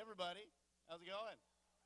everybody. How's it going?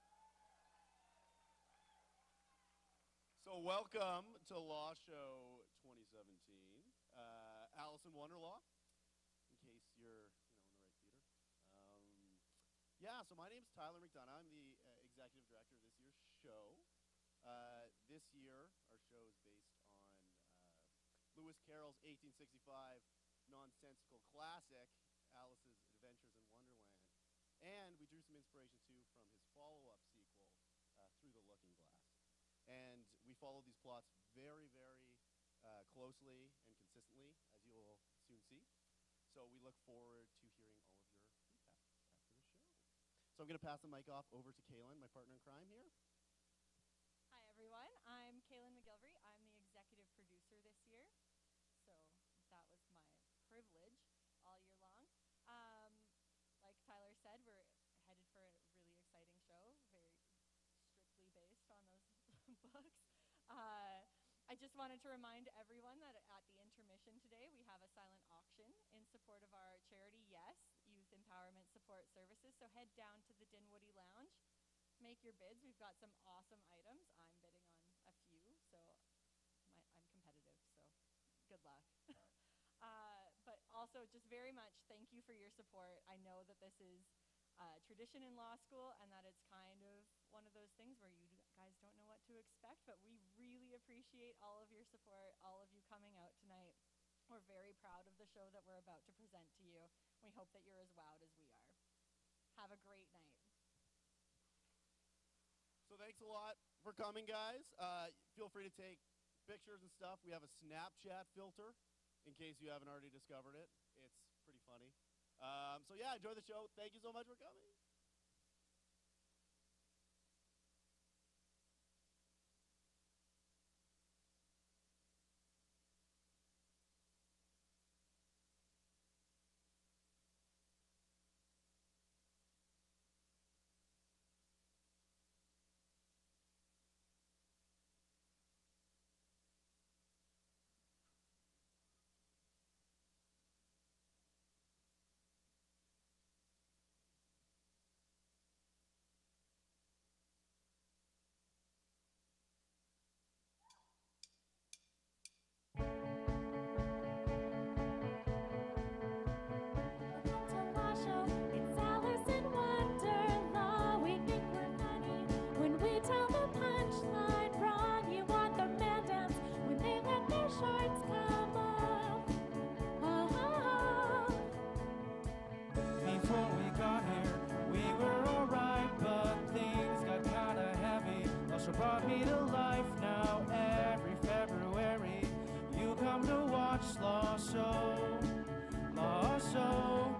So welcome to Law Show 2017. Alice in Wonderlaw, in case you're in the right theater. So my name's Tyler McDonough. I'm the executive director of this year's show. This year, our show is based on Lewis Carroll's 1865 nonsensical classic, Alice's Adventures in Wonderland. And we drew some inspiration, too, from his follow-up sequel, Through the Looking Glass. And we followed these plots very, very closely and consistently, as you will soon see. So we look forward to hearing all of your feedback after the show. So I'm going to pass the mic off over to Kaylin, my partner in crime here. Hi, everyone. I'm Kaylin McGilvery. I'm the executive producer this year. So that was my privilege all year long. Like Tyler said, we're headed for a really exciting show, very strictly based on those books. I just wanted to remind everyone that at the intermission today, we have a silent auction in support of our charity, Yes, Youth Empowerment Support Services. So head down to the Dinwoody Lounge, make your bids. We've got some awesome items. I'm bidding on a few, so I'm competitive, so good luck. But also, just very much thank you for your support. I know that this is tradition in law school and that it's kind of one of those things where you guys don't know what to expect, but we really appreciate all of your support, all of you coming out tonight. We're very proud of the show that we're about to present to you. We hope that you're as wowed as we are. Have a great night. So thanks a lot for coming, guys. Feel free to take pictures and stuff. We have a Snapchat filter, in case you haven't already discovered it. It's pretty funny. So yeah, enjoy the show. Thank you so much for coming. Brought me to life now every February. You come to watch Law Show, Law Show.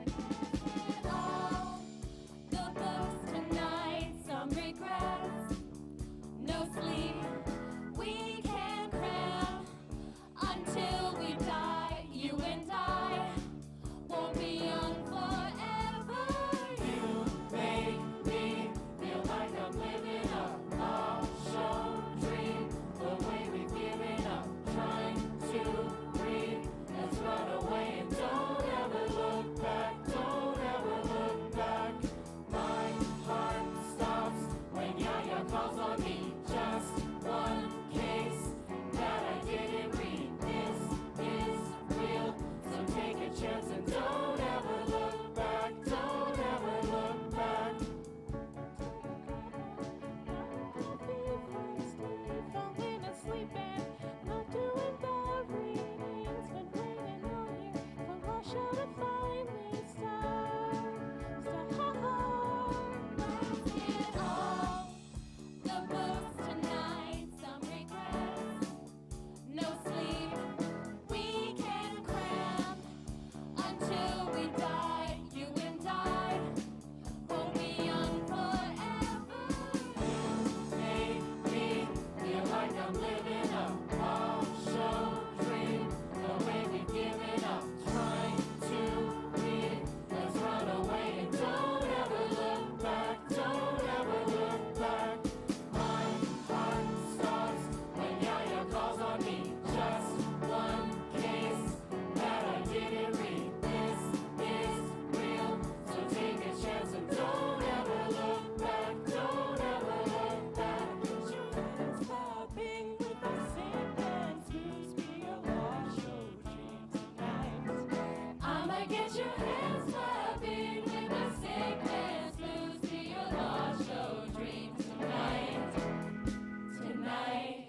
All the books tonight, some regrets, no sleep. We can cram until we die. You and I won't be young forever. You make me feel like I'm living up. Show dream, the way we've given up, trying to breathe. Let's run away and don't ever look back, don't ever look back. My heart stops when Yaya calls on me. Just one case that I didn't read. This is real, so take a chance and don't ever look back, don't ever look back. Sleeping, not doing the readings, been waiting all year for Law Show to finally start. Let's get all the books tonight, some regrets, no sleep. We can cram until we die. You and I won't be young forever. You make me feel like I'm living up. All show dream, the way we've given up, trying to Get your hands clapping with the sickness blues to your law show dreams tonight. Tonight.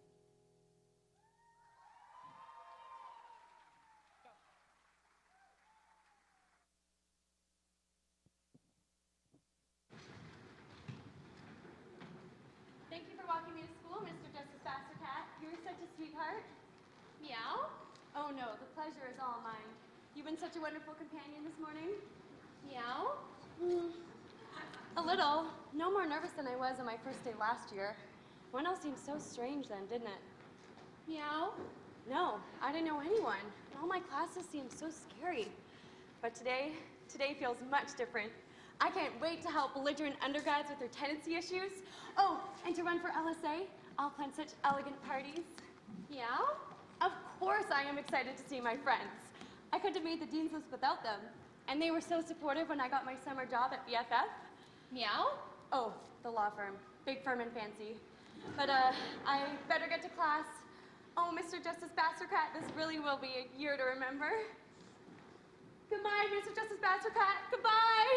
Thank you for walking me to school, Mr. Justice Cat. You're such a sweetheart. Meow? Oh no, the pleasure is all mine. You've been such a wonderful companion this morning. Meow? A little. No more nervous than I was on my first day last year. One all seemed so strange then, didn't it? Meow? No, I didn't know anyone. All my classes seemed so scary. But today feels much different. I can't wait to help belligerent undergrads with their tenancy issues. Oh, and to run for LSA. I'll plan such elegant parties. Meow? Of course I am excited to see my friends. I couldn't have made the dean's list without them. And they were so supportive when I got my summer job at BFF. Meow? Oh, the law firm. Big firm and fancy. But I better get to class. Oh, Mr. Justice Cat, this really will be a year to remember. Goodbye, Mr. Justice Cat. Goodbye!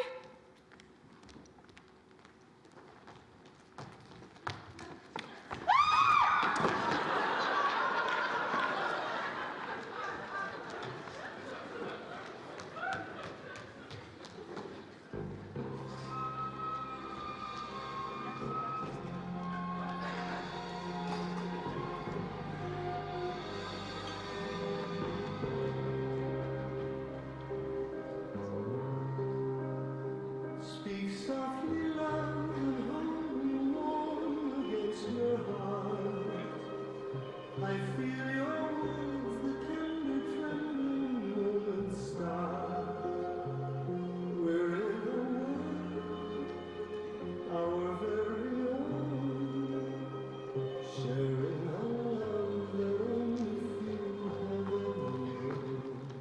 Speak softly, love, and hold me warm against your heart. I feel your words, the tender trembling moments start. We're in a world, our very own, sharing a love that only few have ever known.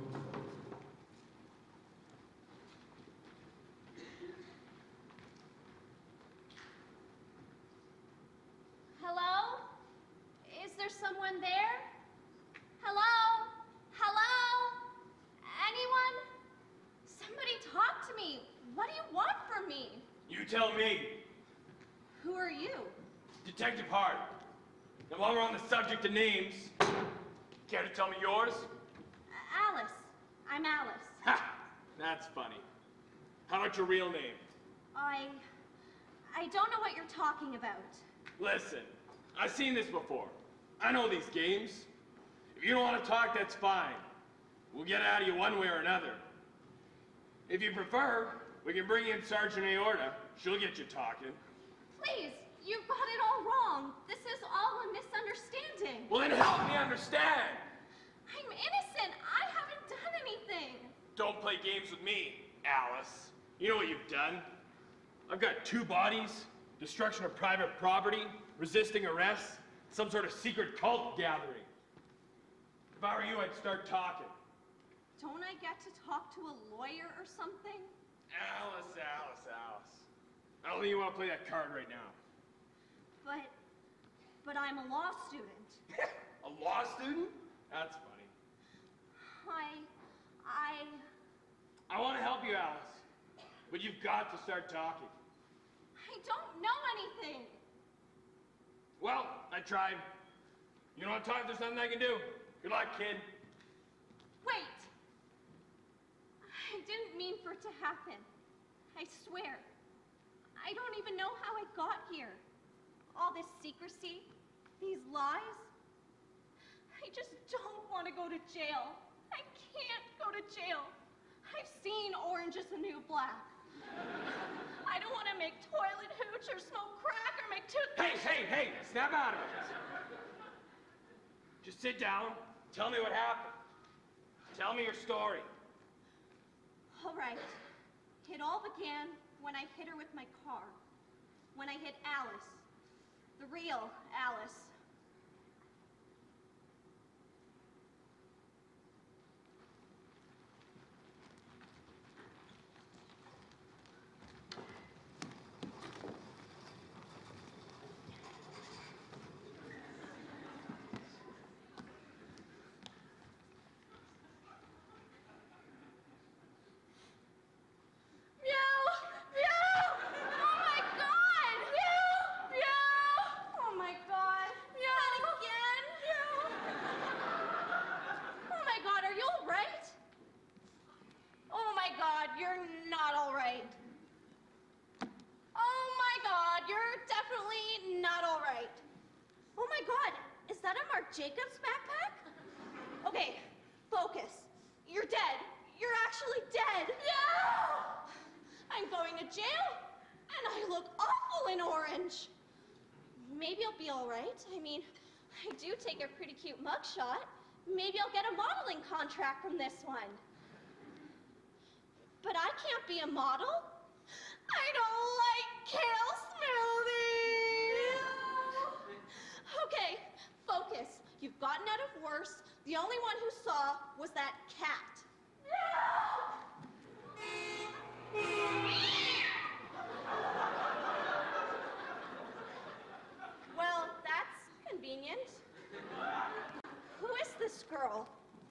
Hello? Is there someone there? Hello? Hello? Anyone? Somebody talk to me. What do you want from me? You tell me. Who are you? Detective Hart. Now while we're on the subject of names, care to tell me yours? Alice. I'm Alice. Ha! That's funny. How about your real name? I don't know what you're talking about. Listen, I've seen this before. I know these games. If you don't want to talk, that's fine. We'll get out of you one way or another. If you prefer, we can bring in Sergeant Aorta. She'll get you talking. Please, you've got it all wrong. This is all a misunderstanding. Well, then help me understand. I'm innocent. I haven't done anything. Don't play games with me, Alice. You know what you've done. I've got 2 bodies, destruction of private property, resisting arrest, some sort of secret cult gathering. If I were you, I'd start talking. Don't I get to talk to a lawyer or something? Alice, Alice, Alice. I don't think you want to play that card right now. But I'm a law student. A law student? That's funny. I want to help you, Alice. But you've got to start talking. I don't know anything. Well, I tried. You don't have time, there's nothing I can do. Good luck, kid. Wait. I didn't mean for it to happen. I swear. I don't even know how I got here. All this secrecy, these lies. I just don't want to go to jail. I can't go to jail. I've seen Orange is the New Black. I don't want to make toilet hooch or smoke crack or make toothpaste. Hey, snap out of it. Just sit down, tell me what happened. Tell me your story. All right. It all began when I hit her with my car. When I hit Alice. The real Alice. Jacob's backpack? Okay, focus. You're dead. You're actually dead. No! I'm going to jail, and I look awful in orange. Maybe I'll be all right. I mean, I do take a pretty cute mugshot. Maybe I'll get a modeling contract from this one. But I can't be a model. I don't like kale smoothies. Okay, focus. You've gotten out of worse. The only one who saw was that cat. Well, that's convenient. Who is this girl?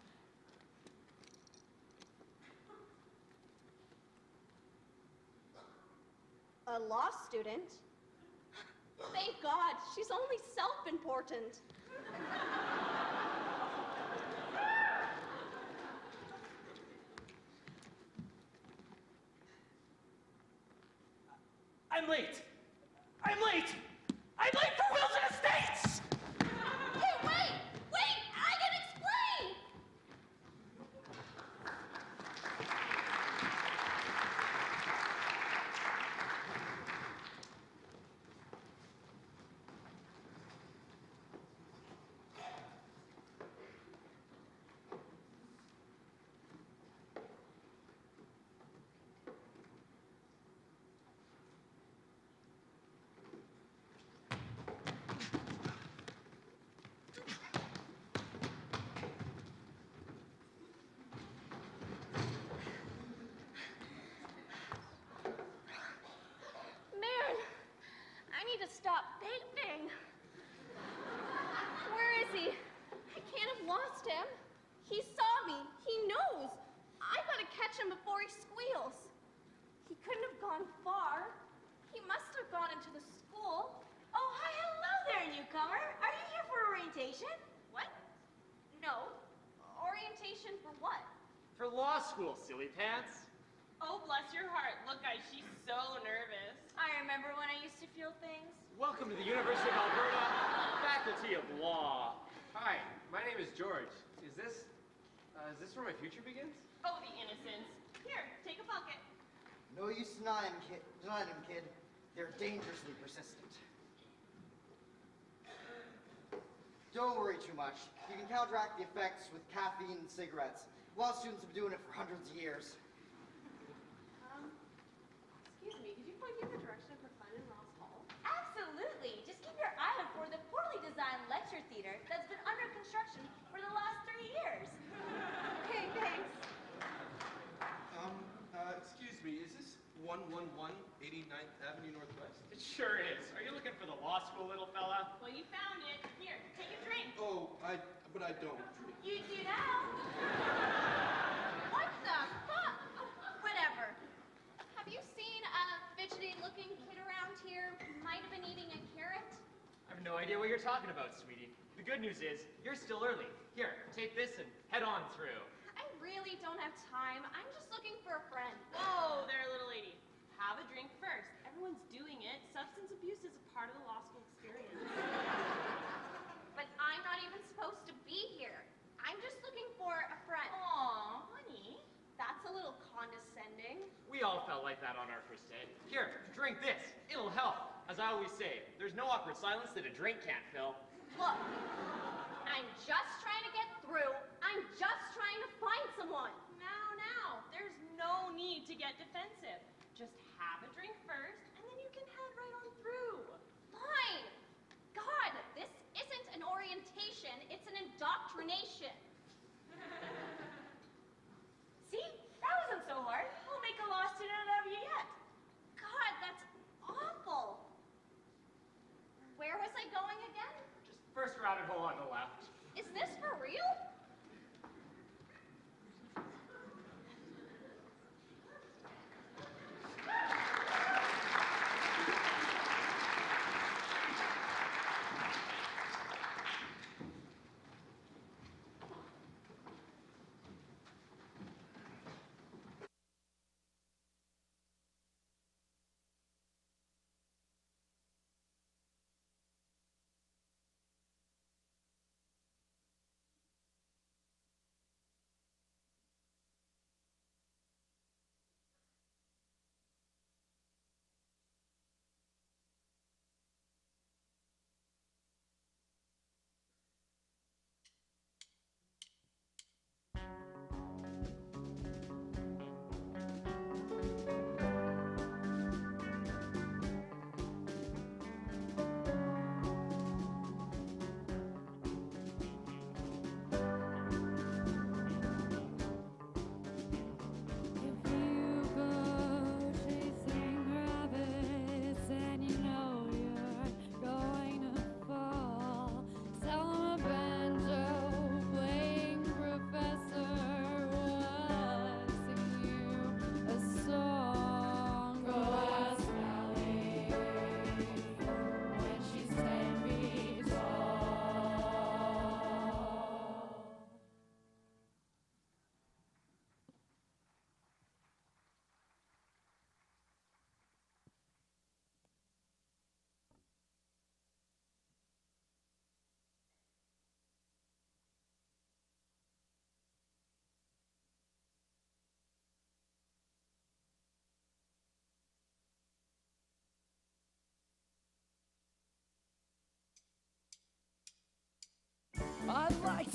A law student? Thank God, she's only self-important. I'm late. I'm late. I'm late for Wilson Estates! Hey, wait! Wait! I can explain! Man, I need to stop vaping. Where is he? I can't have lost him. He saw me. He knows. I gotta catch him before he squeals. He couldn't have gone far. He must have gone into the school. Oh, hi, hello there, newcomer. Are you here for orientation? What? No. Orientation for what? For law school, silly pants. Oh, bless your heart. Look, guys, she's so nervous. I remember when I used to feel things. Welcome to the University of Alberta, Faculty of Law. Hi, my name is George. Is this where my future begins? Oh, the innocence. Here, take a bucket. No use denying them, kid. They're dangerously persistent. Don't worry too much. You can counteract the effects with caffeine and cigarettes. Law students have been doing it for hundreds of years. Excuse me, could you point me in the direction for fun in Ross Hall? Absolutely. Just keep your eye out for the poorly designed lecture theater that's been under construction for the last 3 years. Okay, thanks. Excuse me, is this 111 89th Avenue Northwest? It sure is. Are you looking for the law school, little fella? Well, you found it. Here, take a drink. Oh, but I don't drink. You do now. What the fuck? Whatever. Have you seen a fidgety-looking kid around here? Might have been eating a carrot. I have no idea what you're talking about, sweetie. The good news is, you're still early. Here, take this and head on through. I really don't have time. I'm just looking for a friend. Whoa there, little lady. Have a drink first. Everyone's doing it. Substance abuse is a part of the law school experience. But I'm not even supposed to be here. I'm just looking for a friend. Aw, honey. That's a little condescending. We all felt like that on our first date. Here, drink this. It'll help. As I always say, there's no awkward silence that a drink can't fill. Look, I'm just trying to get through. I'm just trying to find someone. Now. There's no need to get defensive. Just have a drink first, and then you can head right on through. Fine. God, this isn't an orientation. It's an indoctrination. See? That wasn't so hard. We'll make a law student out of you yet. God, that's awful. Where was I going again? Just first rabbit hole on the left. Is this for real?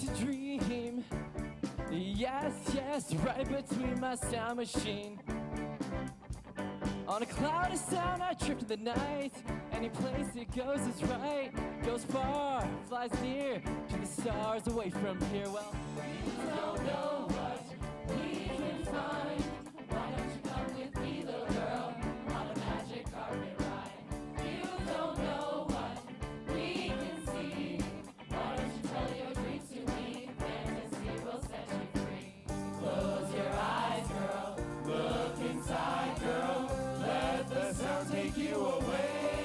to dream. Yes, yes, right between my sound machine. On a cloud of sound, I drift in the night. Any place it goes is right. Goes far, flies near to the stars away from here. Well, you don't know what we can find. Why don't you come with me, little girl, on a magic carpet ride? You don't know what we can see. Why don't you tell your dreams to me? Fantasy will set you free. Close your eyes, girl. Look inside, girl. Let the sound take you away.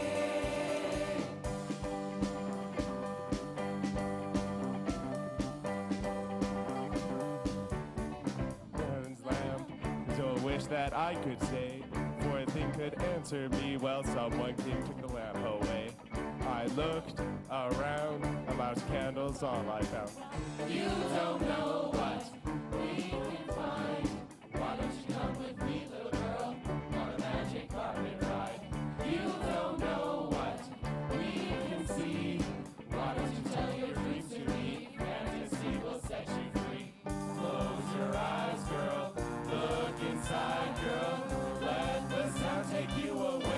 Heaven's lamp, so I wish that I could say, for a thing could answer me. Well, someone came, took the lamp away. I looked around, a mouse candle's all I found. You don't know what we can find. Why don't you come with me, little girl, on a magic carpet ride? You don't know what we can see. Why don't you tell your dreams to me? Fantasy will set you free. Close your eyes, girl. Look inside, girl. Let the sound take you away.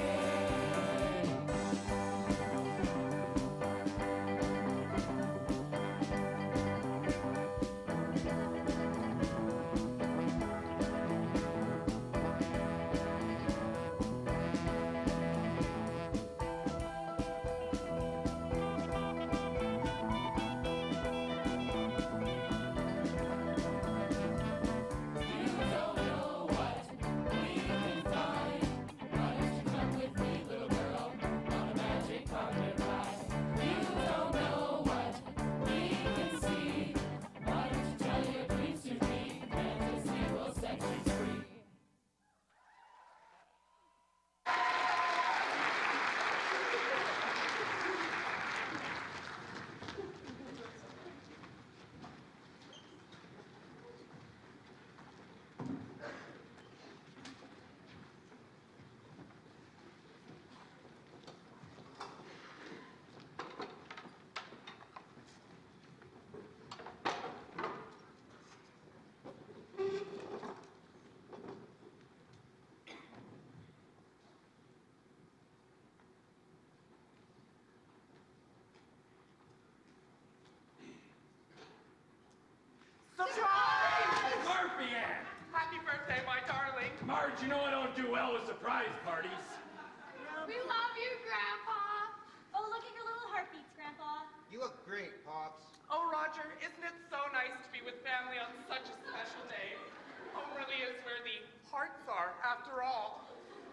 Surprise! Murphy Ann! Happy birthday, my darling. Marge, you know I don't do well with surprise parties. We love you, Grandpa. Oh, look at your little heartbeats, Grandpa. You look great, Pops. Oh, Roger, isn't it so nice to be with family on such a special day? Home really is where the hearts are, after all.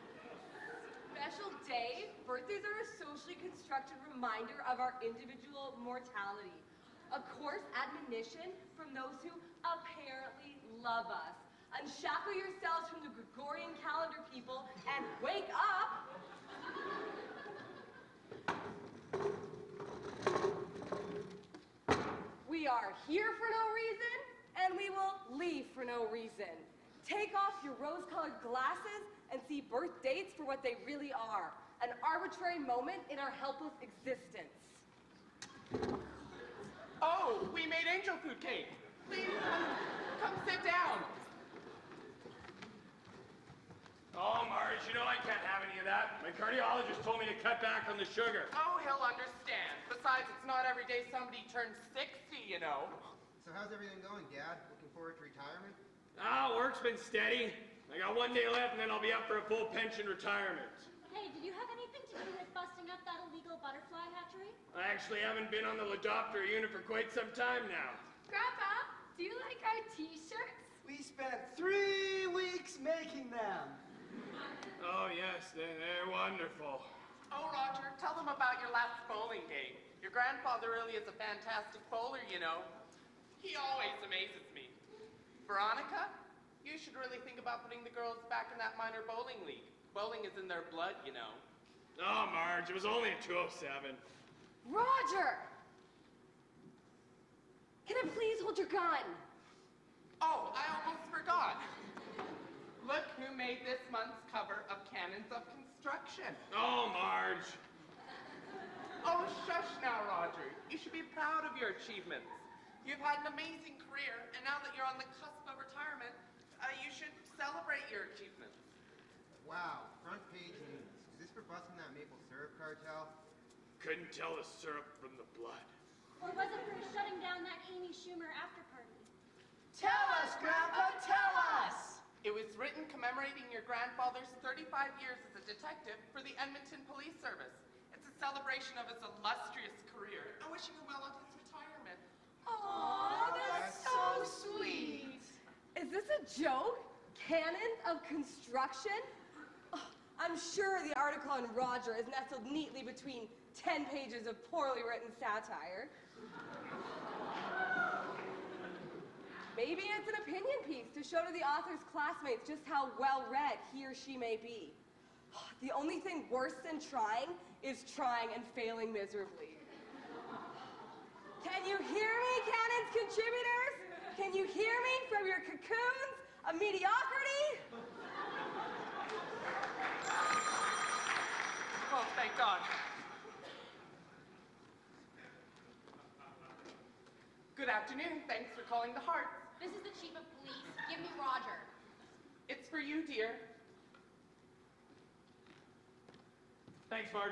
Special day? Birthdays are a socially constructed reminder of our individual mortality. A coarse admonition from those who apparently love us. Unshackle yourselves from the Gregorian calendar, people, and wake up! We are here for no reason, and we will leave for no reason. Take off your rose-colored glasses and see birth dates for what they really are, an arbitrary moment in our helpless existence. Oh, we made angel food cake. Please, come sit down. Oh, Marge, you know I can't have any of that. My cardiologist told me to cut back on the sugar. Oh, he'll understand. Besides, it's not every day somebody turns 60, you know. So how's everything going, Dad? Looking forward to retirement? Work's been steady. I got 1 day left and then I'll be up for a full pension retirement. Hey, did you have anything to do with busting up that illegal butterfly hatchery? I actually haven't been on the Ledoptera unit for quite some time now. Grandpa, do you like our t-shirts? We spent 3 weeks making them. Oh, yes, they're wonderful. Oh, Roger, tell them about your last bowling game. Your grandfather really is a fantastic bowler, you know. He always amazes me. Veronica, you should really think about putting the girls back in that minor bowling league. Bowling is in their blood, you know. Oh, Marge, it was only a 207. Roger! Can I please hold your gun? Oh, I almost forgot. Look who made this month's cover of Cannons of Construction. Oh, Marge. Oh, shush now, Roger. You should be proud of your achievements. You've had an amazing career, and now that you're on the cusp of retirement, you should celebrate your achievements. Wow, front page news. Is this for busting that maple syrup cartel? Couldn't tell the syrup from the blood. Or was it for shutting down that Amy Schumer after party? Tell us, Grandpa, tell us! It was written commemorating your grandfather's 35 years as a detective for the Edmonton Police Service. It's a celebration of his illustrious career and wishing him well on his retirement. Aw, that's so sweet. Is this a joke? Cannons of construction? Oh, I'm sure the article on Roger is nestled neatly between 10 pages of poorly written satire. Maybe it's an opinion piece to show to the author's classmates just how well-read he or she may be. The only thing worse than trying is trying and failing miserably. Can you hear me, Cannon's contributors? Can you hear me from your cocoons of mediocrity? Oh, thank God. Good afternoon. Thanks for calling the Heart. This is the chief of police. Give me Roger. It's for you, dear. Thanks, Marge.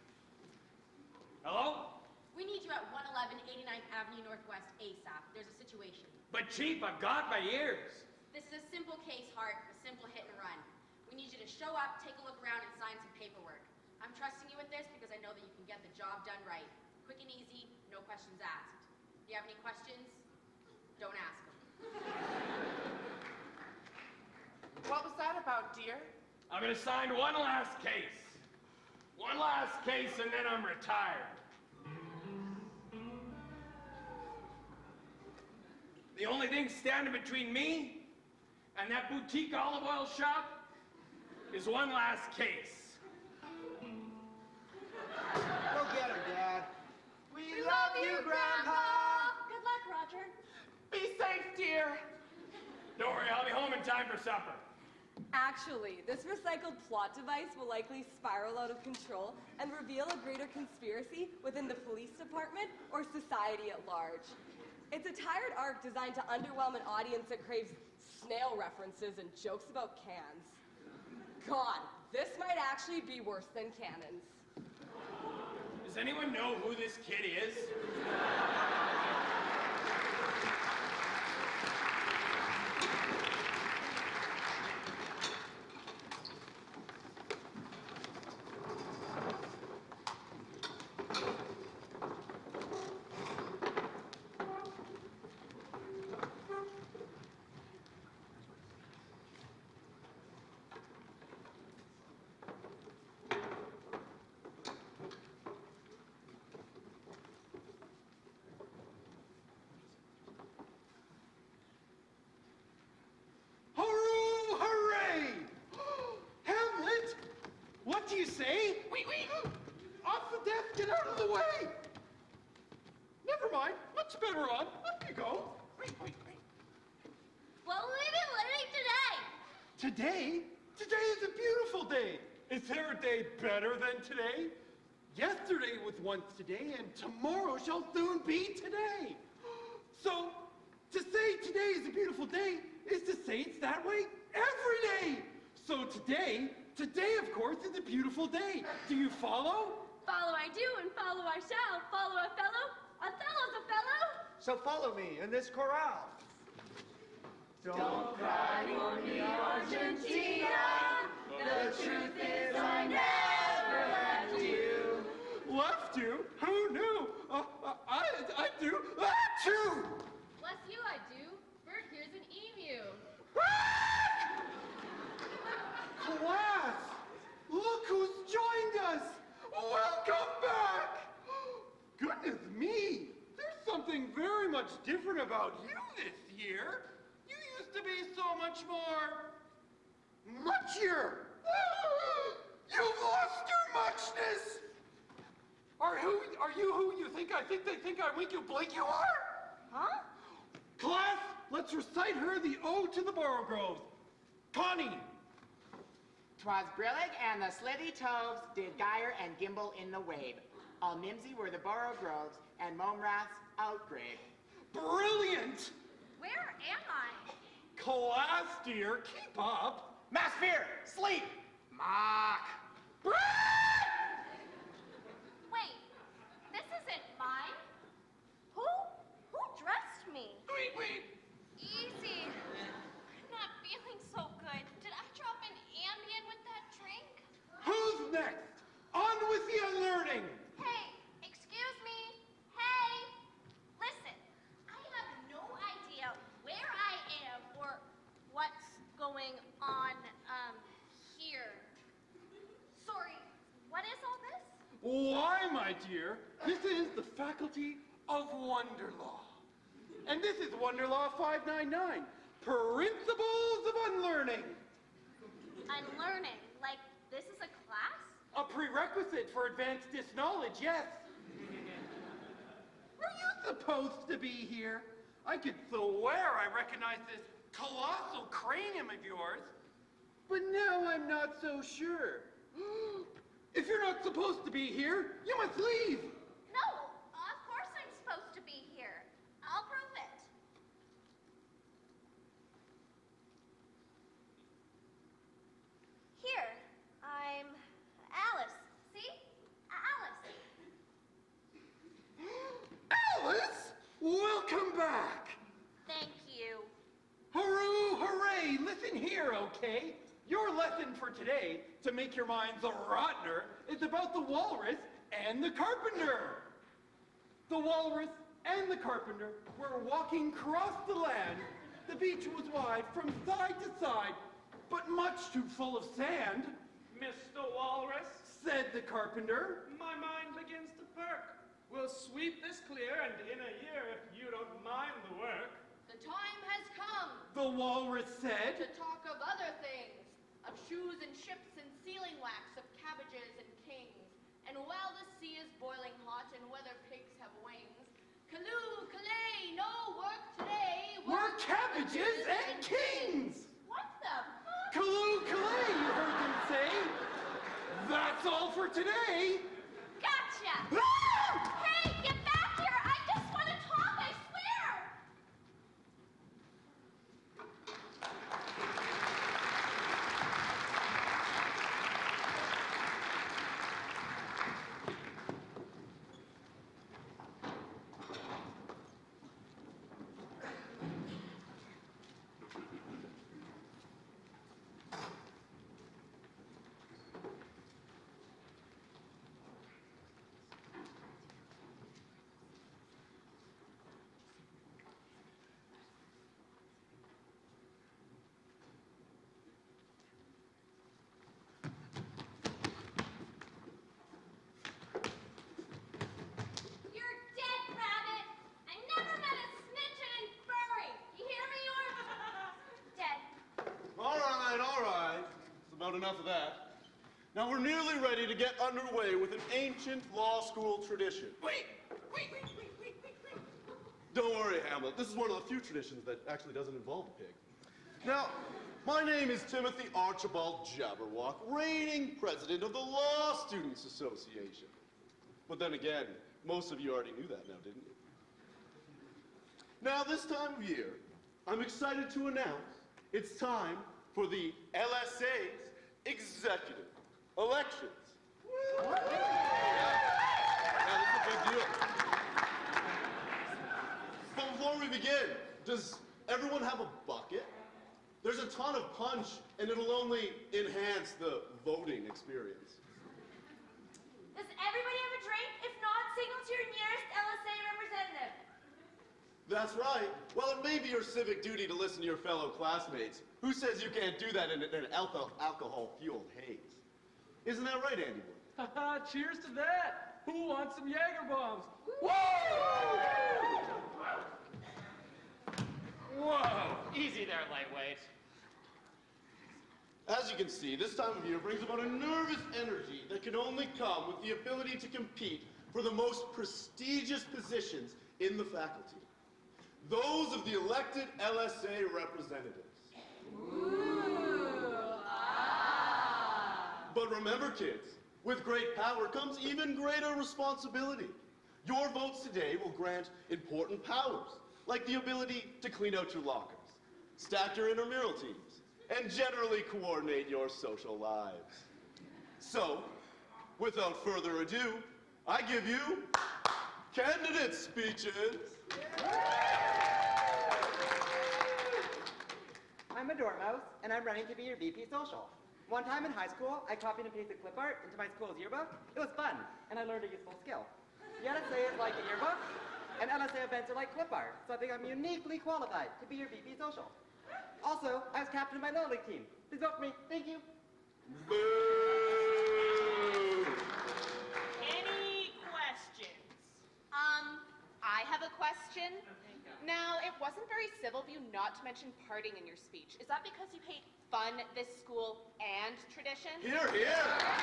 Hello? We need you at 111 89th Avenue Northwest ASAP. There's a situation. But Chief, I've got my ears. This is a simple case, Hart, a simple hit and run. We need you to show up, take a look around, and sign some paperwork. I'm trusting you with this because I know that you can get the job done right. Quick and easy, no questions asked. If you have any questions, don't ask them. What was that about, dear? I'm gonna sign one last case. One last case and then I'm retired. The only thing standing between me and that boutique olive oil shop is one last case. Go get him, Dad. We love you, Grandpa! Good luck, Roger. Be safe, dear. Don't worry, I'll be home in time for supper. Actually, this recycled plot device will likely spiral out of control and reveal a greater conspiracy within the police department or society at large. It's a tired arc designed to underwhelm an audience that craves snail references and jokes about cans. God, this might actually be worse than cannons. Does anyone know who this kid is? What do you say? Wait. Off the desk, get out of the way. Never mind, much better on. Up you go. Wait. What will we be learning today? Today? Today is a beautiful day. Is there a day better than today? Yesterday was once today, and tomorrow shall soon be today. So, to say today is a beautiful day is to say it's that way every day. So today, of course, is a beautiful day. Do you follow? Follow I do, and follow I shall. Follow a fellow. Othello's a fellow. So follow me in this chorale. Don't cry for me, Argentina. The truth is I never left you. Left you? Who knew? I do. Achoo! Bless you, I do. Bert, here's an emu. Class! Look who's joined us! Welcome back! Goodness me! There's something very much different about you this year. You used to be so much more... muchier! You've lost your muchness! Are you who you think I think they think I wink you blink you are? Huh? Class, let's recite her the Ode to the Borogroves. Connie! 'Twas brillig and the slithy toves did gyre and gimble in the wabe. All mimsy were the borough groves and Momrath's outgrave. Brilliant! Where am I? Class, dear, keep up. Mass fear! Sleep! Mock! Wait, this isn't mine. Who dressed me? Wait. Easy. I'm not feeling so good. Did I drop an Ambien with that drink? Who's next? On with the unlearning! Hey, excuse me. Hey, listen. I have no idea where I am or what's going on, here. Sorry, what is all this? Why, my dear, this is the Faculty of Wonderlaw. And this is Wonderlaw 599, Principles of Unlearning. Unlearning, like this is a class? A prerequisite for advanced disknowledge, yes. Were you supposed to be here? I could swear I recognize this colossal cranium of yours. But now I'm not so sure. If you're not supposed to be here, you must leave. No, of course I'm supposed to be here. I'll prove it. Here, I'm Alice. See? Alice. Alice, welcome back. Thank you. Hurroo, hooray, listen here, okay? Your lesson for today, to make your minds a rotner, is about the walrus and the carpenter. The walrus and the carpenter were walking across the land. The beach was wide from side to side, but much too full of sand. Mr. Walrus, Said the carpenter. my mind begins to perk. We'll sweep this clear, and in a year, if you don't mind the work. The time has come The walrus to said. talk of other things, of shoes and ships and sealing wax, of cabbages and kings. And while the sea is boiling hot and whether pigs have wings, Calloo, Calais, no work today. We're cabbages and kings. What the fuck? Calloo, Calais, you heard them say. That's all for today. Gotcha! Hey, get back here! I just want to talk, I swear! You're dead, Rabbit! I never met a snitching and furry! You hear me, or dead? All right. It's about enough of that. Now we're nearly ready to get underway with an ancient law school tradition. Wait. Don't worry, Hamlet. This is one of the few traditions that actually doesn't involve a pig. Now, my name is Timothy Archibald Jabberwock, reigning president of the Law Students Association. But then again, most of you already knew that now, didn't you? Now, this time of year, I'm excited to announce it's time for the LSA's executive elections. Yeah, this is a big deal. But before we begin, does everyone have a bucket? There's a ton of punch, and it'll only enhance the voting experience. Does everybody have a drink? If not, signal to your nearest LSA representative. That's right. Well, it may be your civic duty to listen to your fellow classmates. Who says you can't do that in an alcohol-fueled haze? Isn't that right, Andy Wood? Haha, cheers to that. Who wants some Jaeger bombs? Whoa! Easy there, lightweight. As you can see, this time of year brings about a nervous energy that can only come with the ability to compete for the most prestigious positions in the faculty. Those of the elected LSA representatives. But remember, kids, with great power comes even greater responsibility. Your votes today will grant important powers, like the ability to clean out your lockers, stack your intramural teams, and generally coordinate your social lives. So, without further ado, I give you candidate speeches. I'm a Dormouse, and I'm running to be your VP Social. One time in high school, I copied and pasted clip art into my school's yearbook. It was fun, and I learned a useful skill. The LSA is like a yearbook, and LSA events are like clip art, so I think I'm uniquely qualified to be your VP Social. Also, I was captain of my Little League team. Please vote for me. Thank you. Boo! Any questions? I have a question. Now, it wasn't very civil of you not to mention partying in your speech. Is that because you hate fun, this school, and tradition? Here, here!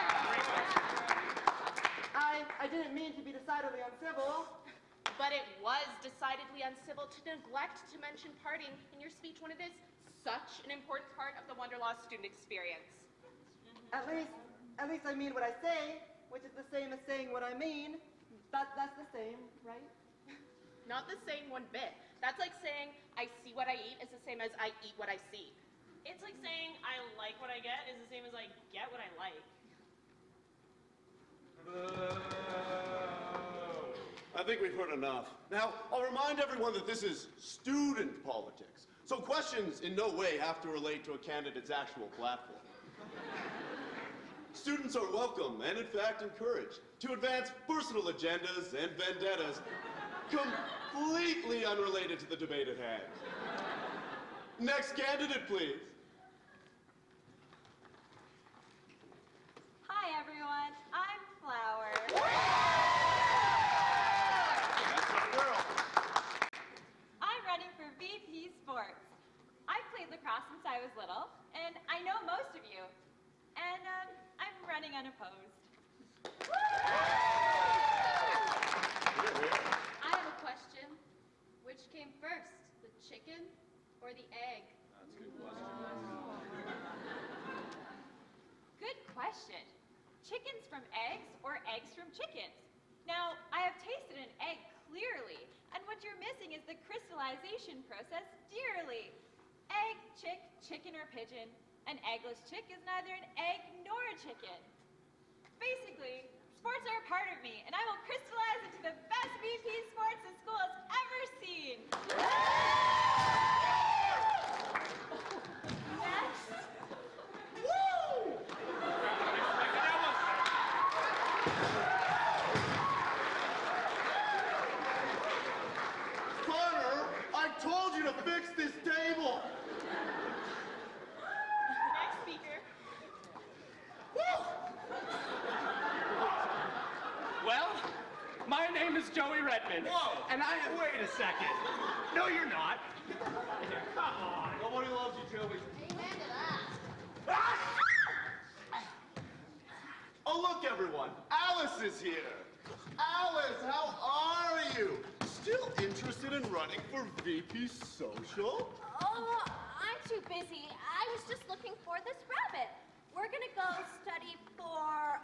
I didn't mean to be decidedly uncivil. But it was decidedly uncivil to neglect to mention partying in your speech when it is such an important part of the Wonderlaw student experience. At least I mean what I say, which is the same as saying what I mean. That's the same, right? Not the same one bit. That's like saying I see what I eat is the same as I eat what I see. It's like saying I like what I get is the same as I get what I like. I think we've heard enough. Now, I'll remind everyone that this is student politics, so questions in no way have to relate to a candidate's actual platform. Students are welcome and, in fact, encouraged to advance personal agendas and vendettas completely unrelated to the debate at hand. Next candidate, please. Hi, everyone. I'm Flower. That's our girl. I'm running for VP Sports. I've played lacrosse since I was little, and I know most of you. And I'm running unopposed. I have a question. Which came first, the chicken or the egg? That's a good question. Good question. Chickens from eggs or eggs from chickens? Now, I have tasted an egg clearly, and what you're missing is the crystallization process dearly. Egg, chick, chicken, or pigeon. An eggless chick is neither an egg nor a chicken. Basically, sports are a part of me, and I will crystallize into the best VP sports the school has ever seen. Next. Woo! Connor, I told you to fix this table. Next speaker. Well, my name is Joey Redmond. Whoa! And I am... Wait a second. No, you're not. Come on. Nobody loves you, Joey. Amen to that. Oh, look, everyone. Alice is here. Alice, how are you? Still interested in running for VP Social? Oh, I'm too busy. I was just looking for this rabbit. We're gonna go study for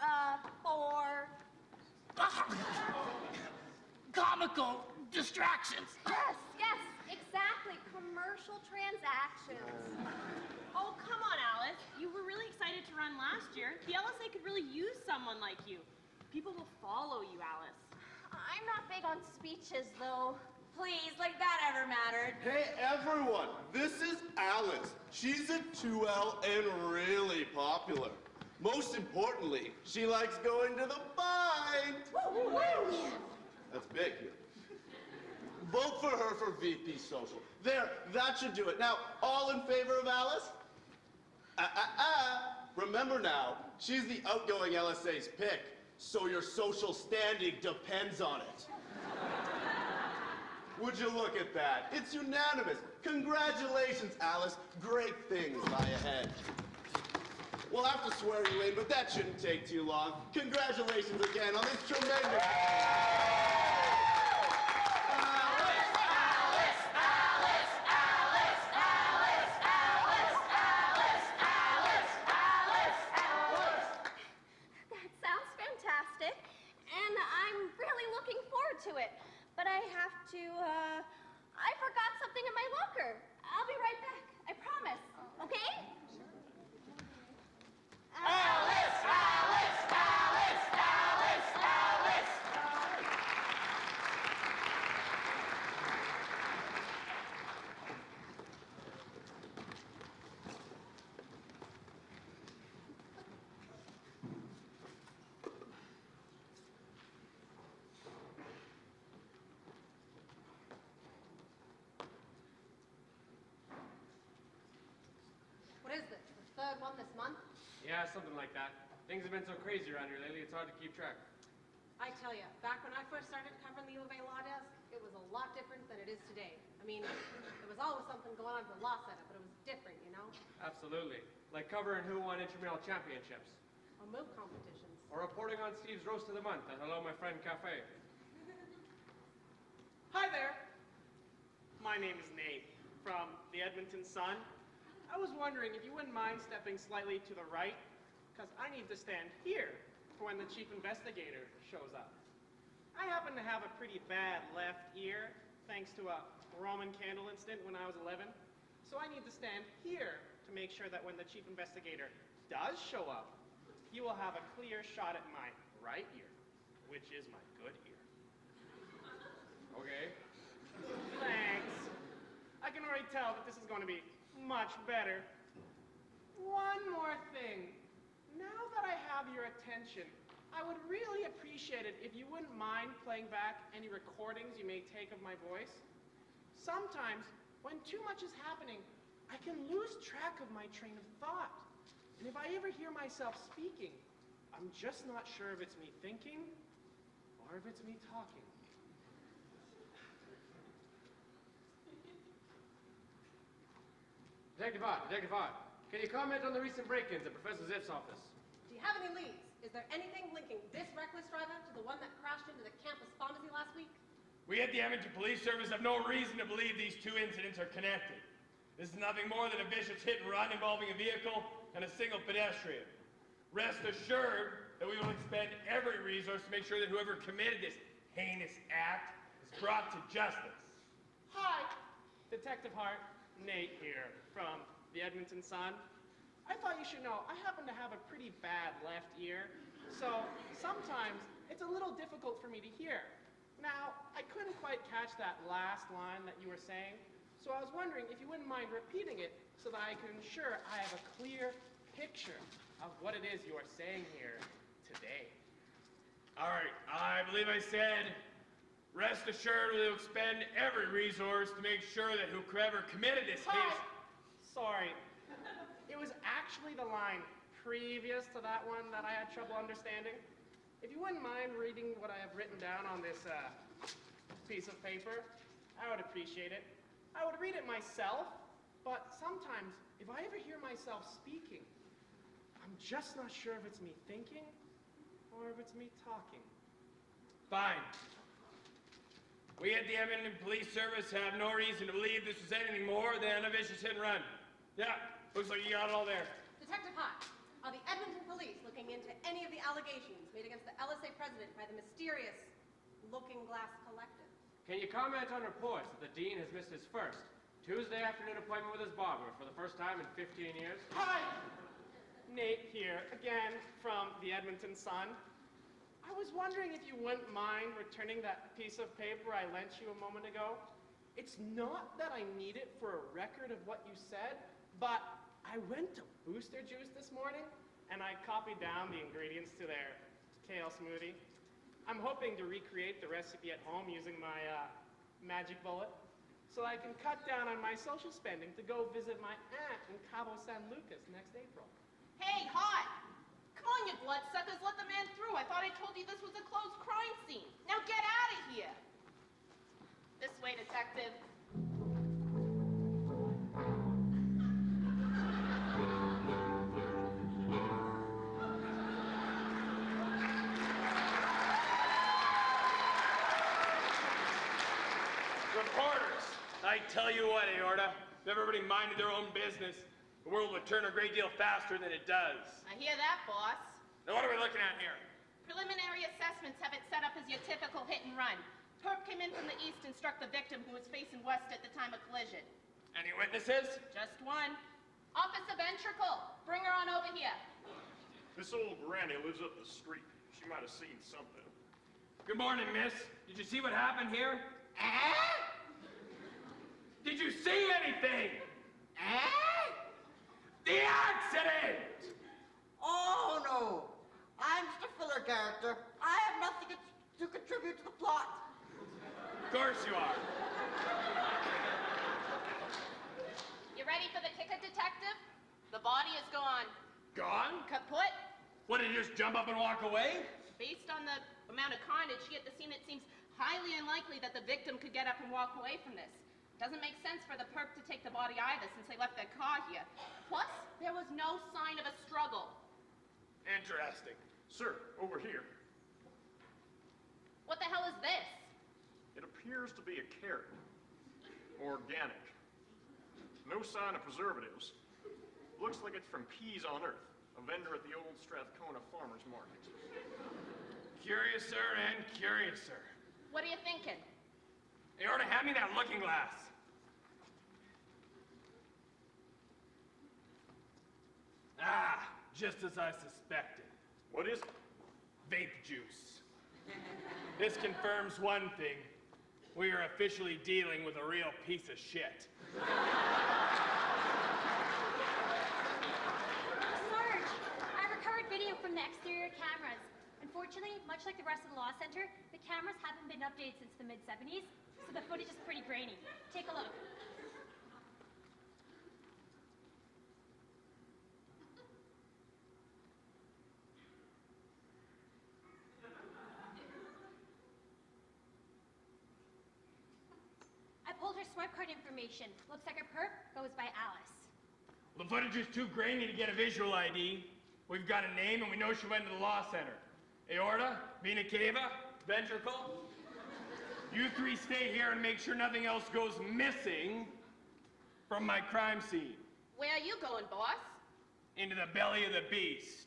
Comical distractions. Yes, exactly. Commercial transactions. Oh, come on, Alice. You were really excited to run last year. The LSA could really use someone like you. People will follow you, Alice. I'm not big on speeches, though. Please, like that ever mattered. Hey, everyone. This is Alice. She's a 2L and really popular. Most importantly, she likes going to the fight. That's big here. Vote for her for VP Social. There, that should do it. Now, all in favor of Alice? Remember now, she's the outgoing LSA's pick, so your social standing depends on it. Would you look at that? It's unanimous. Congratulations, Alice. Great things lie ahead. We'll have to swear you in, but that shouldn't take too long. Congratulations again on this tremendous... That sounds fantastic, and I'm really looking forward to it. But I have to, I forgot Yeah, something like that. Things have been so crazy around here lately, it's hard to keep track. I tell you, back when I first started covering the U of A law desk, it was a lot different than it is today. I mean, there was always something going on at the law center, but it was different, you know? Absolutely. Like covering who won intramural championships. Or move competitions. Or reporting on Steve's roast of the month at Hello My Friend Cafe. Hi there. My name is Nate from the Edmonton Sun. I was wondering if you wouldn't mind stepping slightly to the right, because I need to stand here for when the chief investigator shows up. I happen to have a pretty bad left ear, thanks to a Roman candle incident when I was 11. So I need to stand here to make sure that when the chief investigator does show up, you will have a clear shot at my right ear, which is my good ear. Okay. Thanks. I can already tell that this is going to be much better. One more thing. Now that I have your attention, I would really appreciate it if you wouldn't mind playing back any recordings you may take of my voice. Sometimes, when too much is happening, I can lose track of my train of thought. And if I ever hear myself speaking, I'm just not sure if it's me thinking or if it's me talking. Detective Ott, can you comment on the recent break-ins at Professor Ziff's office? Do you have any leads? Is there anything linking this reckless driver to the one that crashed into the campus pharmacy last week? We at the Edmonton Police Service have no reason to believe these two incidents are connected. This is nothing more than a vicious hit and run involving a vehicle and a single pedestrian. Rest assured that we will expend every resource to make sure that whoever committed this heinous act is brought to justice. Hi, Detective Hart. Nate here from the Edmonton Sun. I thought you should know I happen to have a pretty bad left ear, so sometimes it's a little difficult for me to hear. Now, I couldn't quite catch that last line that you were saying, so I was wondering if you wouldn't mind repeating it so that I can ensure I have a clear picture of what it is you are saying here today. All right, I believe I said, rest assured we'll expend every resource to make sure that whoever committed this heinous... Sorry. It was actually the line previous to that one that I had trouble understanding. If you wouldn't mind reading what I have written down on this piece of paper, I would appreciate it. I would read it myself, but sometimes if I ever hear myself speaking, I'm just not sure if it's me thinking or if it's me talking. Fine. We at the Edmonton Police Service have no reason to believe this was anything more than a vicious hit and run. Yeah, looks like you got it all there. Detective Hart, are the Edmonton Police looking into any of the allegations made against the LSA president by the mysterious Looking Glass Collective? Can you comment on reports that the dean has missed his first Tuesday afternoon appointment with his barber for the first time in 15 years? Hi! Nate here, again, from the Edmonton Sun. I was wondering if you wouldn't mind returning that piece of paper I lent you a moment ago. It's not that I need it for a record of what you said, but I went to Booster Juice this morning, and I copied down the ingredients to their kale smoothie. I'm hoping to recreate the recipe at home using my magic bullet, so I can cut down on my social spending to go visit my aunt in Cabo San Lucas next April. Hey, Hot! Come on, you bloodsuckers, let the man through. I thought I told you this was a closed crime scene. Now get out of here! This way, detective. Reporters, I tell you what, Aorta, if everybody minded their own business, the world would turn a great deal faster than it does. I hear that, boss. Now what are we looking at here? Preliminary assessments have it set up as your typical hit and run. Perp came in from the east and struck the victim who was facing west at the time of collision. Any witnesses? Just one. Officer Ventricle, bring her on over here. This old granny lives up the street. She might have seen something. Good morning, miss. Did you see what happened here? Did you see anything? The accident! Oh, no. I'm just a filler character. I have nothing to contribute to the plot. Of course you are. You ready for the ticket, detective? The body is gone. Gone? Cut What, did you just jump up and walk away? Based on the amount of carnage she at the scene, it seems highly unlikely that the victim could get up and walk away from this. Doesn't make sense for the perp to take the body either, since they left their car here. Plus, there was no sign of a struggle. Interesting. Sir, over here. What the hell is this? It appears to be a carrot. Organic. No sign of preservatives. Looks like it's from Peas on Earth, a vendor at the old Strathcona Farmers Market. Curiouser and curiouser. What are you thinking? Hey, Orta, hand me that looking glass. Ah, just as I suspected. What is it? Vape juice. This confirms one thing. We are officially dealing with a real piece of shit. Sarge, I recovered video from the exterior cameras. Unfortunately, much like the rest of the law center, the cameras haven't been updated since the mid-70s, so the footage is pretty grainy. Take a look. I pulled her swipe card information. Looks like her perp goes by Alice. The footage is too grainy to get a visual ID. We've got a name and we know she went to the law center. Aorta, vena cava, ventricle. You three stay here and make sure nothing else goes missing from my crime scene. Where are you going, boss? Into the belly of the beast.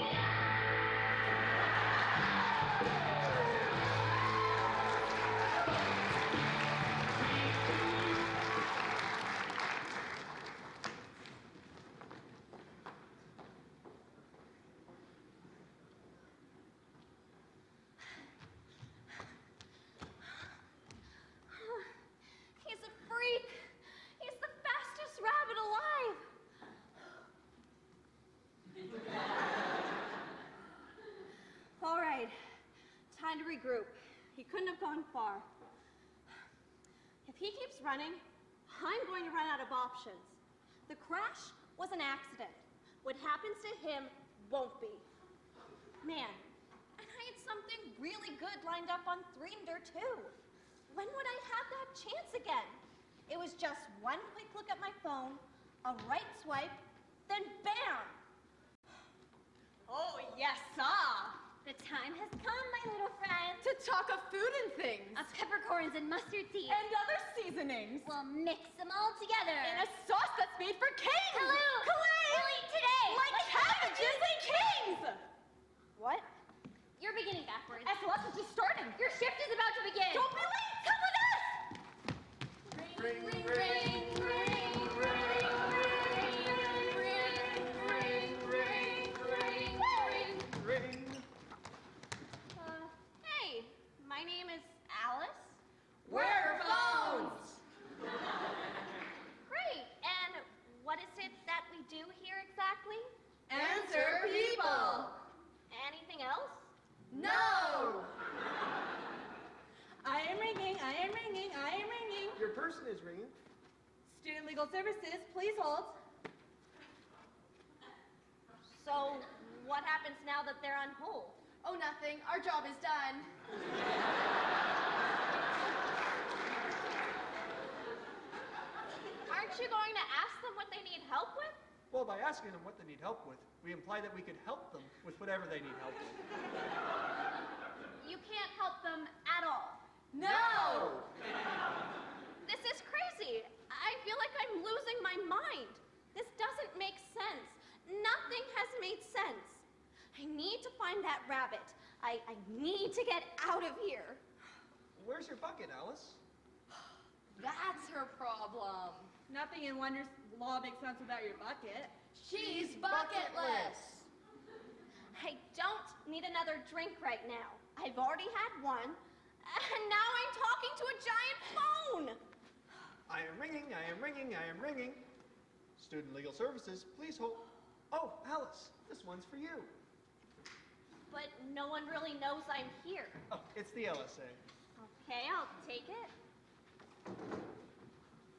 He's a freak. He's the fastest rabbit alive. All right, time to regroup. He couldn't have gone far. If he keeps running, I'm going to run out of options. The crash was an accident. What happens to him won't be. Man, and I had something really good lined up on Threender too. When would I have that chance again? It was just one quick look at my phone, a right swipe, then bam! Oh, yes, sir. The time has come, my little friend. To talk of food and things. Of peppercorns and mustard seeds. And other seasonings. We'll mix them all together. In a sauce that's made for kings. Hello. We'll eat today. Like cabbages and kings. What? You're beginning backwards. SOS is just starting. Your shift is about to begin. Don't be late. Come with us. Ring, ring, ring, ring, ring, Ring. Hey, my name is Alice. Where are phones? Great. And what is it that we do here exactly? Answer people. Anything else? No. I am ringing. I am ringing. I am ringing. Your person is ringing. Student Legal Services, please hold. So, what happens now that they're on hold? Oh, nothing. Our job is done. Aren't you going to ask them what they need help with? Well, by asking them what they need help with, we imply that we could help them with whatever they need help with. You can't help them at all. No! This is crazy. I feel like I'm losing my mind. This doesn't make sense. Nothing has made sense. I need to find that rabbit. I need to get out of here. Where's your bucket, Alice? That's her problem. Nothing in Wonderlaw makes sense without your bucket. She's bucketless. I don't need another drink right now. I've already had one, and now I'm talking to a giant phone. I am ringing, I am ringing, I am ringing. Student Legal Services, please hold. Oh, Alice, this one's for you. But no one really knows I'm here. Oh, it's the LSA. Okay, I'll take it.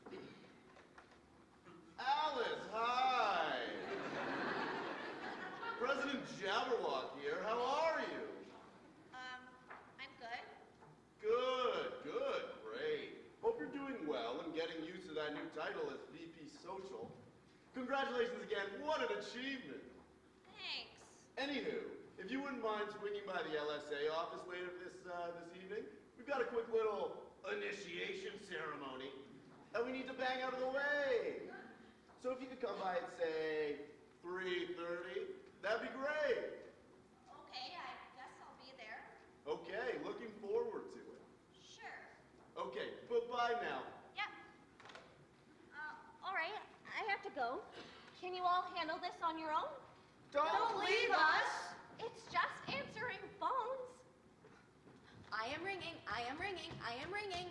Alice, hi! President Jabberwock here. How are you? I'm good. Good, great. Hope you're doing well and getting used to that new title as VP Social. Congratulations again, what an achievement. Thanks. Anywho, if you wouldn't mind swinging by the LSA office later this evening, we've got a quick little initiation ceremony that we need to bang out of the way. So if you could come by at, say, 3:30, that'd be great. Okay, I guess I'll be there. Okay, looking forward to it. Sure. Okay, bye-bye now. Yep. All right, I have to go. Can you all handle this on your own? Don't leave us! It's just answering phones. I am ringing. I am ringing. I am ringing.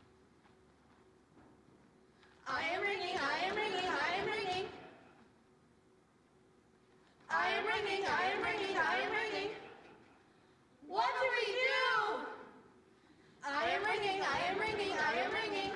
I am ringing. I am ringing. I am ringing. I am ringing. I am ringing. I am ringing. What do we do? I am ringing. I am ringing. I am ringing.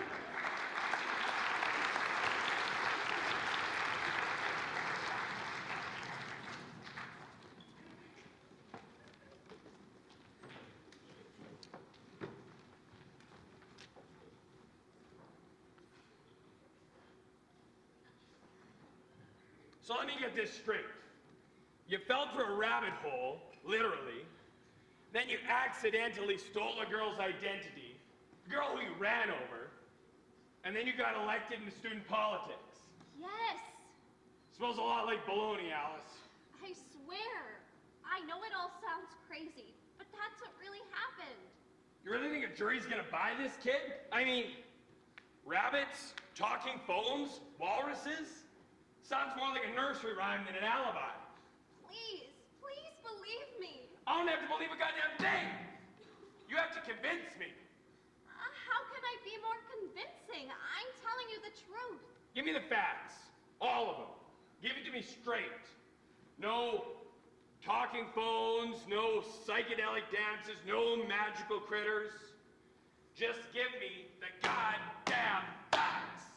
So let me get this straight. You fell through a rabbit hole, literally, then you accidentally stole a girl's identity, a girl who you ran over, and then you got elected into student politics. Yes, Smells a lot like baloney, Alice. I swear. I know it all sounds crazy, but that's what really happened. You really think a jury's gonna buy this kid? I mean, rabbits, talking phones, walruses? Sounds more like a nursery rhyme than an alibi. Please believe me. I don't have to believe a goddamn thing. You have to convince me. How can I be more convincing? I'm telling you the truth. Give me the facts. All of them. Give it to me straight. No talking phones, no psychedelic dances, no magical critters. Just give me the goddamn facts.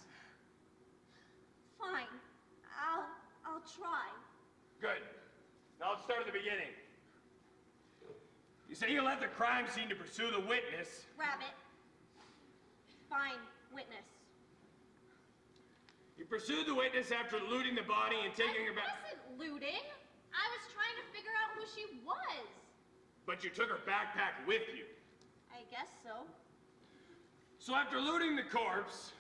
Fine. I'll try. Good. Now let's start at the beginning. You say you left the crime scene to pursue the witness. Rabbit. Fine. Witness. You pursued the witness after looting the body and taking her back. I wasn't looting. I was trying to figure out who she was. But you took her backpack with you. I guess so. So after looting the corpse,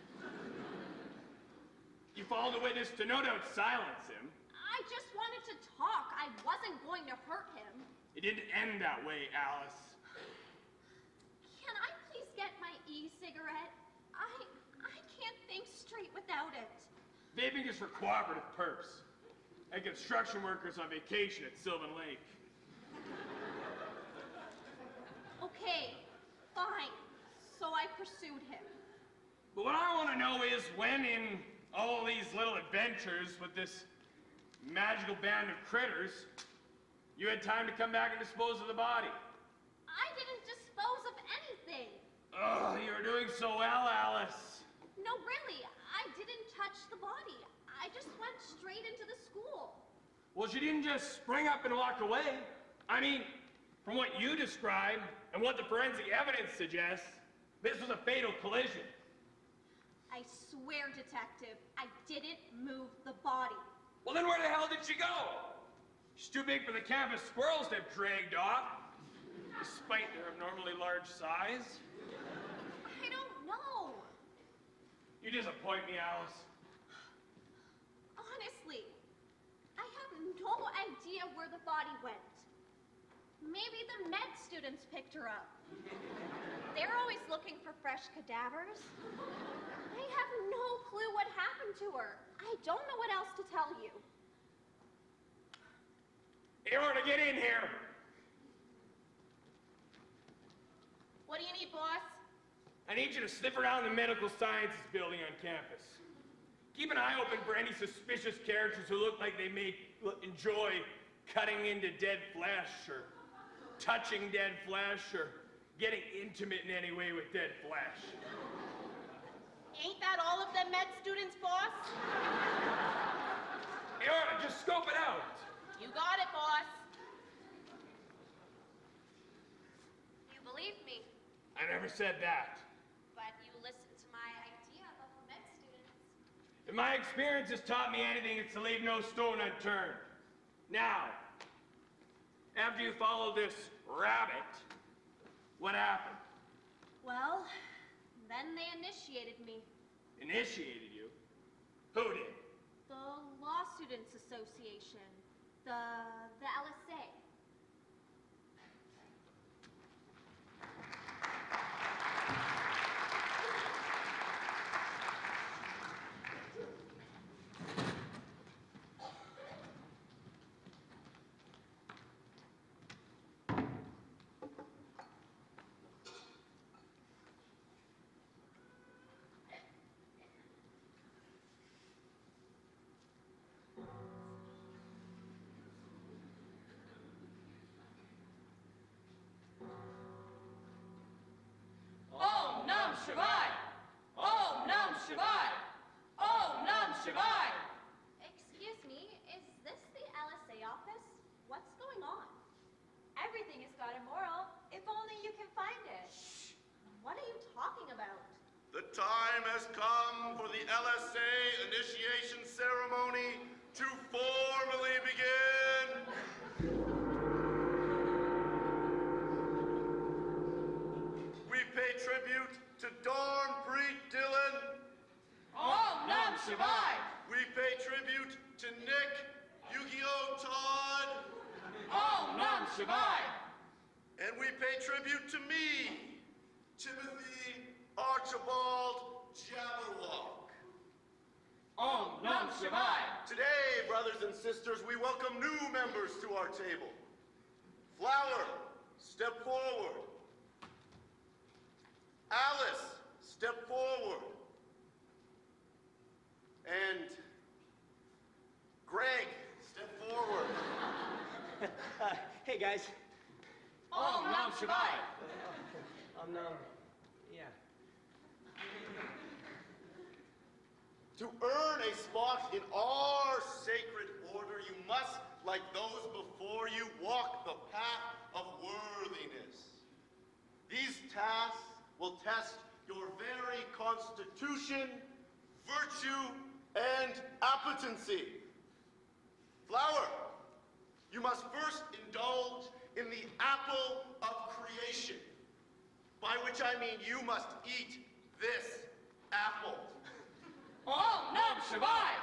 you followed the witness to no doubt silence him. I just wanted to talk. I wasn't going to hurt him. It didn't end that way, Alice. Can I please get my e-cigarette? I can't think straight without it. Vaping is for cooperative perps and construction workers on vacation at Sylvan Lake. Okay, fine. So I pursued him. But what I want to know is when in all these little adventures with this magical band of critters, you had time to come back and dispose of the body. I didn't dispose of anything. Oh, you were doing so well, Alice. No, really, I didn't touch the body. I just went straight into the school. Well, she didn't just spring up and walk away. I mean, from what you described and what the forensic evidence suggests, this was a fatal collision. I swear, Detective, I didn't move the body. Well, then where the hell did she go? She's too big for the campus squirrels to have dragged off, despite their abnormally large size. I don't know. You disappoint me, Alice. Honestly, I have no idea where the body went. Maybe the med students picked her up. They're always looking for fresh cadavers. I have no clue what happened to her. I don't know what else to tell you. In order to get in here. What do you need, boss? I need you to sniff around the medical sciences building on campus. Keep an eye open for any suspicious characters who look like they may enjoy cutting into dead flesh or touching dead flesh or getting intimate in any way with dead flesh. Ain't that all of them med students, boss? Hey, all right, just scope it out. You got it, boss. You believed me, I never said that. but you listened to my idea about the med students. If my experience has taught me anything, it's to leave no stone unturned. Now, after you follow this rabbit, what happened? Well, then they initiated me. Initiated you? Who did? The Law Students Association. The LSA. Om Nam Shivaya! Om Nam Shivaya! Om Nam Shivaya! Excuse me, is this the LSA office? What's going on? Everything has got immoral, if only you can find it. What are you talking about? The time has come for the LSA initiation ceremony to formally begin. We pay tribute to Dawn Preet Dillon. Om Nam Shivaya! We pay tribute to Nick Yu-Gi-Oh! Todd. Om Nam Shivaya! And we pay tribute to me, Timothy Archibald Jabberwock. Om Nam Shivaya! Today, brothers and sisters, we welcome new members to our table. Flower, step forward. Alice, step forward. And Greg, step forward. Hey guys. Om Nam Shivaya! Yeah. To earn a spot in our sacred order, you must, like those before you, walk the path of worthiness. These tasks will test your very constitution, virtue, and appetency. Flower, you must first indulge in the apple of creation, by which I mean you must eat this apple. Om Nam Shivaya!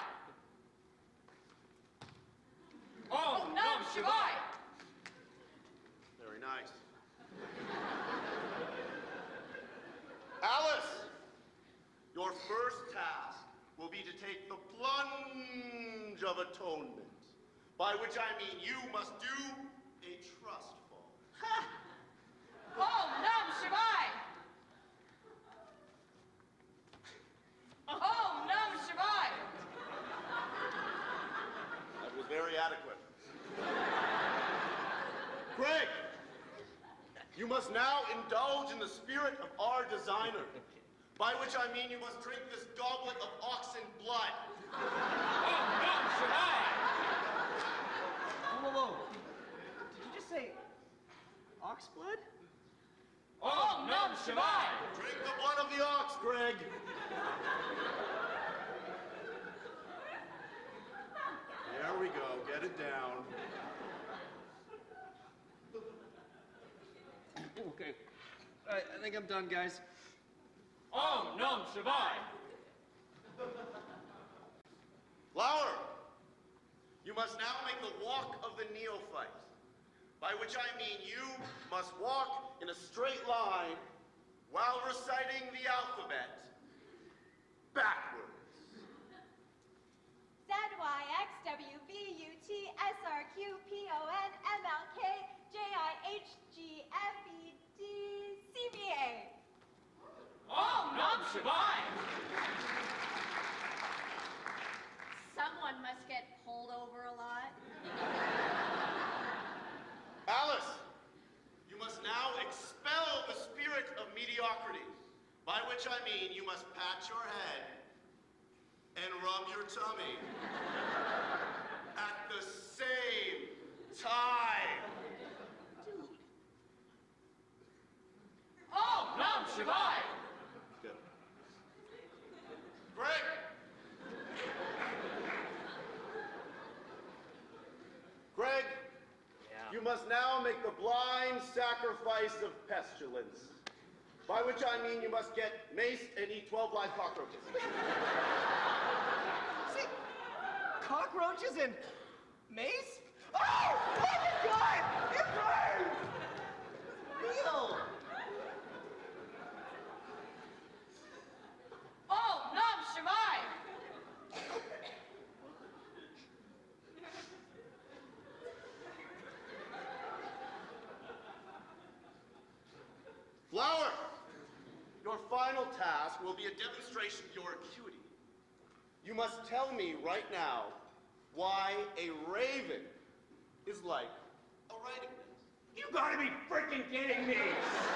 Om Nam Shivaya! Very nice. Alice, your first task will be to take the plunge of atonement, by which I mean you must do a trust fall. Om Nam Shivaya! Om Nam Shivaya! That was very adequate. Greg, you must now indulge in the spirit of our designer, by which I mean you must drink this goblet of oxen blood. Om Nam Shivaya! Whoa. Did you just say ox blood? Om Nam Shivaya! Drink the blood of the ox, Greg. There we go. Get it down. Okay. All right, I think I'm done, guys. Om Nam Shivaya! Flower, you must now make the walk of the neophyte, by which I mean you must walk in a straight line while reciting the alphabet backwards. Z, Y, X, W, V, U, T, S, R, Q, P, O, N, M, L, K, J, I, H, G, F, E, D, C, B, A. Om Nam Shivaya! Someone must get pulled over a lot. Alice, you must now expel the spirit of mediocrity, by which I mean you must pat your head and rub your tummy at the same you must now make the blind sacrifice of pestilence. By which I mean you must get maced and eat 12 live cockroaches. See, cockroaches and mace? Oh! Oh my God! It burns! Neil! Oh, nom survive! Flower, your final task will be a demonstration of your acuity. You must tell me right now why a raven is like a writing desk. You gotta be freaking kidding me!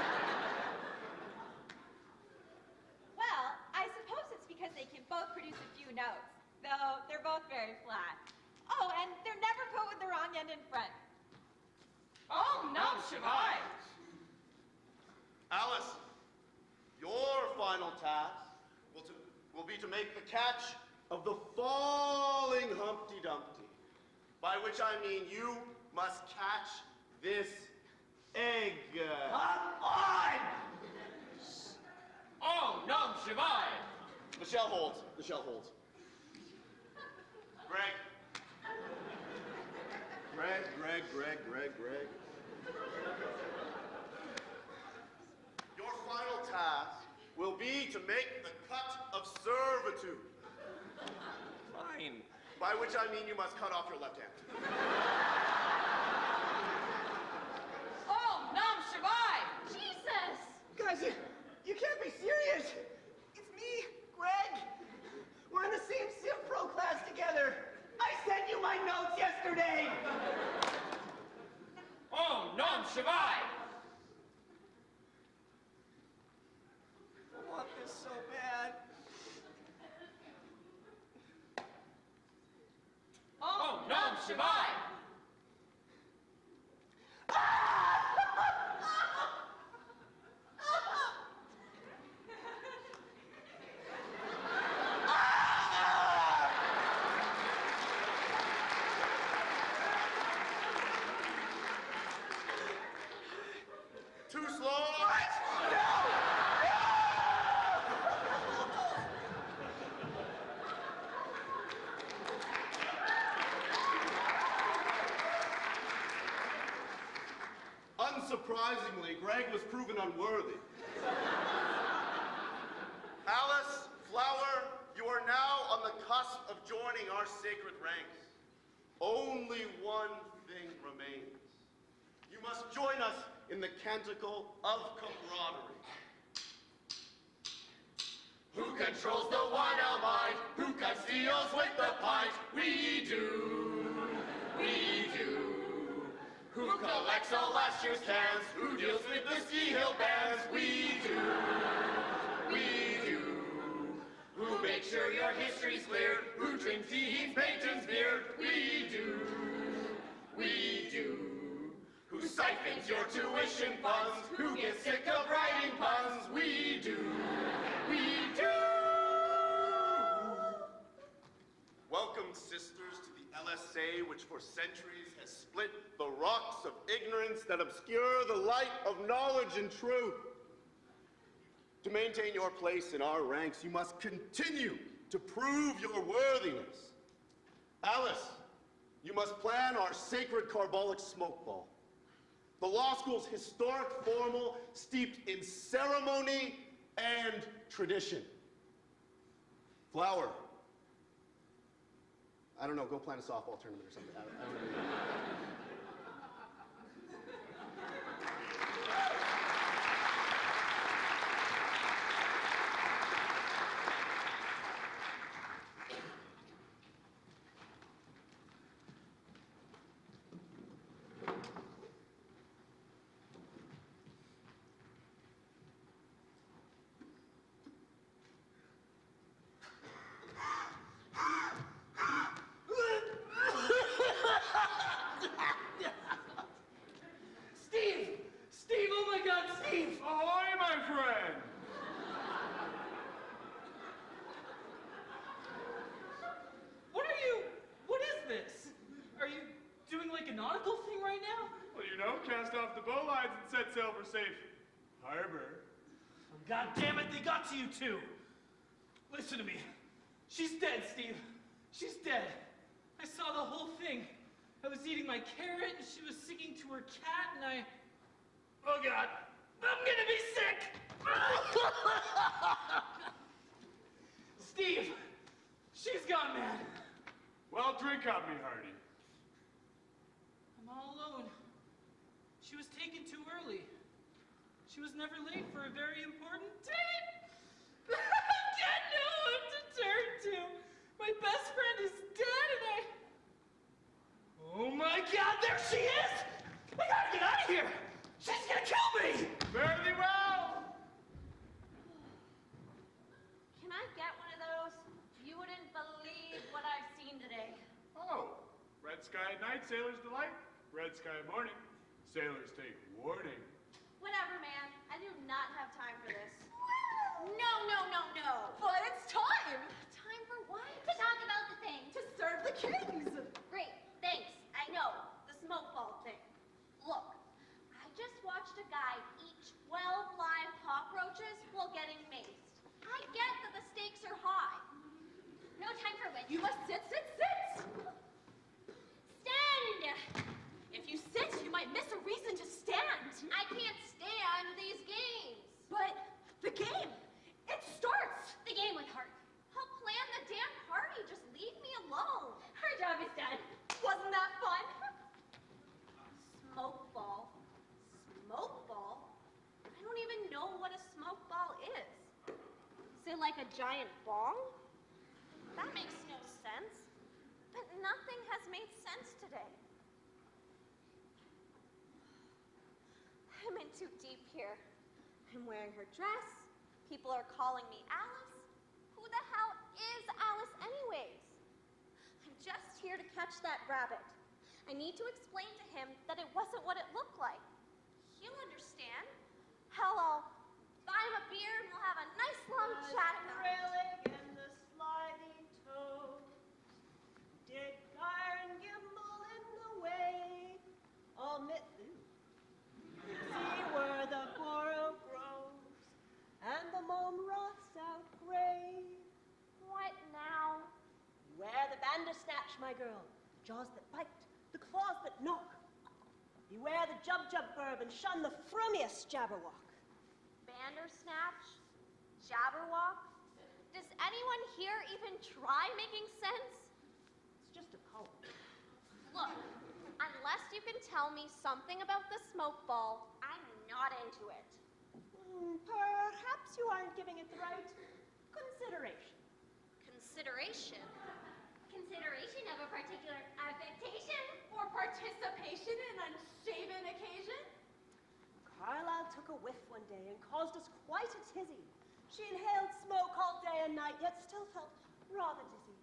Well, I suppose it's because they can both produce a few notes, though they're both very flat. Oh, and they're never put with the wrong end in front. Oh, nom survive! Alice, your final task will be to make the catch of the falling Humpty Dumpty, by which I mean you must catch this egg. Come on! Oh, nom survive! The shell holds. The shell holds. Greg. Greg. Your final task will be to make the cut of servitude. Fine. By which I mean you must cut off your left hand. Oh, nom survive! Jesus! Guys, you can't be serious. It's me, Greg. We're in the same Civ Pro class together. I sent you my notes yesterday. Oh, nom survive! I want this so bad. Oh, nom survive! Too slow. Unsurprisingly, Greg was proven unworthy. Alice, Flower, you are now on the cusp of joining our sacred ranks. Only one thing remains. You must join us in the canticle of camaraderie. Who controls the one-out mind? Who cuts deals with the pint? We do. Who collects all last year's cans? Who deals with the ski hill bands? We do. Who makes sure your history's cleared? Who trims Heath Payton's beard? We do. Who siphons your tuition funds? Who gets sick of writing puns? We do. Welcome, sisters, to the LSA, which for centuries has split the rocks of ignorance that obscure the light of knowledge and truth. To maintain your place in our ranks, you must continue to prove your worthiness. Alice, you must plan our sacred carbolic smoke ball. The law school's historic formal steeped in ceremony and tradition. Flower, I don't know, go plan a softball tournament or something. I don't know. Steve, oh my God, Steve! Ahoy, my friend! What is this? Are you doing like like a nautical thing right now? Well, you know, cast off the bowlines and set sail for safe harbor. Oh, God damn it, they got to you too. Listen to me. She's dead, Steve. She's dead. I saw the whole thing. I was eating my carrot and she was singing to her cat and I... Oh God, I'm gonna be sick! Steve, she's gone mad. Well, drink up, me hearty. I'm all alone. She was taken too early. She was never late for a very important date. I can't know who to turn to. My best friend is dead and I... Oh my God, there she is! I gotta get out of here! She's gonna kill me! Fairly well! Can I get one of those? You wouldn't believe what I've seen today. Oh, red sky at night, sailor's delight. Red sky at morning, sailors take warning. Whatever, man. I do not have time for this. No, no, no, no. But it's time! Time for what? To talk about the thing. To serve the kings! Great, thanks. I know, the smoke ball thing. Look, I just watched a guy eat 12 live cockroaches while getting maced. I get that the stakes are high. No time for which. You must sit, sit, sit! Stand! If you sit, you might miss a reason to stand. I can't stand these games. But the game, it starts. The game with Heart. I'll plan the damn party. Just leave me alone. Her job is done. Wasn't that fun? Smoke ball. Smoke ball? I don't even know what a smoke ball is. Is it like a giant bong? That makes no sense. But nothing has made sense today. I'm in too deep here. I'm wearing her dress. People are calling me Alice. Who the hell is Alice anyways? I'm just here to catch that rabbit. I need to explain to him that it wasn't what it looked like. He'll understand. Hell, I'll buy him a beer and we'll have a nice long chat about it. And the sliding toe did gyre and gimble in the wave. All see where the coral grows and the moon rots out gray. What now? Beware the bandersnatch, my girl. Jaws that bite, the claws that knock. Beware the jub-jub-burb and shun the frumious jabberwock. Bandersnatch? Jabberwock? Does anyone here even try making sense? It's just a poem. Look, unless you can tell me something about the smoke ball, I'm not into it. Perhaps you aren't giving it the right consideration. Consideration? Consideration of a particular affectation or participation in unshaven occasion? Carlyle took a whiff one day and caused us quite a tizzy. She inhaled smoke all day and night, yet still felt rather dizzy.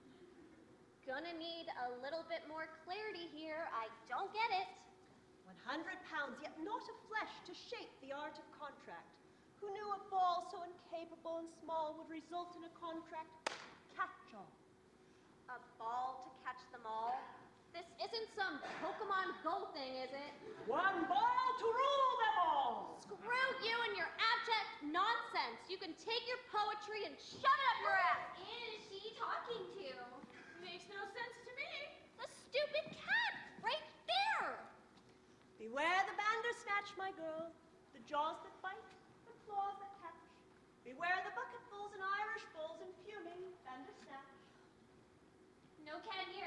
Gonna need a little bit more clarity here. I don't get it. 100 pounds, yet not of flesh to shape the art of contract. Who knew a ball so incapable and small would result in a contract catch-all? A ball to catch them all? This isn't some Pokemon Go thing, is it? One ball to rule them all! Screw you and your abject nonsense. You can take your poetry and shove it up your ass. Who is she talking to? Makes no sense to me. The stupid cat, right there. Beware the bandersnatch, my girl. The jaws that bite, the claws that catch. Beware the bucketfuls and Irish bulls and fuming bandersnatch. No cat here.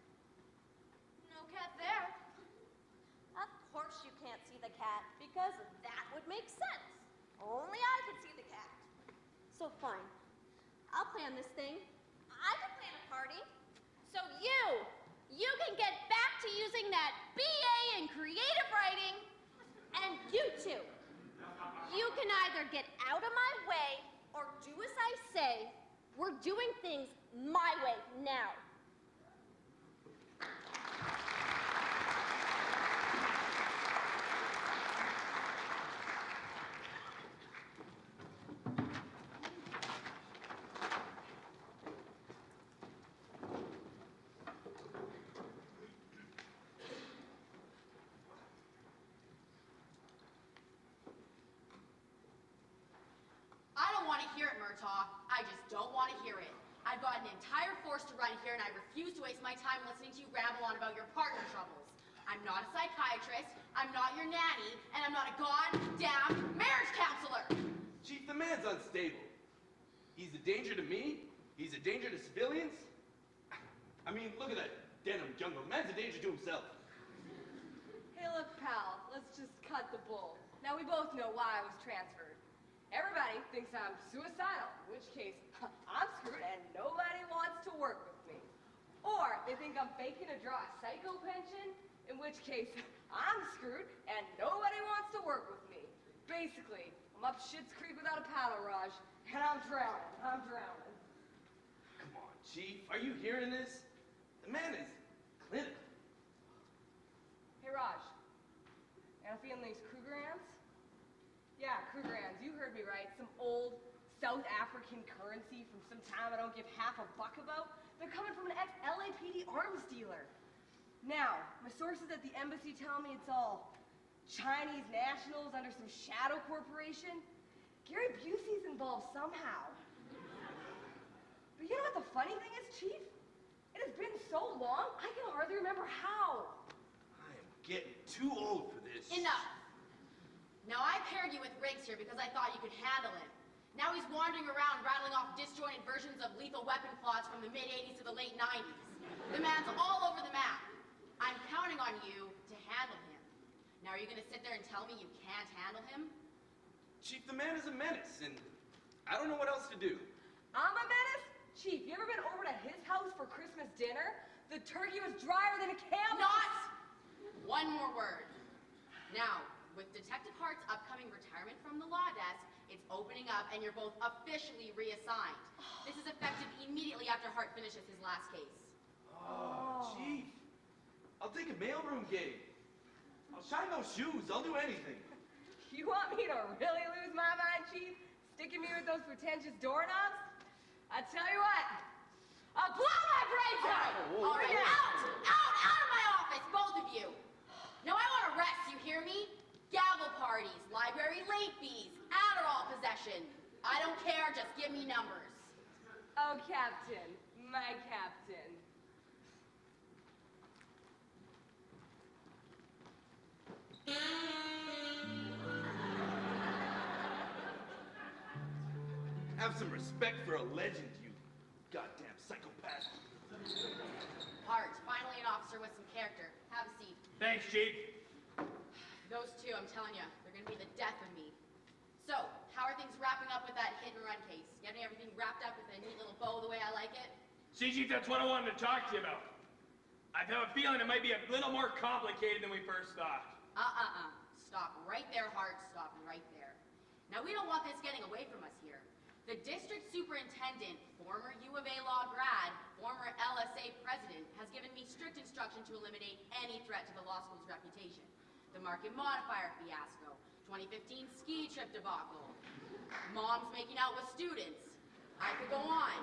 No cat there. Of course you can't see the cat, because that would make sense. Only I can see the cat. So fine. I'll plan this thing. I can plan a party. So you can get back to using that BA in creative writing, and you two, you can either get out of my way or do as I say. We're doing things my way now. entire force to run here, and I refuse to waste my time listening to you ramble on about your partner troubles. I'm not a psychiatrist, I'm not your nanny, and I'm not a goddamn marriage counselor! Chief, the man's unstable. He's a danger to me, he's a danger to civilians. I mean, look at that denim jungle. The man's a danger to himself. Hey, look, pal, let's just cut the bull. Now, we both know why I was transferred. Everybody thinks I'm suicidal, in which case I'm screwed and nobody wants to work with me. Or they think I'm faking to draw a psycho pension, in which case I'm screwed and nobody wants to work with me. Basically, I'm up Schitt's Creek without a paddle, Raj, and I'm drowning. Come on, Chief, are you hearing this? The man is clinical. Hey, Raj, you feeling these Kruger ants? Yeah, Kruger ants, you heard me right. Some old South African currency from some town I don't give half a buck about. They're coming from an ex-LAPD arms dealer. Now, my sources at the embassy tell me it's all Chinese nationals under some shadow corporation. Gary Busey's involved somehow. But you know what the funny thing is, Chief? It has been so long, I can hardly remember how. I am getting too old for this. Enough! Now, I paired you with Riggs here because I thought you could handle him. Now he's wandering around rattling off disjointed versions of lethal weapon plots from the mid-'80s to the late '90s. The man's all over the map. I'm counting on you to handle him. Now, are you going to sit there and tell me you can't handle him? Chief, the man is a menace, and I don't know what else to do. I'm a menace? Chief, you ever been over to his house for Christmas dinner? The turkey was drier than a camel. Not one more word. Now, with Detective Hart's upcoming retirement from the law desk, it's opening up and you're both officially reassigned. This is effective immediately after Hart finishes his last case. Oh, Chief. I'll take a mailroom gig. I'll shine those shoes. I'll do anything. You want me to really lose my mind, Chief? Sticking me with those pretentious doorknobs? I tell you what, I'll blow my brains out! All right, out of my office, both of you! Now I want to rest, you hear me? Gavel parties, library late fees, Adderall possession. I don't care, just give me numbers. Oh, Captain, my Captain. Have some respect for a legend, you goddamn psychopath. Hart, finally an officer with some character. Have a seat. Thanks, Chief. Those two, I'm telling you, they're going to be the death of me. So, how are things wrapping up with that hit-and-run case? Getting everything wrapped up with a neat little bow the way I like it? See, Chief, that's what I wanted to talk to you about. I have a feeling it might be a little more complicated than we first thought. Stop right there, Hart. Stop right there. Now, we don't want this getting away from us here. The district superintendent, former U of A law grad, former LSA president, has given me strict instruction to eliminate any threat to the law school's reputation. The market modifier fiasco, 2015 ski trip debacle, moms making out with students. I could go on.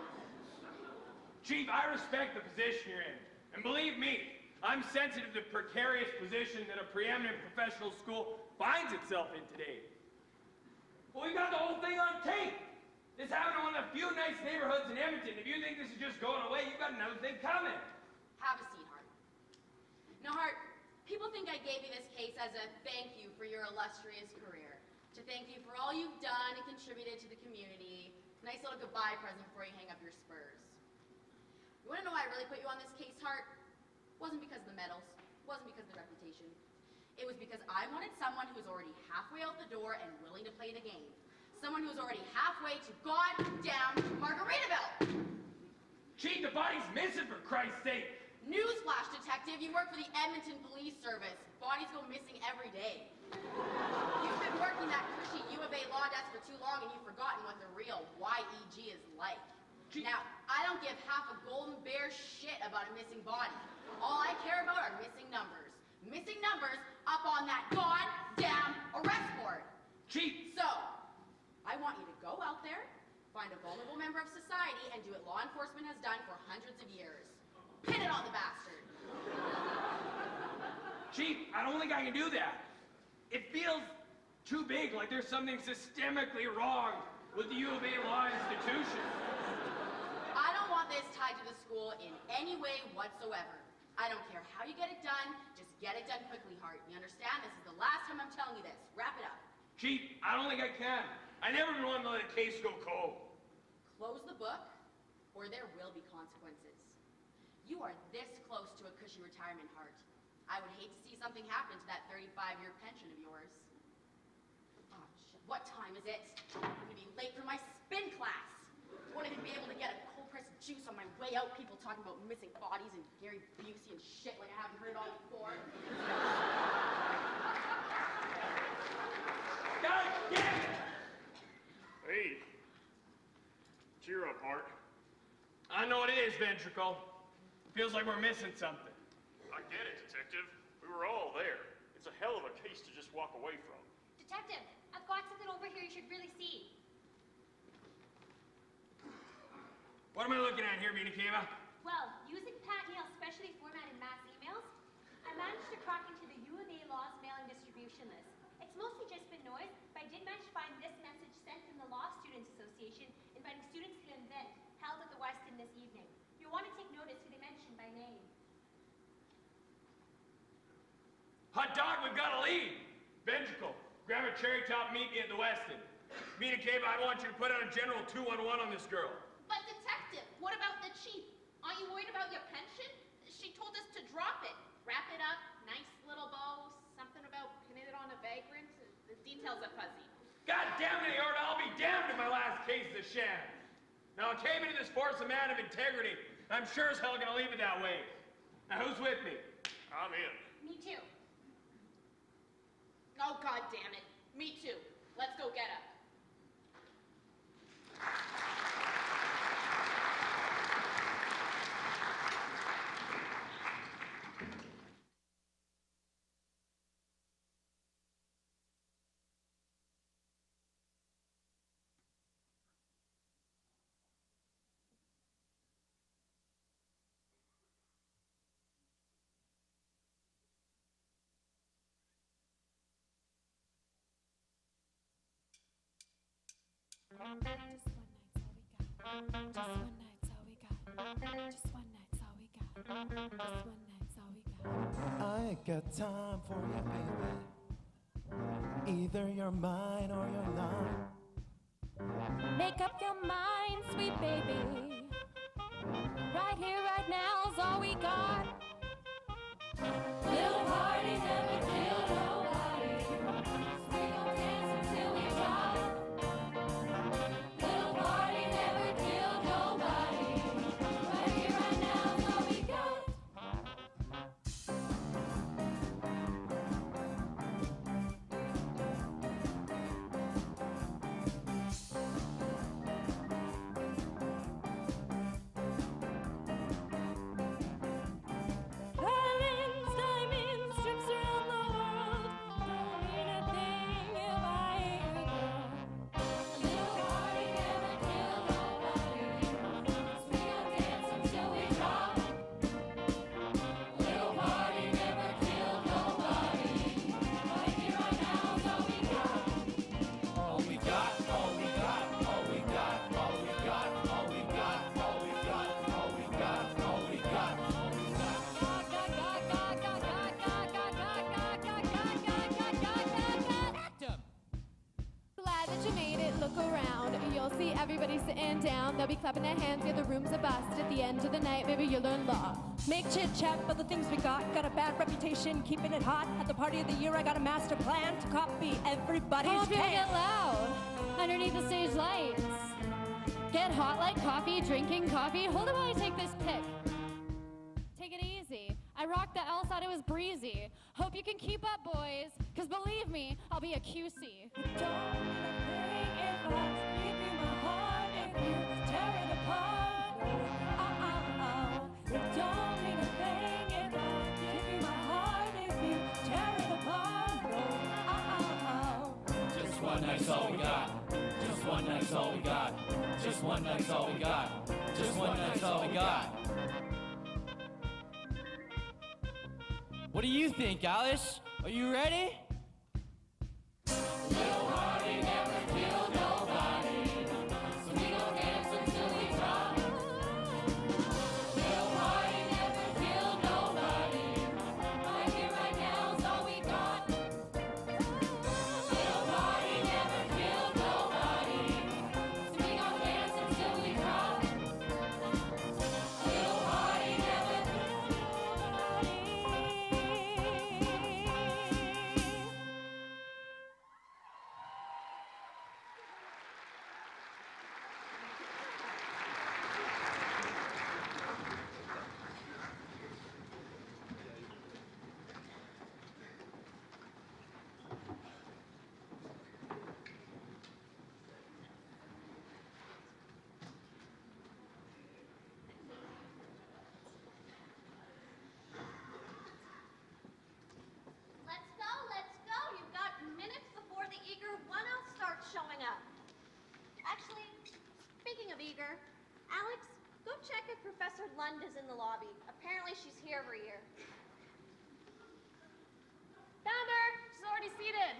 Chief, I respect the position you're in. And believe me, I'm sensitive to the precarious position that a preeminent professional school finds itself in today. Well, we got the whole thing on tape. This happened in one of the few nice neighborhoods in Edmonton. If you think this is just going away, you've got another thing coming. Have a seat, Hart. Now, Hart, people think I gave you this case as a thank you for your illustrious career. To thank you for all you've done and contributed to the community. Nice little goodbye present before you hang up your spurs. You want to know why I really put you on this case, Hart? It wasn't because of the medals. It wasn't because of the reputation. It was because I wanted someone who was already halfway out the door and willing to play the game. Someone who was already halfway to goddamn Margaritaville! Chief, the body's missing, for Christ's sake! Newsflash, detective, you work for the Edmonton Police Service. Bodies go missing every day. You've been working that cushy U of A law desk for too long and you've forgotten what the real YEG is like. Now, I don't give half a golden bear shit about a missing body. All I care about are missing numbers. Missing numbers up on that goddamn arrest board. Chief! So, I want you to go out there, find a vulnerable member of society, and do what law enforcement has done for hundreds of years. Pin it on the bastard. Chief, I don't think I can do that. It feels too big, like there's something systemically wrong with the U of A law institution. I don't want this tied the school in any way whatsoever. I don't care how you get it done, just get it done quickly, Hart. You understand? This is the last time I'm telling you this. Wrap it up. Chief, I don't think I can. I never been one to let a case go cold. Close the book, or there will be consequences. You are this close to a cushy retirement, Hart. I would hate to see something happen to that 35-year pension of yours. Oh, shit. What time is it? I'm gonna be late for my spin class. Won't even be able to get a cold-pressed juice on my way out. People talking about missing bodies and Gary Busey and shit like I haven't heard it all before. God damn it! Hey, cheer up, Hart. I know what it is, Ventricle. Feels like we're missing something. I get it, Detective. We were all there. It's a hell of a case to just walk away from. Detective, I've got something over here you should really see. What am I looking at here, Minikema? Well, using Pat Neal's specially formatted mass emails, I managed to crack into the U of A Law's mailing distribution list. It's mostly just been noise, but I did manage to find this message sent from the Law Students Association inviting students to an event held at the Westin this evening. You'll want to take notice who they mentioned by name. Hot dog, we've got a lead. Ventricle, grab a cherry top, meet me at the Westin. Minikema, I want you to put out a general 211 on this girl. But detective, what about the chief? Aren't you worried about your pension? She told us to drop it. Wrap it up, nice little bow, something about pinning it on a vagrant. The details are fuzzy. God damn it, Aorta, I'll be damned if my last case is a sham. Now, I came into this force a man of integrity. I'm sure as hell gonna leave it that way. Now, who's with me? I'm in. Me too. Oh, God damn it. Me too. Let's go get her. I ain't got time for you, baby. Either you're mine or you're not. Make up your mind, sweet baby. Right here, right now's all we got. Little party never killed nobody. We gon' dance until we drop. Little party never killed nobody. Right here, right now's all we got. Diamonds, diamonds, trips around the world. Don't mean a thing if I ain't your girl. A little party never killed nobody. We gon' dance until we drop. A little party never killed nobody. Right here, right now's all we got. All we got, all we got, all we got, all we got, all we got, all we got, all we got, all we got. Glad that you made it, look around. You'll see everybody sitting down. They'll be clapping their hands, yeah, the room's a bust. At the end of the night, maybe you'll learn law. Make chit chat about the things we got. Got a bad reputation, keeping it hot. At the party of the year, I got a master plan to copy everybody's Come up here and tale. get loud underneath the stage lights. Get hot like coffee, drinking coffee. Hold it while I take this pic. Take it easy. I rocked the L, thought it was breezy. Hope you can keep up, boys, because believe me, I'll be a QC. Just one night's all we got. Just one night's all we got. Just one night's all we got. Just one night's all we got. What do you think, Alice? Are you ready? Little party never killed nobody. So we gon' dance until we drop. Alex, go check if Professor Lund is in the lobby. Apparently she's here every year. Found her! She's already seated.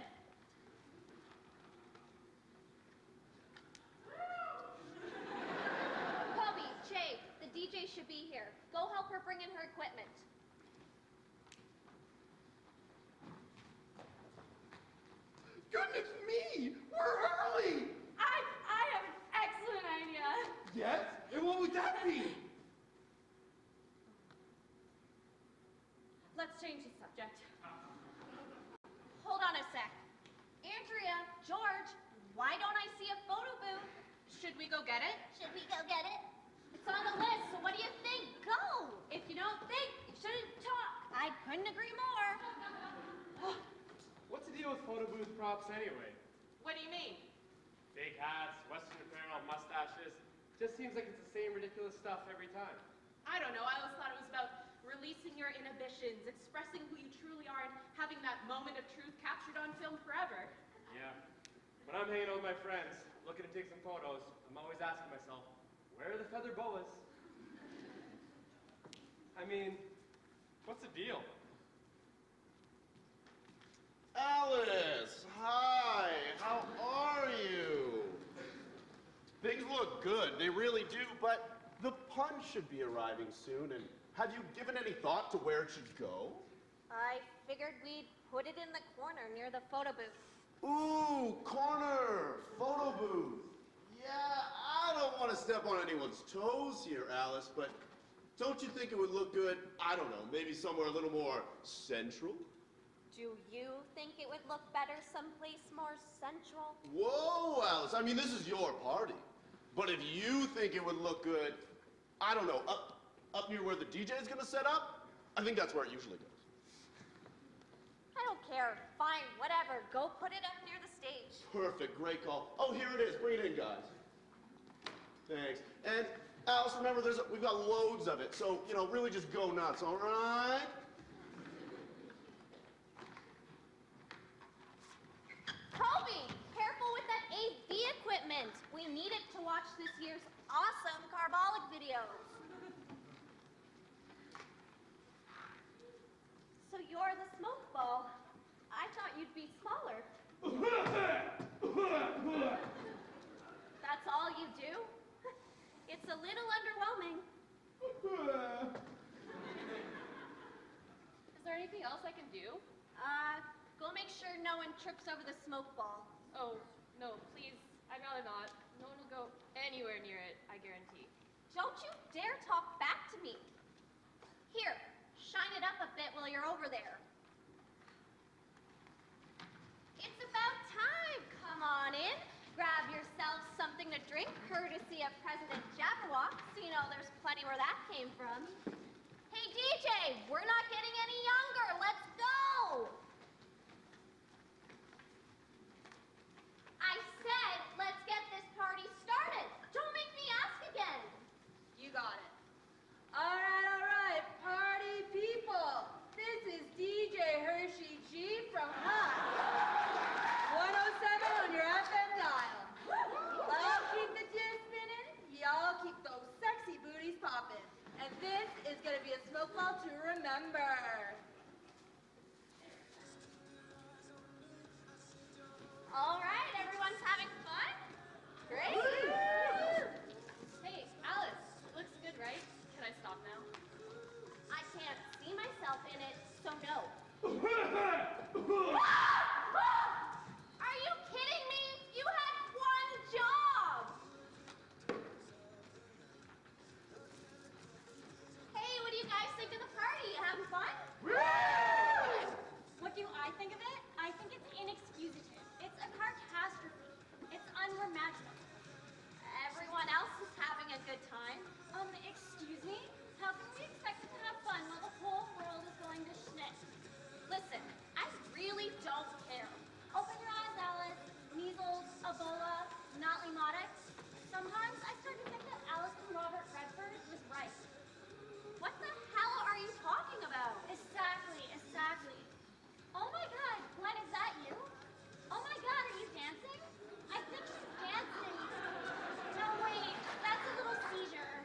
Kobe, Jay, the DJ should be here. Go help her bring in her equipment. Goodness me! We're early! I have an excellent idea. Yes? And what would that be? Let's change the subject. Hold on a sec. Andrea, George, why don't I see a photo booth? Should we go get it? Should we go get it? It's on the list, so what do you think? Go! If you don't think, you shouldn't talk. I couldn't agree more. What's the deal with photo booth props anyway? What do you mean? Fake hats, Western apparel, mustaches. Just seems like it's the same ridiculous stuff every time. I don't know. I always thought it was about releasing your inhibitions, expressing who you truly are, and having that moment of truth captured on film forever. Yeah. When I'm hanging out with my friends, looking to take some photos, I'm always asking myself, where are the feather boas? I mean, what's the deal? Alice, hi, how are you? Things look good, they really do, but the punch should be arriving soon, and have you given any thought to where it should go? I figured we'd put it in the corner near the photo booth. Ooh, corner, photo booth. Yeah, I don't want to step on anyone's toes here, Alice, but don't you think it would look good, I don't know, maybe somewhere a little more central? Do you think it would look better someplace more central? Whoa, Alice, I mean, this is your party. But if you think it would look good, I don't know, up near where the DJ is gonna set up, I think that's where it usually goes. I don't care. Fine, whatever. Go put it up near the stage. Perfect, great call. Oh, here it is. Bring it in, guys. Thanks. And Alice, remember, we've got loads of it, so, you know, really just go nuts, all right? Kobe, careful with that AV equipment. We need it to watch this year's awesome carbolic videos. So you're the smoke ball. I thought you'd be smaller. That's all you do? It's a little underwhelming. Is there anything else I can do? Go make sure no one trips over the smoke ball. Oh, no, please. I'd rather not. No one will go anywhere near it, I guarantee. Don't you dare talk back to me. Here, shine it up a bit while you're over there. It's about time. Come on in. Grab yourself something to drink, courtesy of President Jabberwock, so you know there's plenty where that came from. Hey, DJ, we're not getting any younger. Let's go. I said, let's get this party started. Don't make me ask again. You got it. All right, party people. This is DJ Hershey G from Hot 107 on your FM dial. I'll keep the tune spinning. Y'all keep those sexy booties popping. And this is going to be a smoke ball to remember. All right, everyone's having fun? Great. Hey, Alice, looks good, right? Can I stop now? I can't see myself in it, so no. Are you kidding me? You had one job. Hey, what do you guys think of the party? You having fun? What do I think of it? I think it's inexcusable. It's a catastrophe. It's unremarkable. Everyone else is having a good time. Excuse me? How can we expect to have fun while the whole world is going to schnick? Listen, I really don't care. Open your eyes, Alice. Measles, Ebola, not Lemotic. Sometimes I start to think that Alice and Robert Redford was right. What the hell are you talking about? Exactly. Oh my God, Gwen, is that you? Oh my God, are you dancing? I think she's dancing. No, wait, that's a little seizure.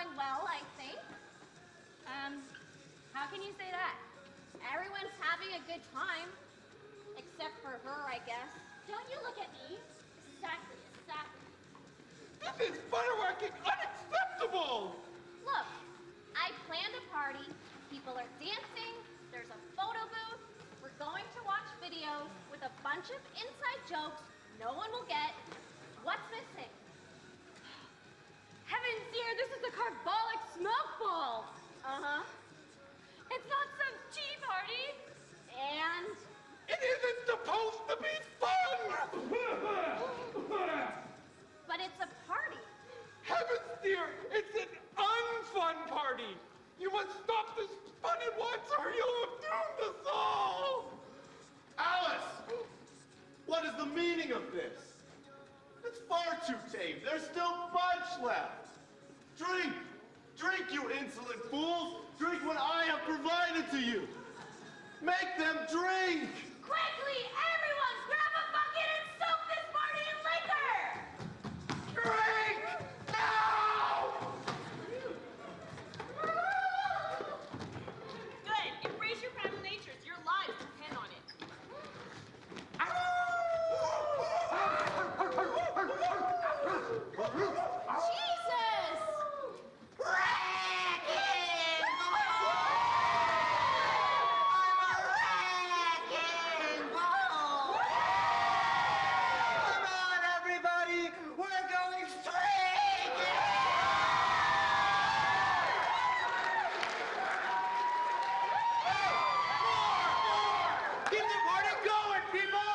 gone well, I think. How can you say that? Everyone's having a good time. Except for her, I guess. Don't you look at me. Exactly. This is fireworking unacceptable! Look, I planned a party. People are dancing. There's a photo booth. We're going to watch videos with a bunch of inside jokes no one will get. What's missing? Heavens dear, this is a carbolic smoke ball. Uh-huh. It's not some tea party. And? It isn't supposed to be fun! But it's a party. Heavens, dear, it's an unfun party. You must stop this fun at once or you'll have doomed us all! Alice! What is the meaning of this? It's far too tame. There's still punch left. Drink! Drink, you insolent fools! Drink what I have provided to you! Make them drink! Quickly, everyone, grab a bucket and soak this party in liquor! Drink! Now! Good. Embrace your primal natures. Your lives depend on it. Jesus! Come on, everybody! We're going straight! Keep the party going, people!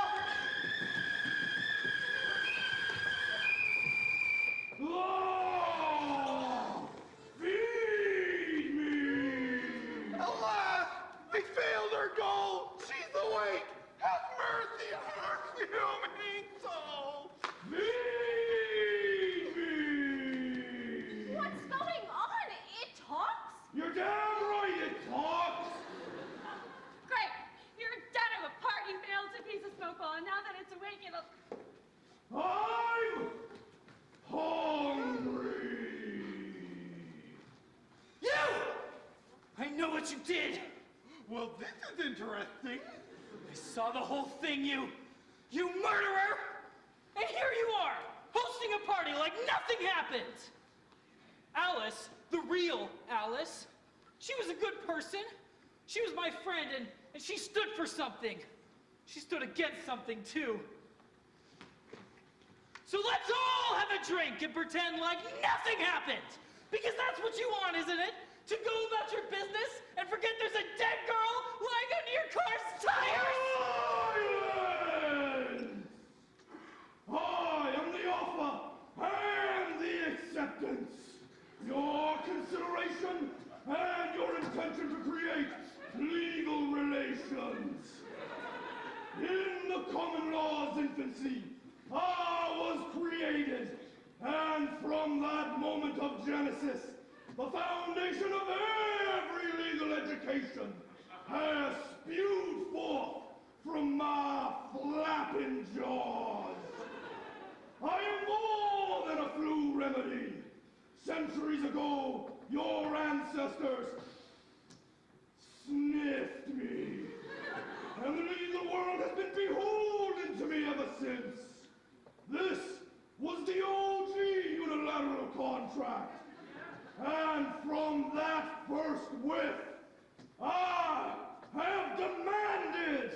Oh! Feed me! Alas! We failed our goal! She's awake! Have mercy on our human soul! Feed me! What's going on? It talks? You're damn right it talks! Great. Your den of a party failed to piece of smoke ball, and now that it's awake, it'll... I'm hungry! You! I know what you did. Well, this is interesting. I saw the whole thing, you murderer! And here you are, hosting a party like nothing happened! Alice, the real Alice, she was a good person. She was my friend, and she stood for something. She stood against something, too. So let's all have a drink and pretend like nothing happened! Because that's what you want, isn't it? To go about your business and forget there's a dead girl lying under your car's tires! Silence! I am the offer and the acceptance. Your consideration and your intention to create legal relations. In the common law's infancy, I was created, and from that moment of Genesis, the foundation of every legal education has spewed forth from my flapping jaws. I am more than a flu remedy. Centuries ago, your ancestors sniffed me, and the legal world has been beholden to me ever since. This was the OG unilateral contract. And from that first whiff, I have demanded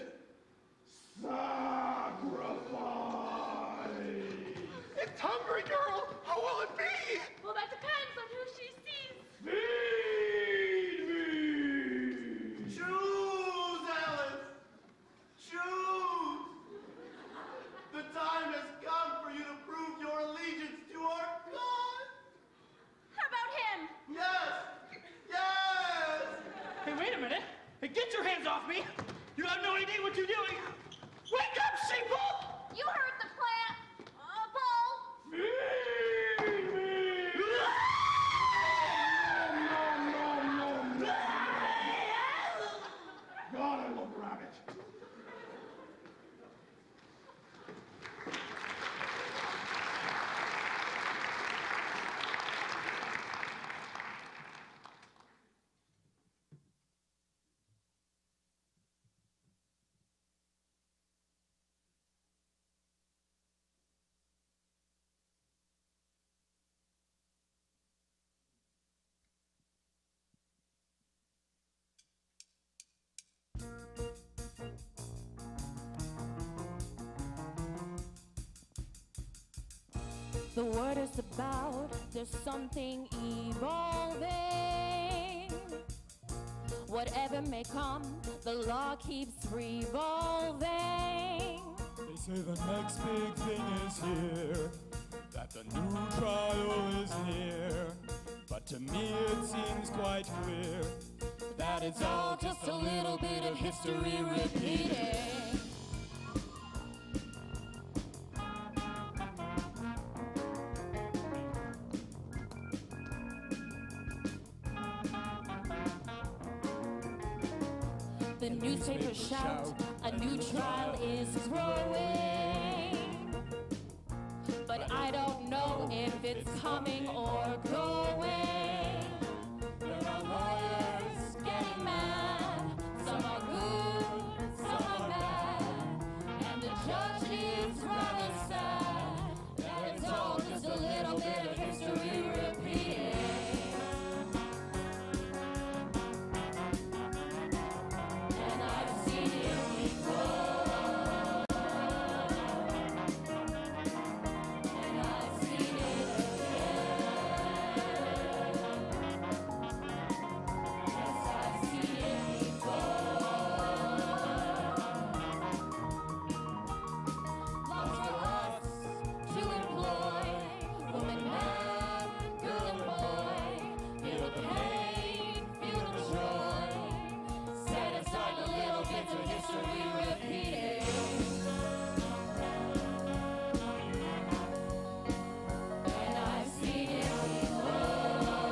sacrifice. It's hungry, girl! How will it be? Well, that depends on who she sees. Feed me! Choose, Alice! Choose! The time has come for you to prove your allegiance to our God! How about him? Yes! Yes! Hey, wait a minute. Hey, get your hands off me. You have no idea what you're doing. Wake up, sheeple! You heard the plan. Bull. Feed me! God, I love rabbit. the word is about there's something evolving. Whatever may come, the law keeps revolving. They say the next big thing is here, that the new trial is near. But to me it seems quite clear that it's all just a little bit of history repeating. The newspapers shout, a new trial is growing. But I don't know if it's coming or going. There are lawyers getting mad. Some are good, some are bad. And the judge is rather sad that it's all just a little bit of history repeating. And I've seen it before. And I've seen it again. Yes, I've seen it before. Laws for us to employ, woman, man, girl and boy. Feel the pain, feel the joy. Set aside the little bits of history repeating. And I've seen it before.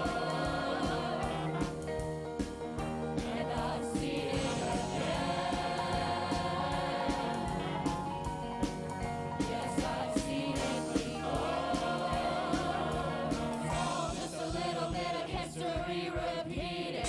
And I've seen it again. Yes, I've seen it before. It's all just a little bit of history repeating.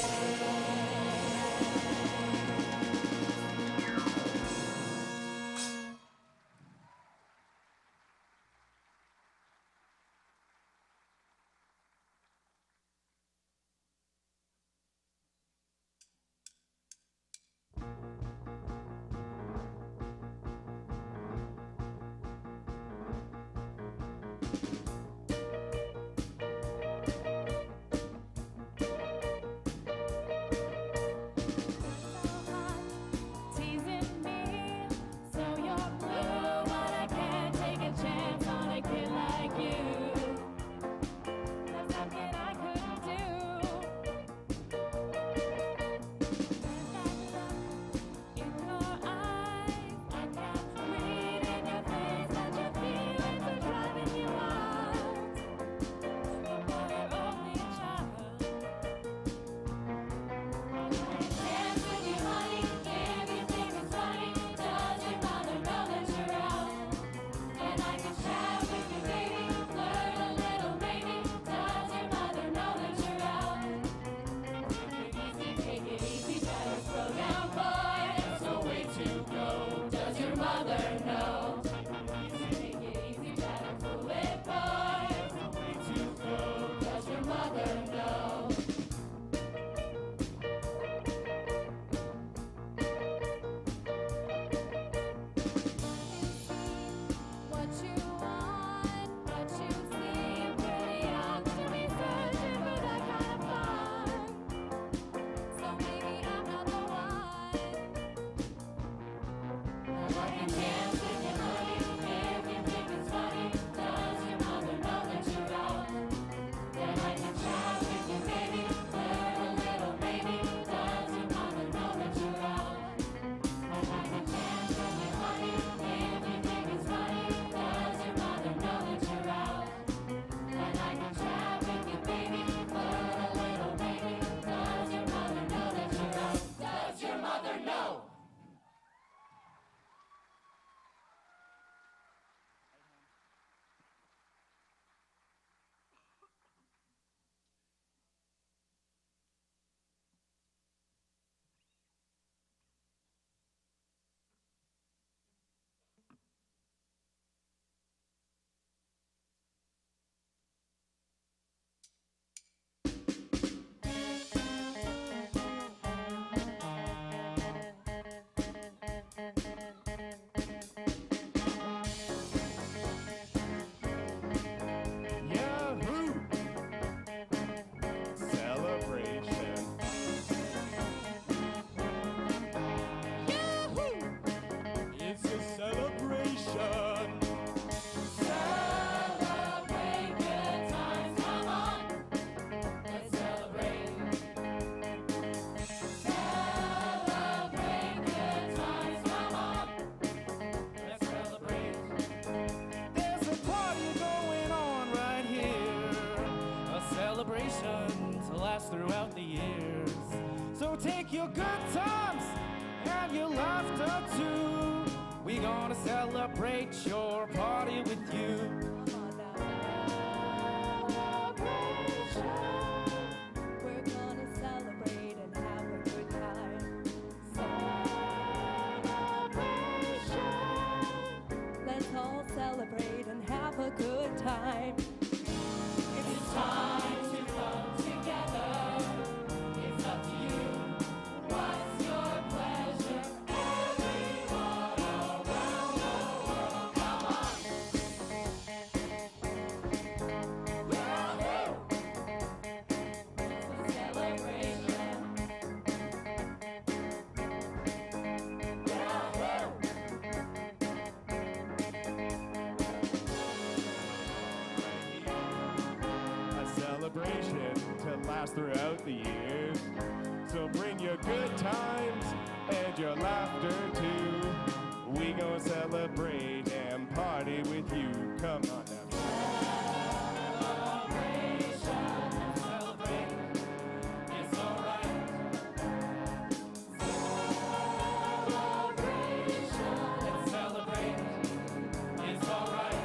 Teasing me, so you're blue, but I can't take a chance on a kid like you. There's nothing I couldn't do. In your eyes, I can read in your face that your feelings are driving you wild. But for your only child, dance with you, honey, if you think it's funny. Does your mother know that you're out? And I can chat with you, baby, flirt a little, maybe. Does your mother know that you're out? Take it easy, better slow down, boy. There's no way to go. Does your mother know? Take it easy, better cool it, boy. There's no way to go. Does your mother know? What you want, what you seem pretty young to be searching for that kind of fun. So maybe I'm not the one. Now I can dance with you, honey, if you think it's funny. Does your mother know that you're out? Then I can chat with you, baby, flirt a little, maybe. Does your mother know that you're out? And I can dance with you, honey, if you think it's funny. Does your mother know that you're out? And I can chat with you, baby, flirt a little, maybe. Does your mother know that you're out? Does your mother know? last throughout the years. So take your good times and your laughter too. We gonna celebrate your party with you. We're gonna celebrate and have a good time. Celebration. Let's all celebrate and have a good time. It's time to come together. It's up to you. What's your pleasure? Everyone around the world, come on. Yahoo! It's a celebration. Yahoo! A celebration to last throughout the years. So bring your good times and your laughter too. We gonna celebrate and party with you. Come on now. Celebration, celebrate. It's alright. Celebration, let's celebrate. It's alright.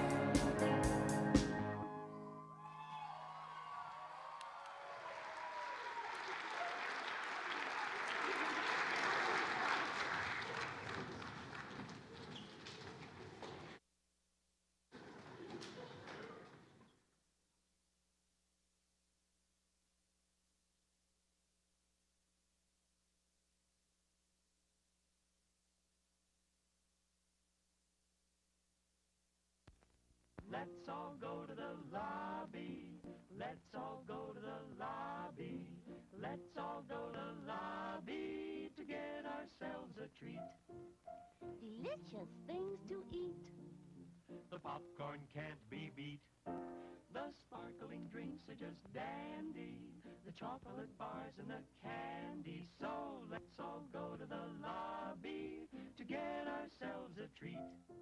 Let's all go to the lobby. Let's all go to the lobby. Let's all go to the lobby to get ourselves a treat. Delicious things to eat. The popcorn can't be beat. The sparkling drinks are just dandy. The chocolate bars and the candy. So let's all go to the lobby to get ourselves a treat.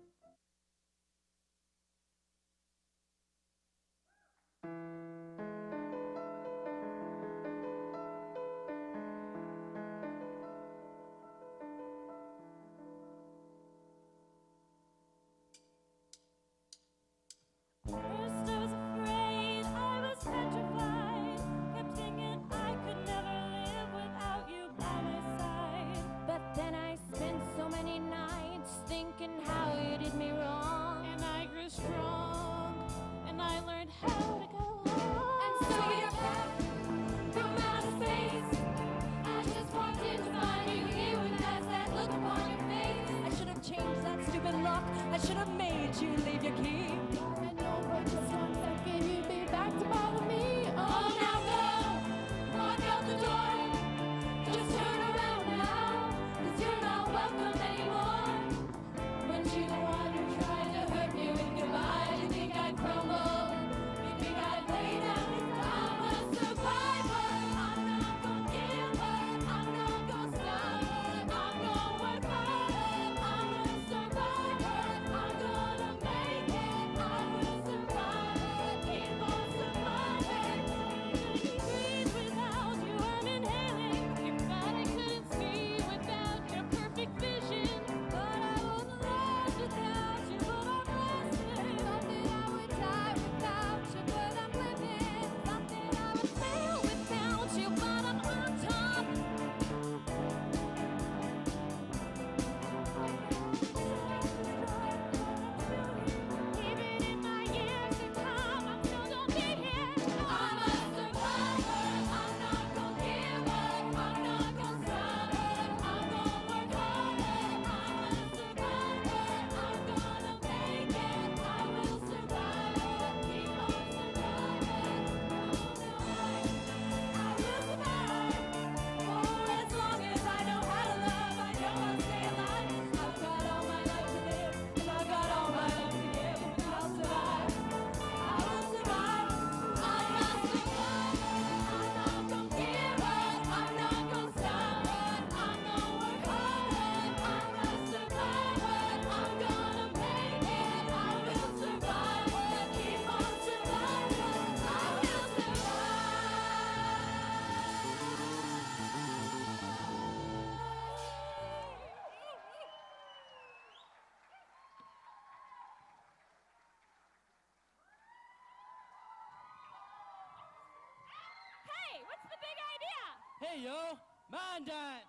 First I was afraid, I was petrified. Kept thinking I could never live without you by my side. But then I spent so many nights thinking how you didn't Hey yo, mind dance.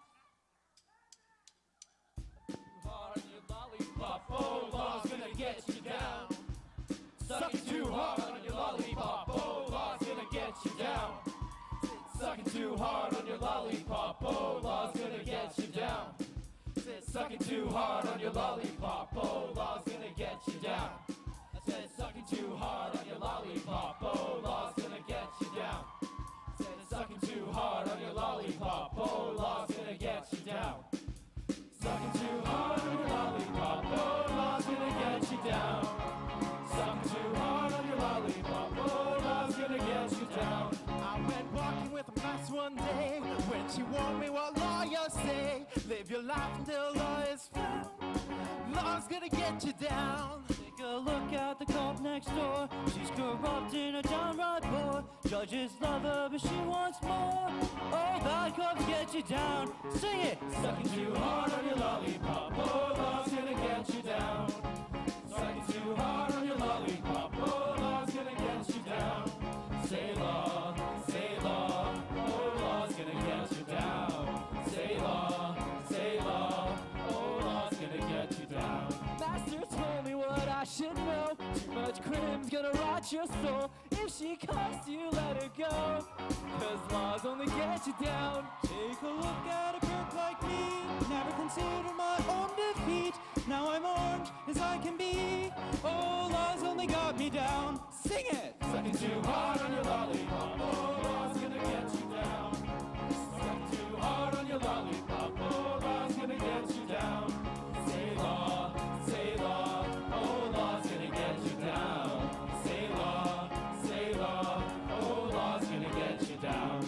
Hard on your lollipop, oh, law's gonna get you down. Sucking too hard on your lollipop, oh, law's gonna get you down. Sucking too hard on your lollipop, oh, law's gonna get you down. Sucking too hard on your lollipop, oh, law's gonna get you down. I said sucking too hard on your lollipop, oh, law's gonna get you down. I said sucking too hard on your lollipop, oh, law's gonna get you down. Sucking too hard on your lollipop, oh, law's gonna get you down. Sucking too hard on your lollipop, oh, law's gonna get you down. I went walking with a mouse one day when she warned me what lawyers say. Live your life until law is found. Law's gonna get you down. Take a look at the cop next door. She's corrupt and a downright poor. Judges love her, but she wants more. Oh, bad cops get you down. Sing it! Sucking too hard on your lollipop. Oh, law's gonna get you down. Sucking too hard on your lollipop. Oh, law's gonna get you down. Say law, oh, law's gonna get you down. Say law, oh, law's gonna get you down. Master told me what I should know. Too much crim's gonna rot your soul. If she cuffs you, let her go. 'Cause laws only get you down. Take a look at a perk like me. Never considered my own defeat. Now I'm orange as I can be. Oh, laws only got me down. Sing it! Sucking too hard on your lollipop. Oh, law's gonna get you down. Sucking too hard on your lollipop. Oh, law's gonna get you down. Say law, oh, law's gonna get you down. Say law, oh, law's gonna get you down.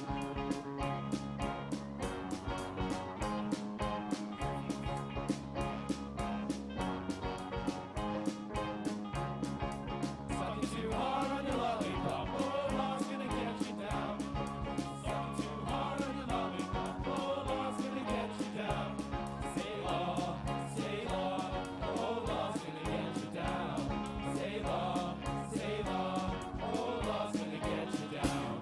Sucking too hard on your lollipop, oh, law's gonna get you down. Sucking too hard on your lollipop, oh, law's gonna get you down. Say law, oh, law's gonna get you down. Say law, oh, law's gonna get you down.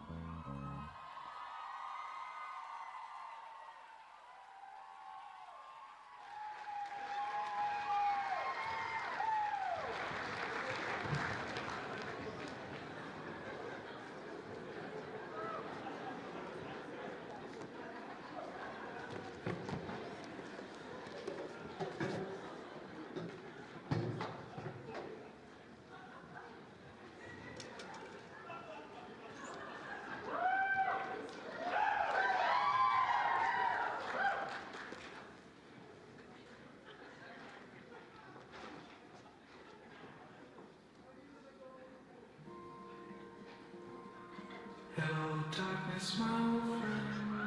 Hello, darkness, my old friend.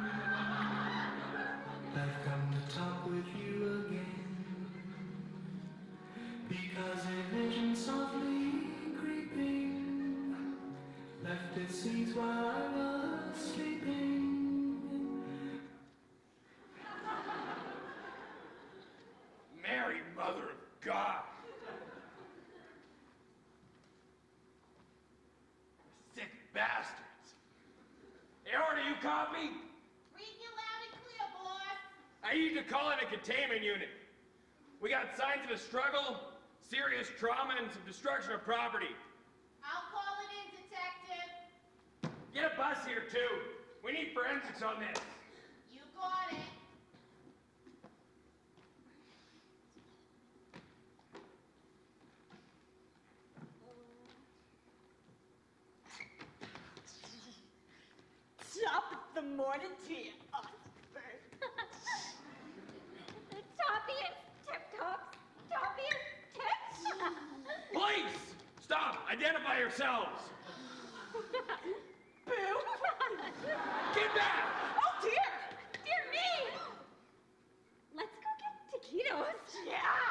I've come to talk with you again. Because a vision softly creeping left its seeds while I was sleeping. Mary, Mother of God! Sick bastards! Aorta, you copy? Read you loud and clear, boss. I need to call in a containment unit. We got signs of a struggle, serious trauma, and some destruction of property. I'll call it in, detective. Get a bus here, too. We need forensics on this. You got it. Top of the morning to you, Osborne. Toppiest tip-tops, toppiest tips. Police! Stop! Identify yourselves! Boo! Get back! Oh dear! Dear me! Let's go get taquitos. Yeah!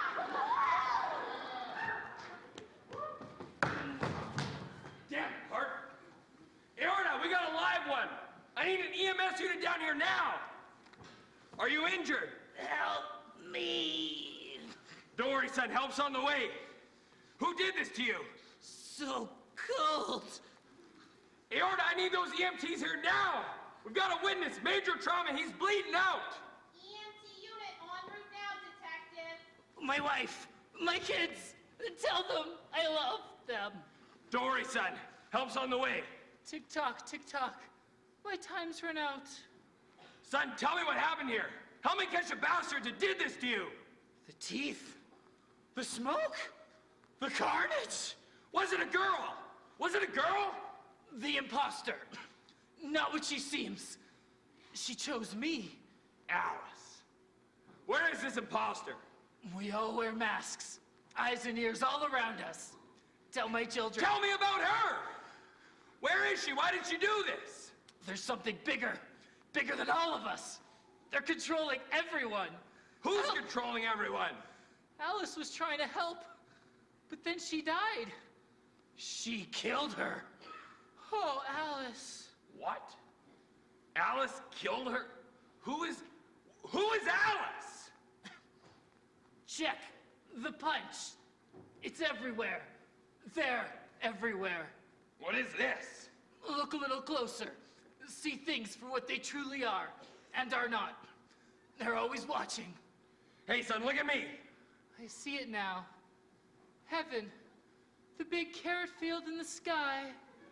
Damn, Hart! Aorta, we got a live one! I need an EMS unit down here now! Are you injured? Help me! Don't worry, son. Help's on the way. Who did this to you? So cold. Aorta, I need those EMTs here now! We've got a witness, major trauma. He's bleeding out. EMT unit en route now, detective. My wife, my kids, tell them I love them. Don't worry, son. Help's on the way. Tick-tock, tick-tock. My time's run out. Son, tell me what happened here. Help me catch the bastards that did this to you. The teeth, the smoke, the carnage. Was it a girl? Was it a girl? The imposter. Not what she seems. She chose me. Alice. Where is this imposter? We all wear masks. Eyes and ears all around us. Tell my children. Tell me about her! Where is she? Why did she do this? There's something bigger. Bigger than all of us. They're controlling everyone. Who's controlling everyone? Alice was trying to help, but then she died. She killed her. Oh, Alice. What? Alice killed her? Who is Alice? Check the punch. It's everywhere. They're everywhere. What is this? Look a little closer. See things for what they truly are and are not. They're always watching. Hey, son, look at me. I see it now. Heaven. The big carrot field in the sky.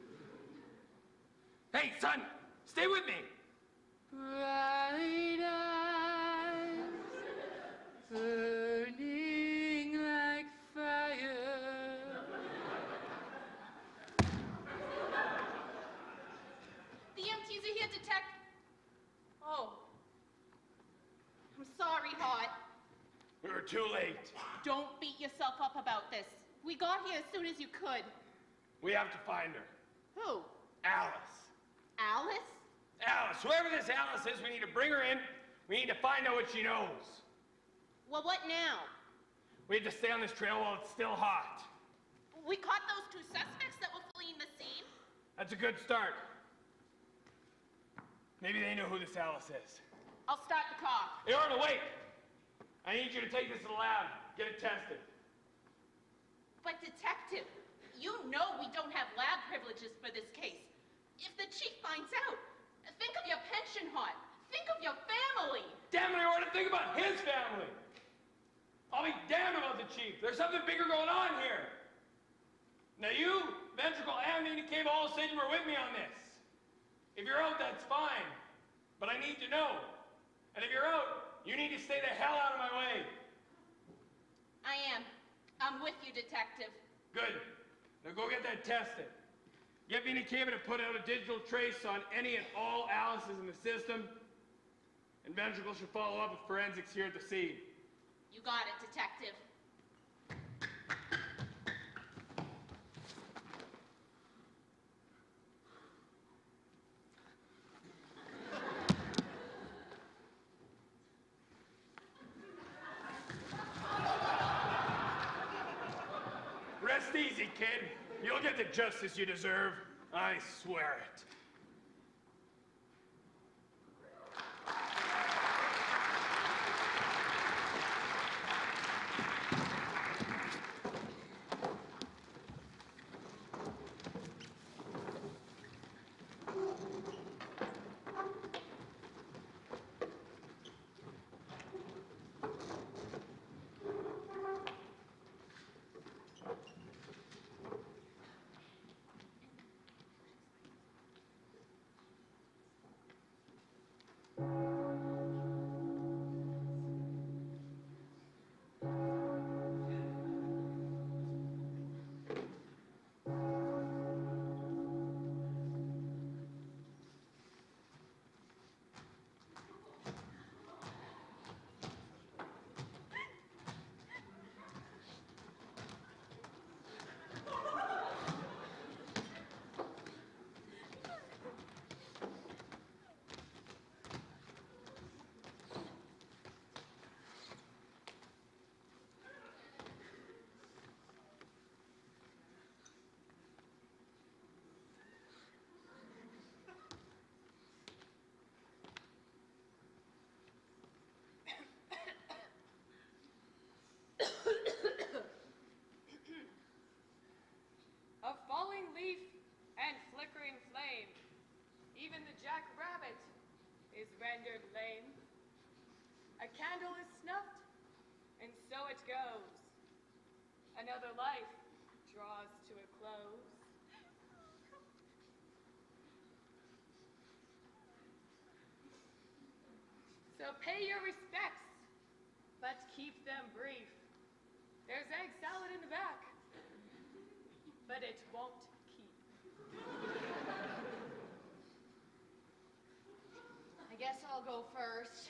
Hey, son, stay with me. Bright eyes, burning like fire. The EMTs are here, detective. Oh. I'm sorry, Hot. We were too late. Don't beat yourself up about this. We got here as soon as you could. We have to find her. Who? Alice. Alice? Alice. Whoever this Alice is, we need to bring her in. We need to find out what she knows. Well, what now? We have to stay on this trail while it's still hot. We caught those two suspects that were fleeing the scene. That's a good start. Maybe they know who this Alice is. I'll start the car. Hey, Arnold, wait! I need you to take this to the lab. Get it tested. But detective, you know we don't have lab privileges for this case. If the chief finds out, think of your pension, Hot. Think of your family. Damn it, I want to think about his family. I'll be damned about the chief. There's something bigger going on here. Now you, Ventricle, and Nina Cave all said you were with me on this. If you're out, that's fine. But I need to know. And if you're out, you need to stay the hell out of my way. I am. I'm with you, detective. Good. Now go get that tested. Get me and Kevin to put out a digital trace on any and all Alice's in the system. And Ventricle should follow up with forensics here at the scene. You got it, detective. Rest easy, kid. You'll get the justice you deserve. I swear it. rendered lame. A candle is snuffed, and so it goes. Another life draws to a close. So pay your respects, but keep them brief. There's egg salad in the back, but it won't keep. I guess I'll go first.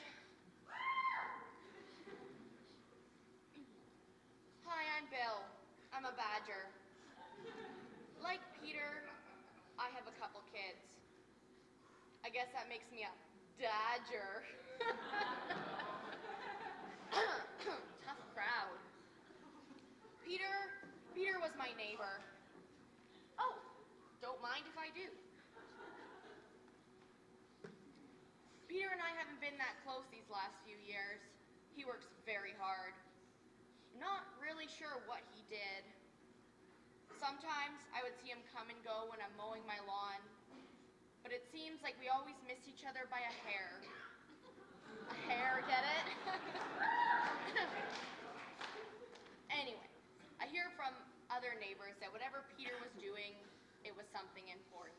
Hi, I'm Bill. I'm a badger. Like Peter, I have a couple kids. I guess that makes me a dadger. Tough crowd. Peter was my neighbor. Oh, don't mind if I do. Peter and I haven't been that close these last few years. He works very hard. Not really sure what he did. Sometimes I would see him come and go when I'm mowing my lawn, but it seems like we always miss each other by a hair. A hair, get it? Anyway, I hear from other neighbors that whatever Peter was doing, it was something important.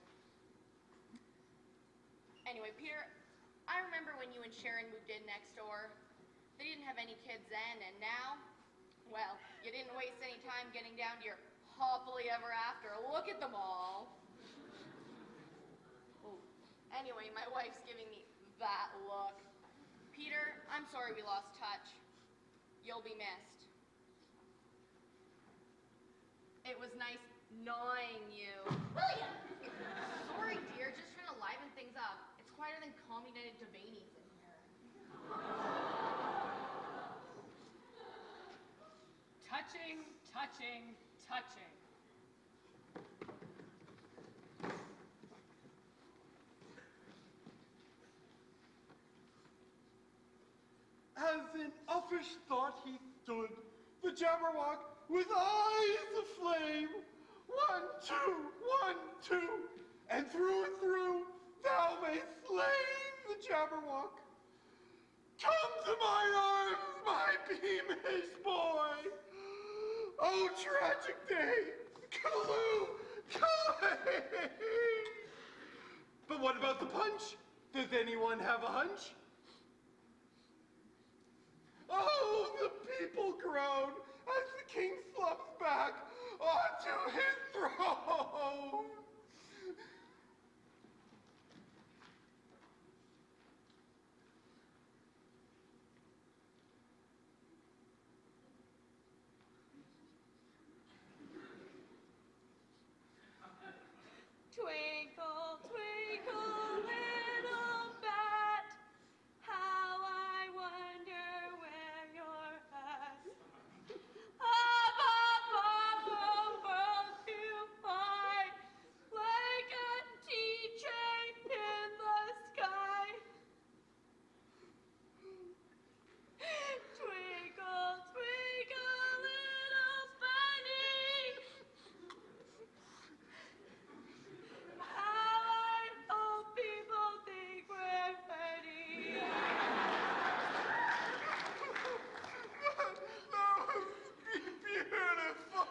Anyway, Peter, I remember when you and Sharon moved in next door. They didn't have any kids then, and now, well, you didn't waste any time getting down to your happily ever after. Look at them all. Oh. Anyway, my wife's giving me that look. Peter, I'm sorry we lost touch. You'll be missed. It was nice gnawing you. William! Sorry, dear, just trying to liven things up. It's quieter than communist Devaney's in here. Touching, touching, touching. As in uffish thought he stood, the Jabberwock with eyes aflame. 1, 2, 1, 2, and through, thou mayst slay the Jabberwock. Come to my arms, my beamish boy. Oh, tragic day, Callooh, Calais. But what about the punch? Does anyone have a hunch? Oh, the people groan as the king slumps back onto his throne. Twinkle, twinkle, little bat, how I wonder where you're at. Up, up, up, over to fly, like a tea tray in the sky. Twinkle, twinkle, little bunny, how I hope people think we're funny. That was beautiful.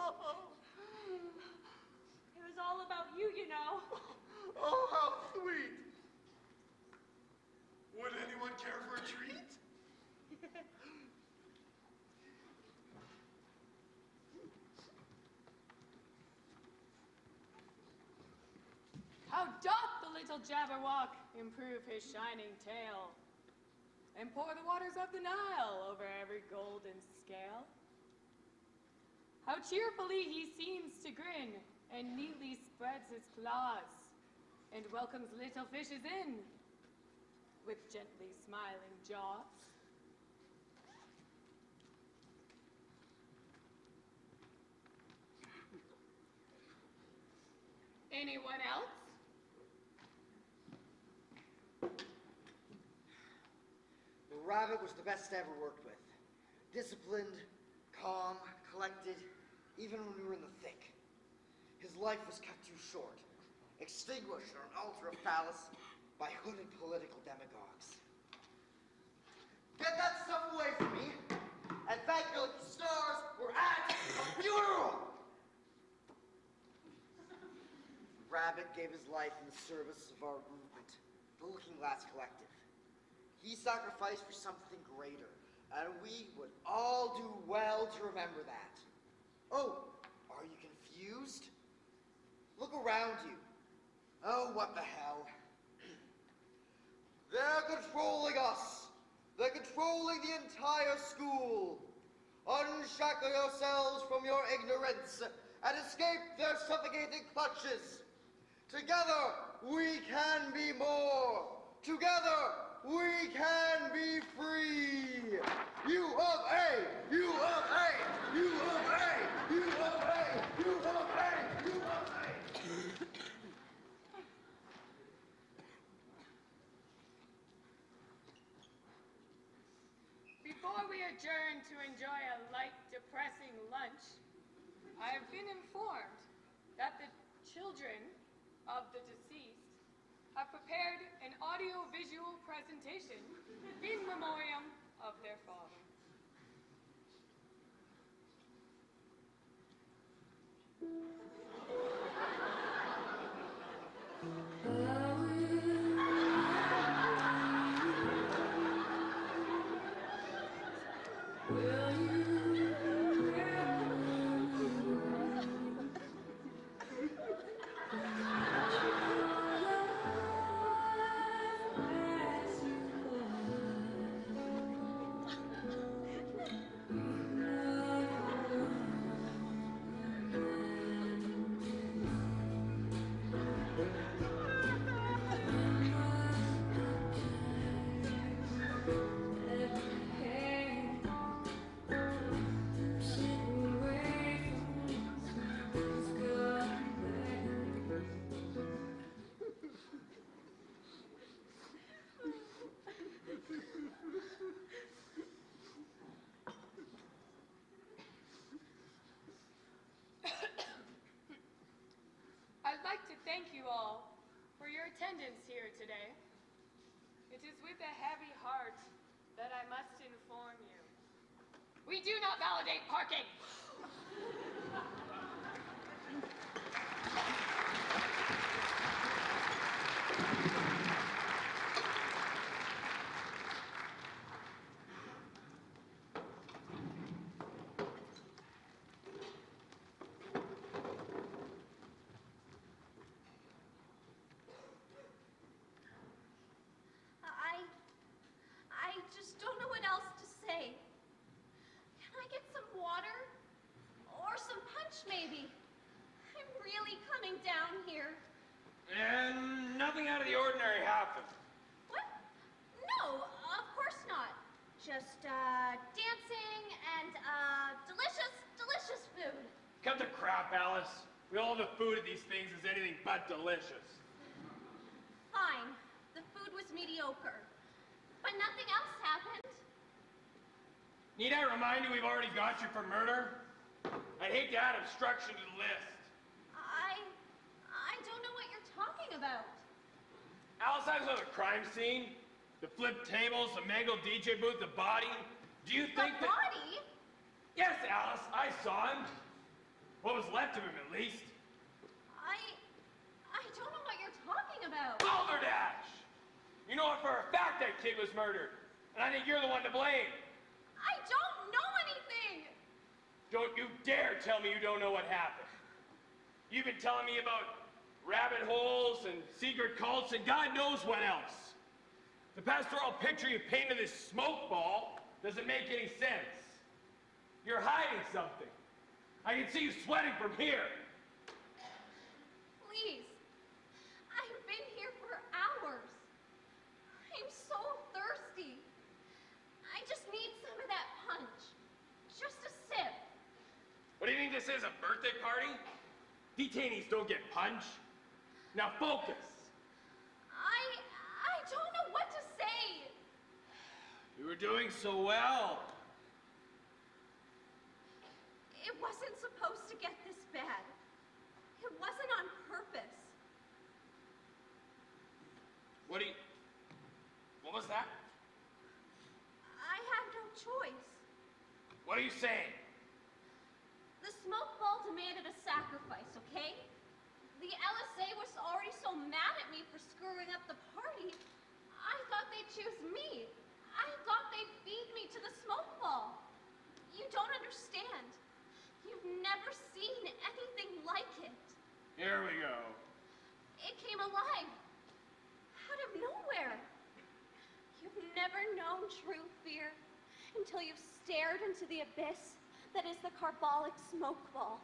It was all about you, you know. Oh, how sweet. Would anyone care for a treat? How doth the little Jabberwock improve his shining tail, and pour the waters of the Nile over every golden scale? How cheerfully he seems to grin, and neatly spreads his claws, and welcomes little fishes in with gently smiling jaws. Anyone else? The rabbit was the best I ever worked with. Disciplined, calm, collected, even when we were in the thick. His life was cut too short, extinguished on an altar of phallus by hooded political demagogues. gave his life in the service of our movement, the Looking Glass Collective. He sacrificed for something greater, and we would all do well to remember that. Oh, are you confused? Look around you. Oh, what the hell. They're controlling us. They're controlling the entire school. Unshackle yourselves from your ignorance and escape their suffocating clutches. Together, we can be more. Together, we can be free. U of A, U of A, U of A, U of A, U of A, U of A. Before we adjourn to enjoy a light, depressing lunch, I have been informed that the children of the deceased have prepared an audio-visual presentation in memoriam of their father. I'd like to thank you all for your attendance here today. It is with a heavy heart that I must inform you. We do not validate parking. I just don't know what else to say. Can I get some water? Or some punch, maybe? I'm really coming down here. And nothing out of the ordinary happened. What? No, of course not. Just, dancing and, delicious, delicious food. Cut the crap, Alice. We all the food at these things is anything but delicious. Fine. The food was mediocre. But nothing else happened. Need I remind you we've already got you for murder? I'd hate to add obstruction to the list. I don't know what you're talking about. Alice, I was at the crime scene. The flipped tables, the mangled DJ booth, the body. Do you think The body? Yes, Alice, I saw him. What was left of him, at least. I don't know what you're talking about. Balderdash! You know it for a fact that kid was murdered. And I think you're the one to blame. I don't know anything. Don't you dare tell me you don't know what happened. You've been telling me about rabbit holes and secret cults and God knows what else. The pastoral picture you paint of this smoke ball doesn't make any sense. You're hiding something. I can see you sweating from here. Please. I've been here for hours. I'm so thirsty. I just need some of that punch. Just a sip. What do you think this is, a birthday party? Detainees don't get punch. Now focus. I don't know what to say. You were doing so well. It wasn't supposed to get this bad. It wasn't on purpose. What was that? I had no choice. What are you saying? The smoke ball demanded a sacrifice, okay? The the LSA was already so mad at me for screwing up the party, I thought they'd choose me. I thought they'd feed me to the smoke ball. You don't understand. You've never seen anything like it. Here we go. It came alive. Out of nowhere. You've never known true fear until you've stared into the abyss that is the carbolic smoke ball.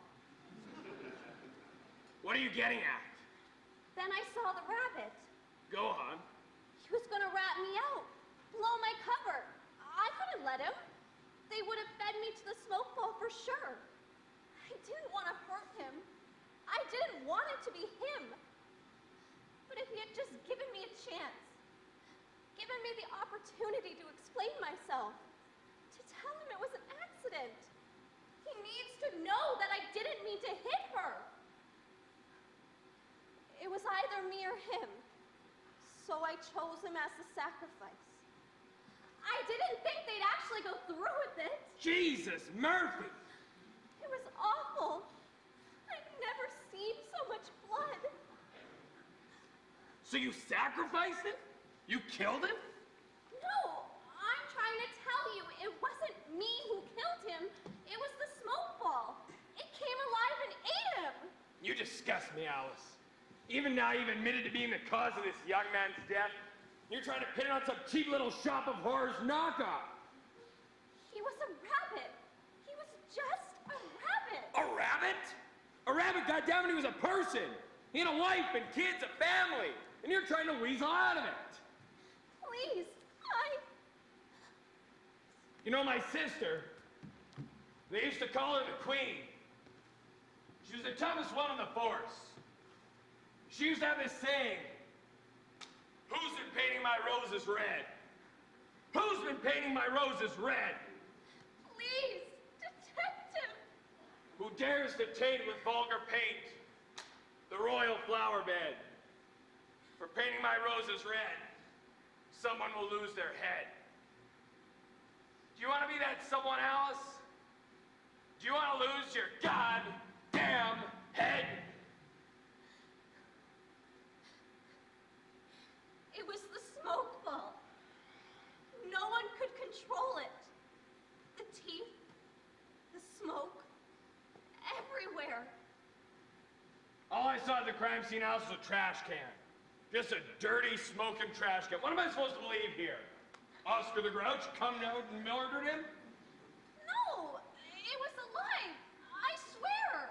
What are you getting at? Then I saw the rabbit. Go on. He was gonna rat me out, blow my cover. I couldn't let him. They would have fed me to the smoke ball for sure. I didn't want to hurt him. I didn't want it to be him. But if he had just given me a chance, given me the opportunity to explain myself, to tell him it was an accident, he needs to know that I didn't mean to hit her. It was either me or him, so I chose him as the sacrifice. I didn't think they'd actually go through with it. Jesus, Murphy! It was awful. I've never seen so much blood. So you sacrificed him? You killed him? No, I'm trying to tell you, it wasn't me who killed him. It was the smoke ball. It came alive and ate him. You disgust me, Alice. Even now you've admitted to being the cause of this young man's death. You're trying to pin it on some cheap little shop of horrors knockoff. He was a rabbit. He was just a rabbit. A rabbit? A rabbit, goddammit, he was a person. He had a wife and kids, a family. And you're trying to weasel out of it. Please, You know, my sister, they used to call her the Queen. She was the toughest one on the force. She used to have this saying, "Who's been painting my roses red? Who's been painting my roses red? please, detective. Who dares to taint with vulgar paint the royal flower bed? For painting my roses red, someone will lose their head." Do you want to be that someone, Alice? Do you want to lose your goddamn head? It was the smoke ball. No one could control it. The teeth, the smoke, everywhere. All I saw at the crime scene house was a trash can. Just a dirty, smoking trash can. What am I supposed to believe here? Oscar the Grouch come out and murdered him? No, it was alive. I swear.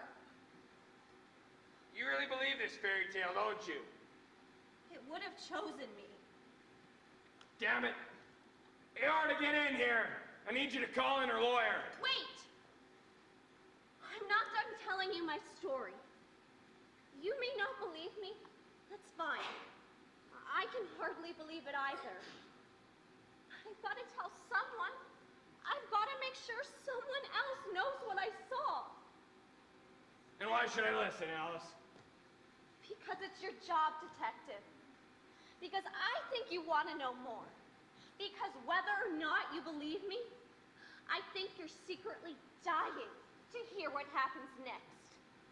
You really believe this fairy tale, don't you? It would have chosen me. Damn it. In order to get in here, I need you to call in her lawyer. Wait. I'm not done telling you my story. You may not believe me. That's fine. I can hardly believe it either. I've got to tell someone. I've got to make sure someone else knows what I saw. And why should I listen, Alice? Because it's your job, detective. Because I think you want to know more. Because whether or not you believe me, I think you're secretly dying to hear what happens next.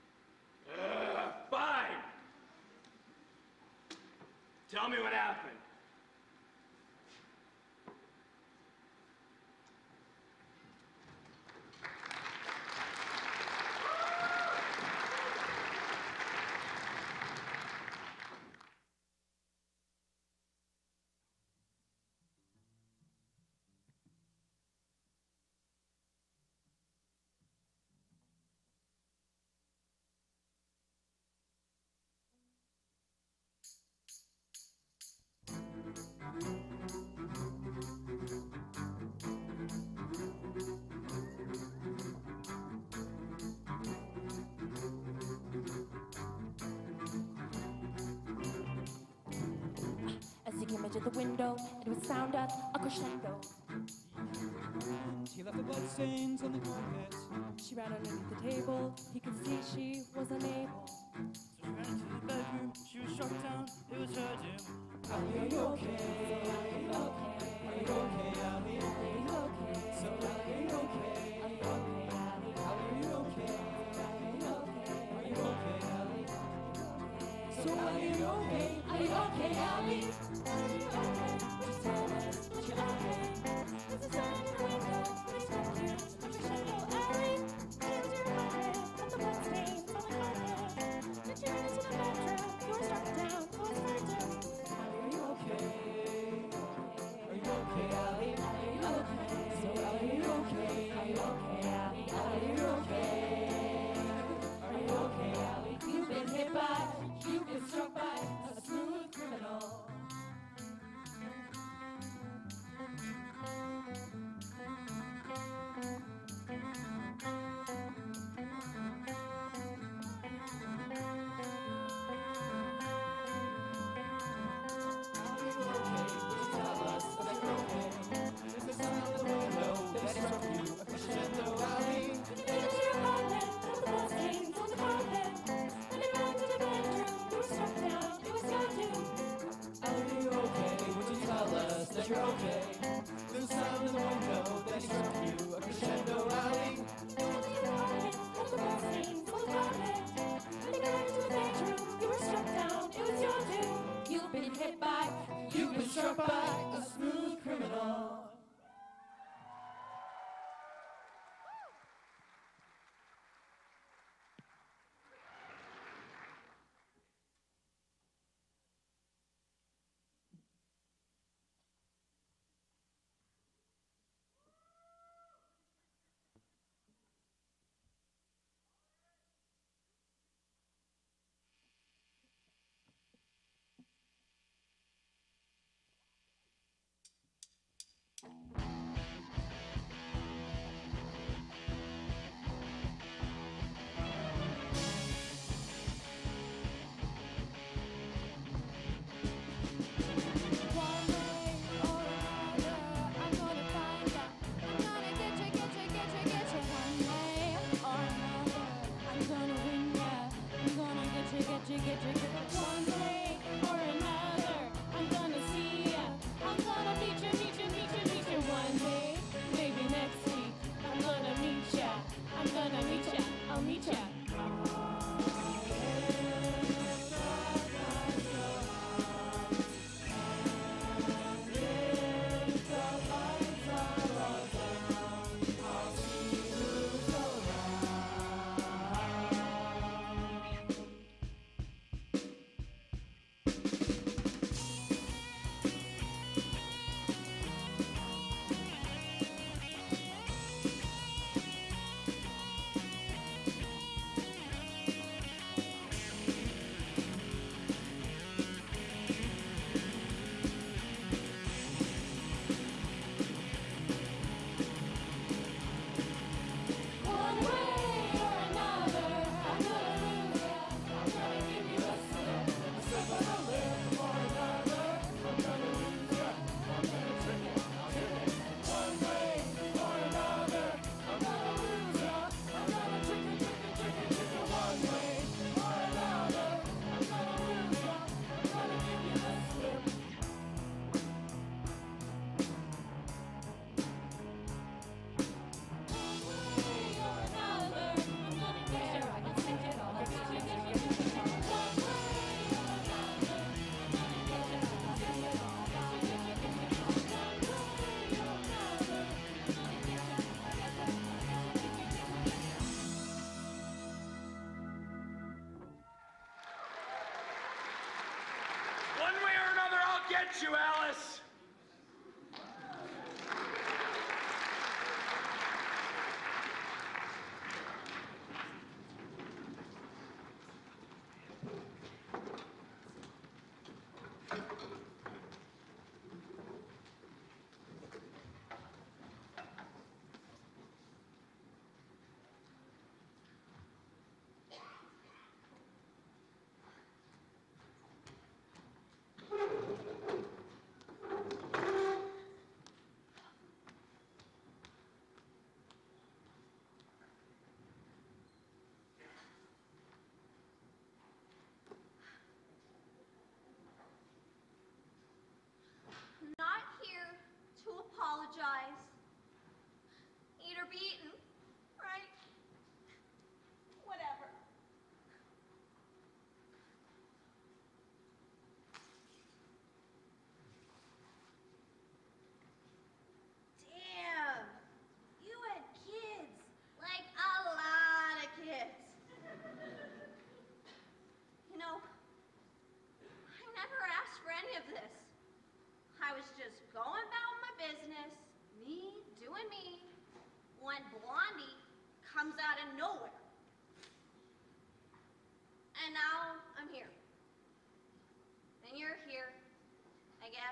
Fine. Tell me what happened. As he came into the window, it would sound of a crescendo. She left the bloodstains on the carpet. She ran underneath the table. He could see she was unable. So she ran into the bedroom, she was struck down, it was her doom. Allie, are you okay? Are you okay, Allie? So Allie, are you okay? Allie, are you okay? Are you okay, Allie? but you're okay. The sound in the window that struck you a crescendo alley. You've been struck by a smooth criminal. One way or another, I'll get you, Alice. Not here to apologize. Eat or be eaten, right? Whatever. Damn. You had kids. Like a lot of kids. You know, I never asked for any of this. I was just going about my business, me doing me, when Blondie comes out of nowhere. And now I'm here. And you're here, I guess.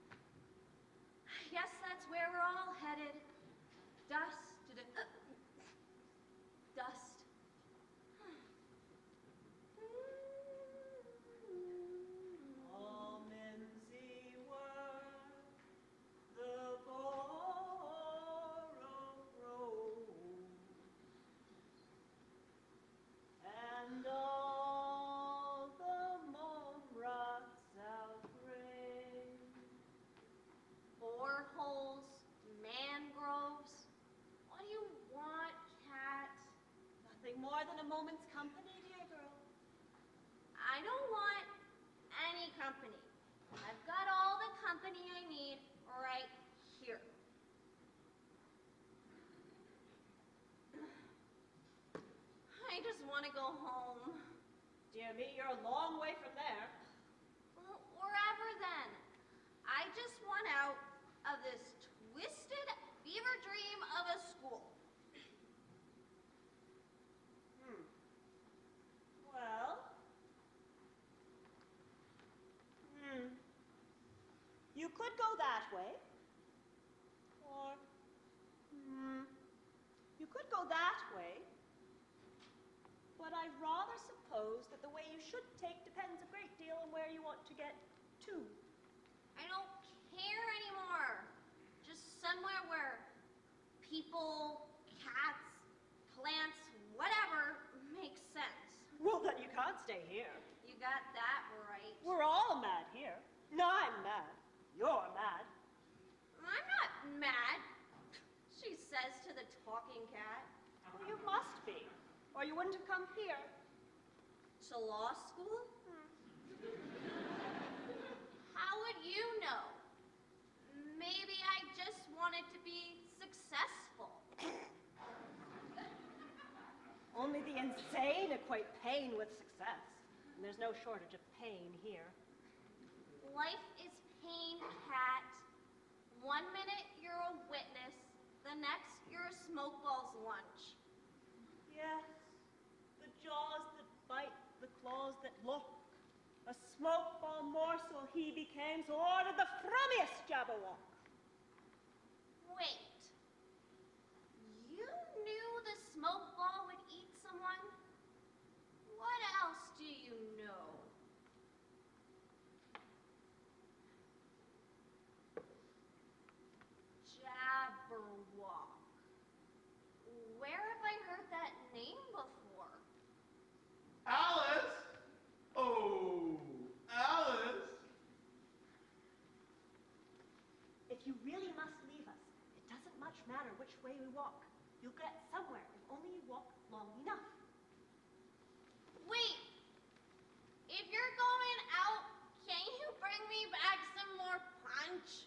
I guess that's where we're all headed. Dust to the... dust. All men see were the borrowed road, and all the more than a moment's company, dear girl? I don't want any company. I've got all the company I need right here. I just want to go home. Dear me, you're a long way from there. Well, wherever then. I just want out of this twisted fever dream of a school. Well, you could go that way. Or, you could go that way. But I rather suppose that the way you should take depends a great deal on where you want to get to. I don't care anymore. Just somewhere where people, cats, plants, whatever makes sense. Well, then you can't stay here. You got that right. We're all mad here. No, I'm mad. You're mad. I'm not mad, she says to the talking cat. Well, you must be, or you wouldn't have come here. To law school? How would you know? Maybe I just wanted to be successful. Only the insane equate pain with success. And there's no shortage of pain here. Life is pain, cat. 1 minute you're a witness, the next you're a smokeball's lunch. Yes, the jaws that bite, the claws that look. A smokeball morsel he became, so ordered the frummiest Jabberwock. Wait. You knew the smokeball would eat someone? What else do you know? Jabberwock. Where have I heard that name before? Alice! Oh, Alice! If you really must leave us, it doesn't much matter which way we walk. You'll get somewhere if only you walk long enough. Wait. If you're going out, can you bring me back some more punch?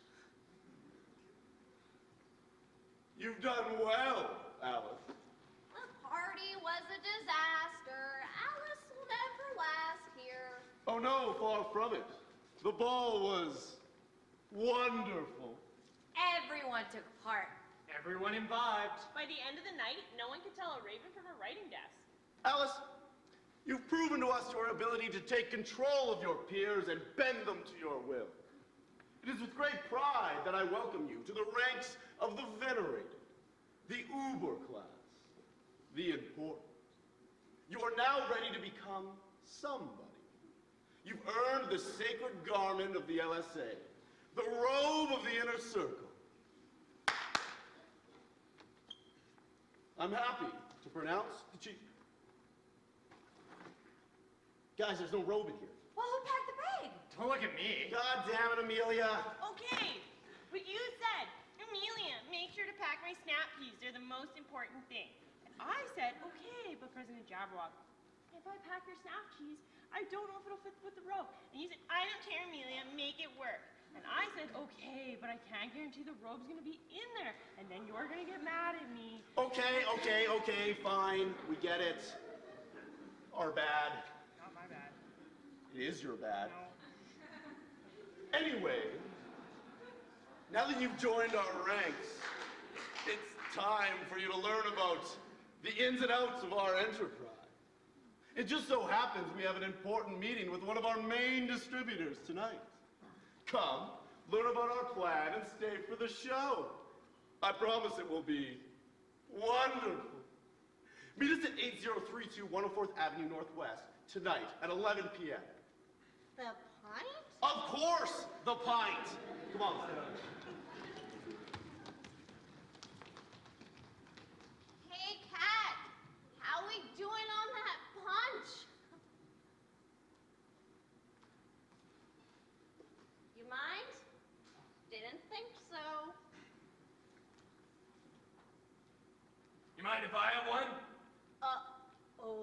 You've done well, Alice. The party was a disaster. Alice will never last here. Oh no, far from it. The ball was wonderful. Everyone took part. Everyone imbibed. By the end of the night, no one could tell a raven from a writing desk. Alice, you've proven to us your ability to take control of your peers and bend them to your will. It is with great pride that I welcome you to the ranks of the venerated, the uber class, the important. You are now ready to become somebody. You've earned the sacred garment of the LSA, the robe of the inner circle. I'm happy to pronounce the chief. Guys, there's no robe in here. Well, who packed the bag? Don't look at me. God damn it, Amelia. Okay, but you said, Amelia, make sure to pack my snap peas. They're the most important thing. And I said, okay, but President Jabberwock, if I pack your snap cheese, I don't know if it'll fit with the robe. And you said, I don't care, Amelia, make it work. And I said, okay, but I can't guarantee the robe's gonna be in there. And then you're gonna get mad at me. Okay, fine. We get it. Our bad. Not my bad. It is your bad. No. Anyway, now that you've joined our ranks, it's time for you to learn about the ins and outs of our enterprise. It just so happens we have an important meeting with one of our main distributors tonight. Come, learn about our plan, and stay for the show. I promise it will be wonderful. Meet us at 8032 104th Avenue Northwest tonight at 11 p.m. The pint? Of course, the pint. Come on, let's go. Hey, Cat. How we doing on that punch? You mind? Didn't think so. You mind if I have one?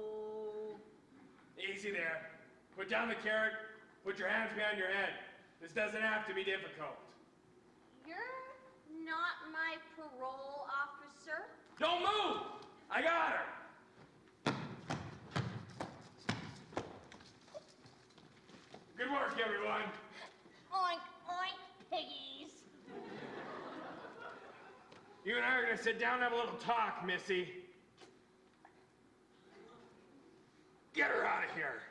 Easy there. Put down the carrot, put your hands behind your head. This doesn't have to be difficult. You're not my parole officer. Don't move! I got her! Good work, everyone. Oink, oink, piggies. You and I are gonna sit down and have a little talk, Missy. Get her out of here.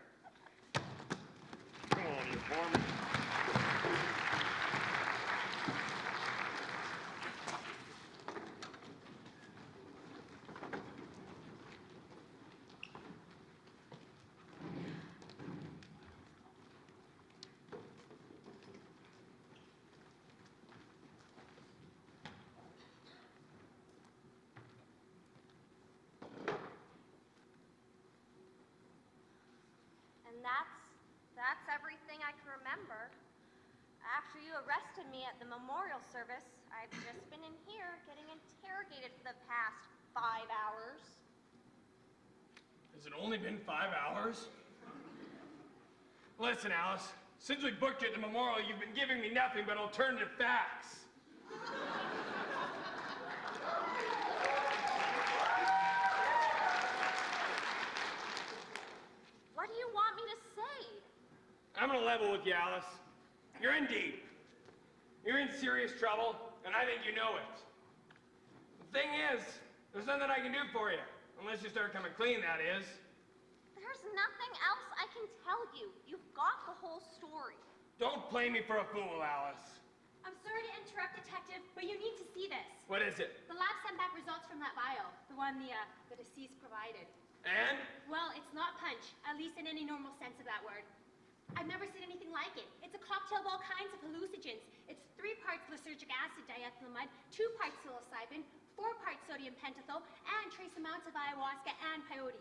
Come on, you foreman. And that's everything I can remember. After you arrested me at the memorial service, I've just been in here getting interrogated for the past 5 hours. Has it only been 5 hours? Listen, Alice, since we booked you at the memorial, you've been giving me nothing but alternative facts. What do you want me to say? I'm gonna level with you, Alice. You're in deep. You're in serious trouble, and I think you know it. The thing is, there's nothing I can do for you. Unless you start coming clean, that is. There's nothing else I can tell you. You've got the whole story. Don't play me for a fool, Alice. I'm sorry to interrupt, Detective, but you need to see this. What is it? The lab sent back results from that vial, the one the deceased provided. And? Well, it's not punch, at least in any normal sense of that word. I've never seen anything like it. It's a cocktail of all kinds of hallucinogens. It's 3 parts lysergic acid diethylamide, 2 parts psilocybin, 4 parts sodium pentothal, and trace amounts of ayahuasca and peyote.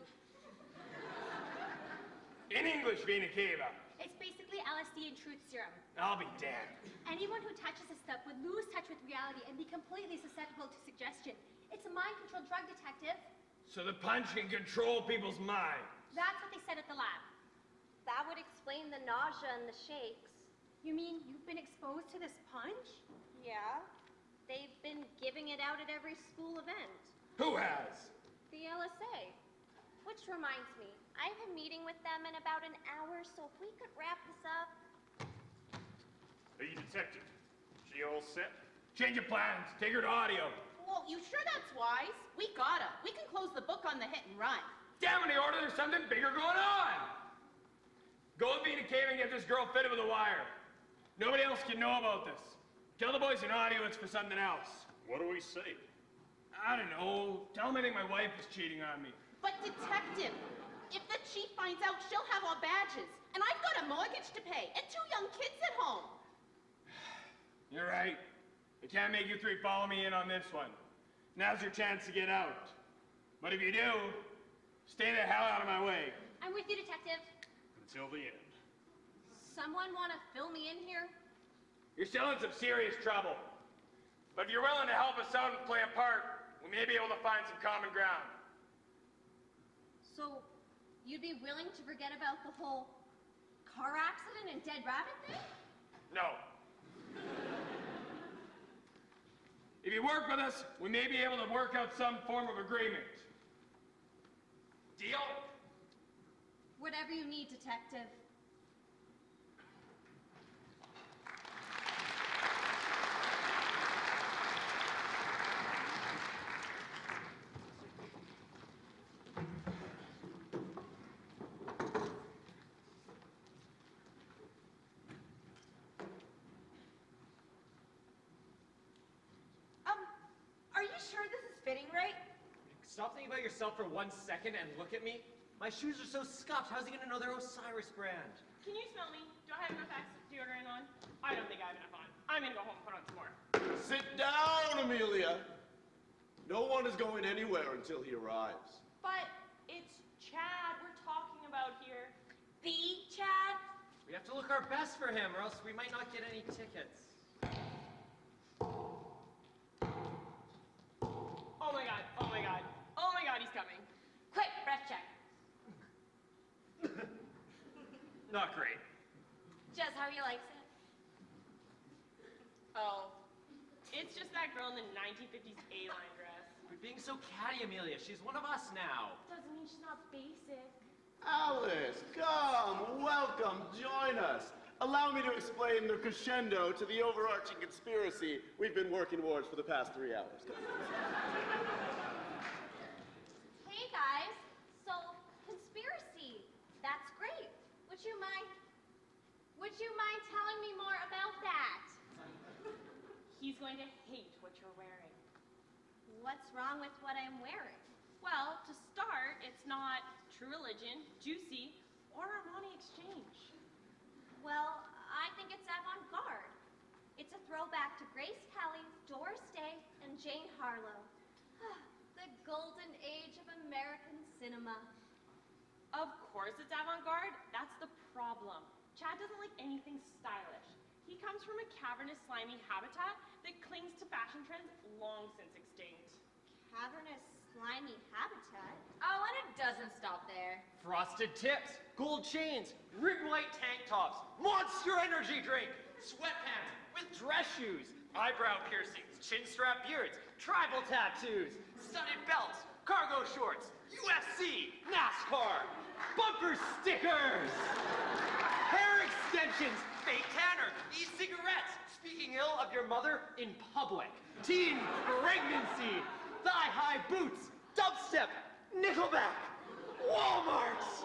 In English, Vina Cava. It's basically LSD and truth serum. I'll be damned. Anyone who touches this stuff would lose touch with reality and be completely susceptible to suggestion. It's a mind-controlled drug, Detective. So the punch can control people's minds. That's what they said at the lab. That would explain the nausea and the shakes. You mean you've been exposed to this punch? Yeah. They've been giving it out at every school event. Who has? The LSA. Which reminds me, I have a meeting with them in about an hour, so if we could wrap this up. Hey, detective. She all set? Change of plans. Take her to audio. Well, you sure that's wise? We gotta. We can close the book on the hit and run. Damn in the order, there's something bigger going on. Go to Vina Cave and get this girl fitted with a wire. Nobody else can know about this. Tell the boys in audio it's for something else. What do we say? I don't know. Tell them I think my wife is cheating on me. But detective, if the chief finds out, she'll have all badges. And I've got a mortgage to pay and 2 young kids at home. You're right. I can't make you 3 follow me in on this one. Now's your chance to get out. But if you do, stay the hell out of my way. I'm with you, Detective. Until the end. Someone want to fill me in here? You're still in some serious trouble. But if you're willing to help us out and play a part, we may be able to find some common ground. So, you'd be willing to forget about the whole car accident and dead rabbit thing? No. If you work with us, we may be able to work out some form of agreement. Deal? Whatever you need, Detective. Are you sure this is fitting right? Stop thinking about yourself for 1 second and look at me. My shoes are so scuffed. How's he gonna know they're Osiris brand? Can you smell me? Do I have enough Axe deodorant on? I don't think I have enough on. I'm gonna go home and put on some more. Sit down, Amelia. No one is going anywhere until he arrives. But it's Chad we're talking about here. The Chad? We have to look our best for him, or else we might not get any tickets. Oh my god, oh my god. Oh my god, he's coming. Quick, breath check. Not great. Just how he likes it. Oh, it's just that girl in the 1950s A-line dress. Quit being so catty, Amelia. She's one of us now. Doesn't mean she's not basic. Alice, come, welcome, join us. Allow me to explain the crescendo to the overarching conspiracy we've been working towards for the past 3 hours. Hey guys, so conspiracy, that's great. Would you mind telling me more about that? He's going to hate what you're wearing. What's wrong with what I'm wearing? Well, to start, it's not True Religion, Juicy, or Armani Exchange. Well, I think it's avant-garde. It's a throwback to Grace Kelly, Doris Day, and Jane Harlow. The golden age of American cinema. Of course it's avant-garde. That's the problem. Chad doesn't like anything stylish. He comes from a cavernous, slimy habitat that clings to fashion trends long since extinct. Cavernous, slimy habitat? Oh, and it doesn't stop there. Frosted tips, gold chains, rig light tank tops, Monster Energy drink, sweatpants with dress shoes, eyebrow piercings, chin strap beards, tribal tattoos, studded belts, cargo shorts, UFC, NASCAR, bumper stickers, hair extensions, fake tanner, e-cigarettes, speaking ill of your mother in public, teen pregnancy, thigh-high boots, dubstep, Nickelback, Walmarts.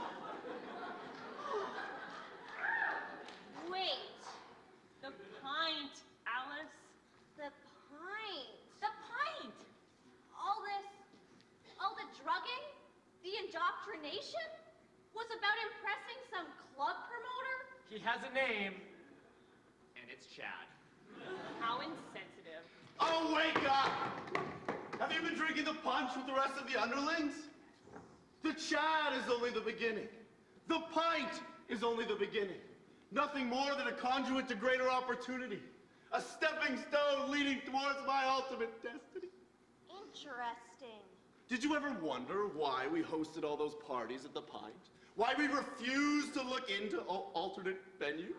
Wait, The pint, Alice. the pint. The pint! All the drugging, the indoctrination, was about impressing some club promoter? He has a name, and it's Chad. How insensitive. Oh, wake up! Have you been drinking the punch with the rest of the underlings? The Chad is only the beginning. The pint is only the beginning. Nothing more than a conduit to greater opportunity. A stepping stone leading towards my ultimate destiny. Interesting. Did you ever wonder why we hosted all those parties at the Pint? Why we refused to look into alternate venues?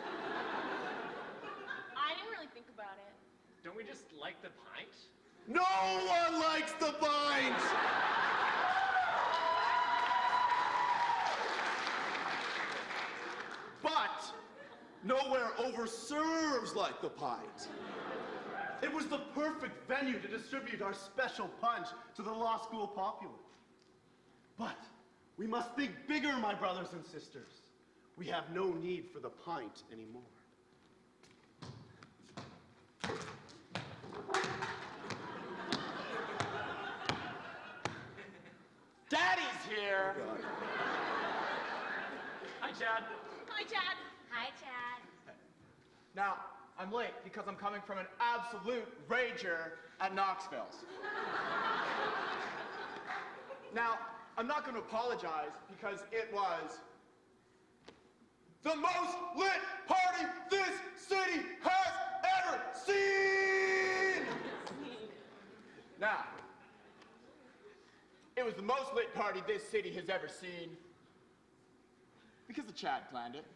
I didn't really think about it. Don't we just like the pint? No one likes the Pint! But nowhere overserves like the Pint. It was the perfect venue to distribute our special punch to the law school populace. But we must think bigger, my brothers and sisters. We have no need for the pint anymore. Daddy's here. Hi, Chad. Hi, Chad. Hi, Chad. Now, I'm late because I'm coming from an absolute rager at Knoxville's. Now, I'm not going to apologize because it was the most lit party this city has ever seen! Now, it was the most lit party this city has ever seen because the Chad planned it.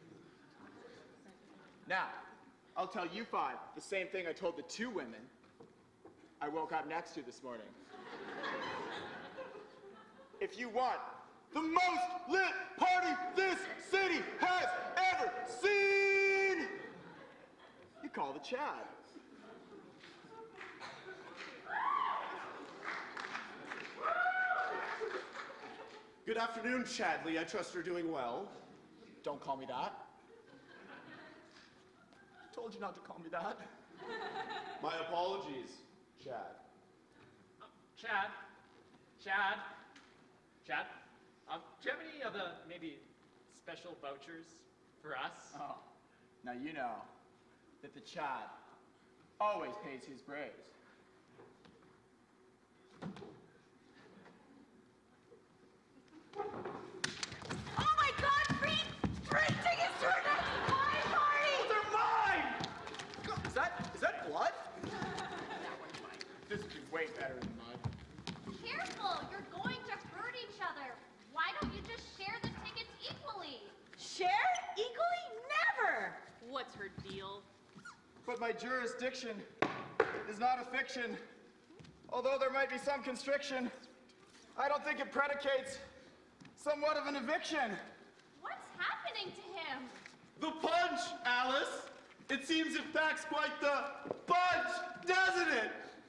Now, I'll tell you five the same thing I told the two women I woke up next to this morning. If you want the most lit party this city has ever seen, you call the Chad. Good afternoon, Chadley. I trust you're doing well. Don't call me that. Told you not to call me that. My apologies, Chad. Chad. Do you have any of the maybe special vouchers for us? Oh, now you know that the Chad always pays his braves. Oh my God, free tickets to our next wine party! They're mine! Is that blood? This would be way better than mine. Careful, you're going to hurt each other. Why don't you just share the tickets equally? Share what's her deal. But my jurisdiction is not a fiction. Although there might be some constriction, I don't think it predicates somewhat of an eviction. What's happening to him? The punch, Alice! It seems it packs quite the punch, doesn't it?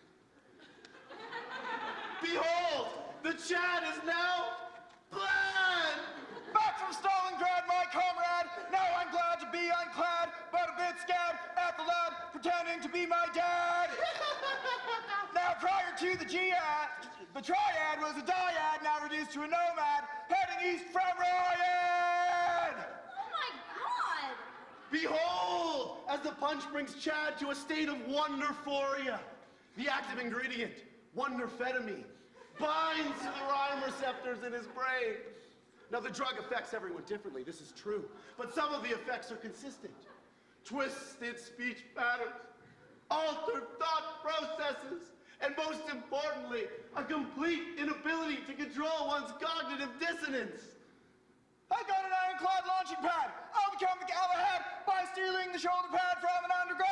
Behold, the Chad is now bland! Back from Stalingrad, my comrade! Now I'm glad to be unclad, but a bit scared at the lad pretending to be my dad! Now prior to the the triad was a dyad, now reduced to a nomad, heading east from Ryan! Oh my God! Behold, as the punch brings Chad to a state of wonderphoria. The active ingredient, wonderphetamine, binds to the rhyme receptors in his brain. Now, the drug affects everyone differently, this is true, but some of the effects are consistent. Twisted speech patterns, altered thought processes, and most importantly, a complete inability to control one's cognitive dissonance. I got an ironclad launching pad. I'll become the Galahad by stealing the shoulder pad from an undergrad.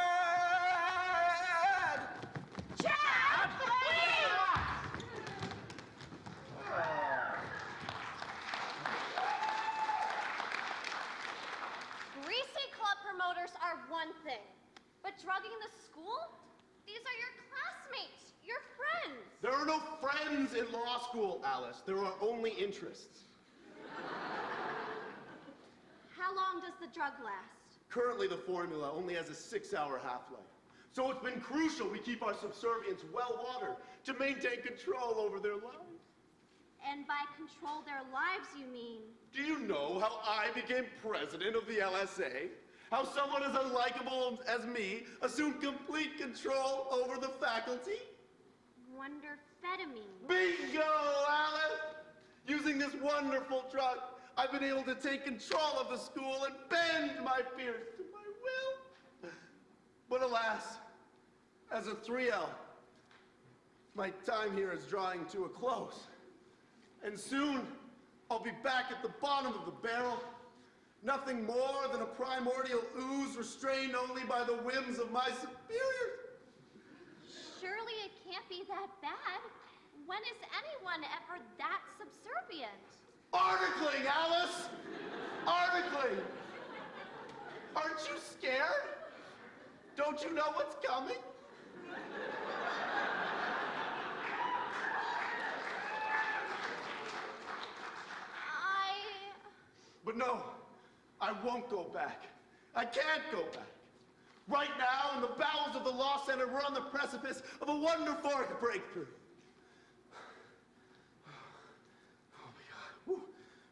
Chad! Greasy club promoters are one thing, but drugging the school? These are your classmates, your friends. There are no friends in law school, Alice. There are only interests. How long does the drug last? Currently, the formula only has a 6-hour half-life. So it's been crucial we keep our subservients well watered to maintain control over their lives. And by control their lives, you mean? Do you know how I became president of the LSA? How someone as unlikable as me assumed complete control over the faculty? Wonderphetamine. Bingo, Alice! Using this wonderful drug, I've been able to take control of the school and bend my peers to my will. But alas, as a 3L, my time here is drawing to a close. And soon, I'll be back at the bottom of the barrel, nothing more than a primordial ooze restrained only by the whims of my superiors. Surely it can't be that bad. When is anyone ever that subservient? Articling, Alice! Articling! Aren't you scared? Don't you know what's coming? But no, I won't go back. I can't go back. Right now, in the bowels of the Law Center, we're on the precipice of a wonderful breakthrough. Oh my God. Woo.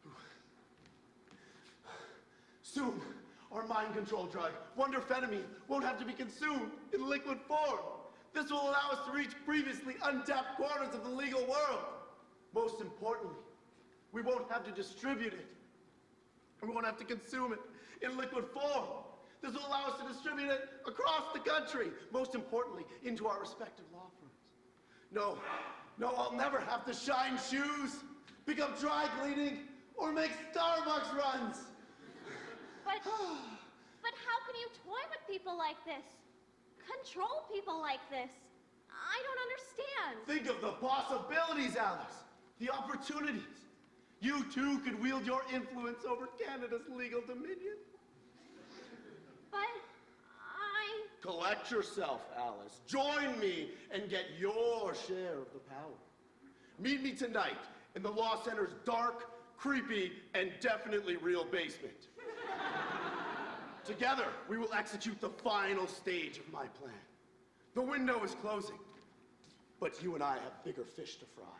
Soon, our mind control drug, wonderphetamine, won't have to be consumed in liquid form. This will allow us to reach previously untapped corners of the legal world. Most importantly, we won't have to distribute it. We won't have to consume it in liquid form. This will allow us to distribute it across the country, most importantly, into our respective law firms. No, I'll never have to shine shoes, pick up dry cleaning, or make Starbucks runs. But how can you toy with people like this? Control people like this? I don't understand. Think of the possibilities, Alice. The opportunities. You too could wield your influence over Canada's legal dominion. But Collect yourself, Alice. Join me and get your share of the power. Meet me tonight in the Law Center's dark, creepy, and definitely real basement. Together, we will execute the final stage of my plan. The window is closing, but you and I have bigger fish to fry.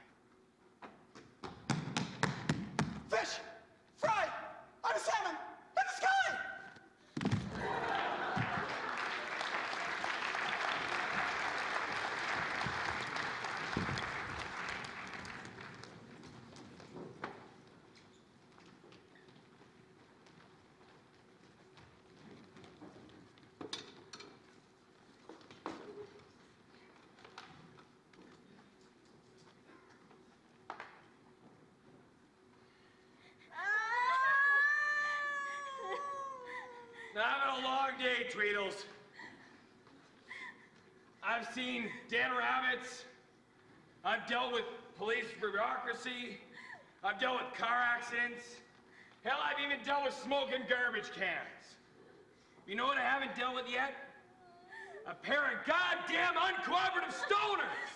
Fish! Fry! On a salmon! In the sky! day, Tweedles. I've seen den rabbits. I've dealt with police bureaucracy. I've dealt with car accidents. Hell, I've even dealt with smoking garbage cans. You know what I haven't dealt with yet? A pair of goddamn uncooperative stoners!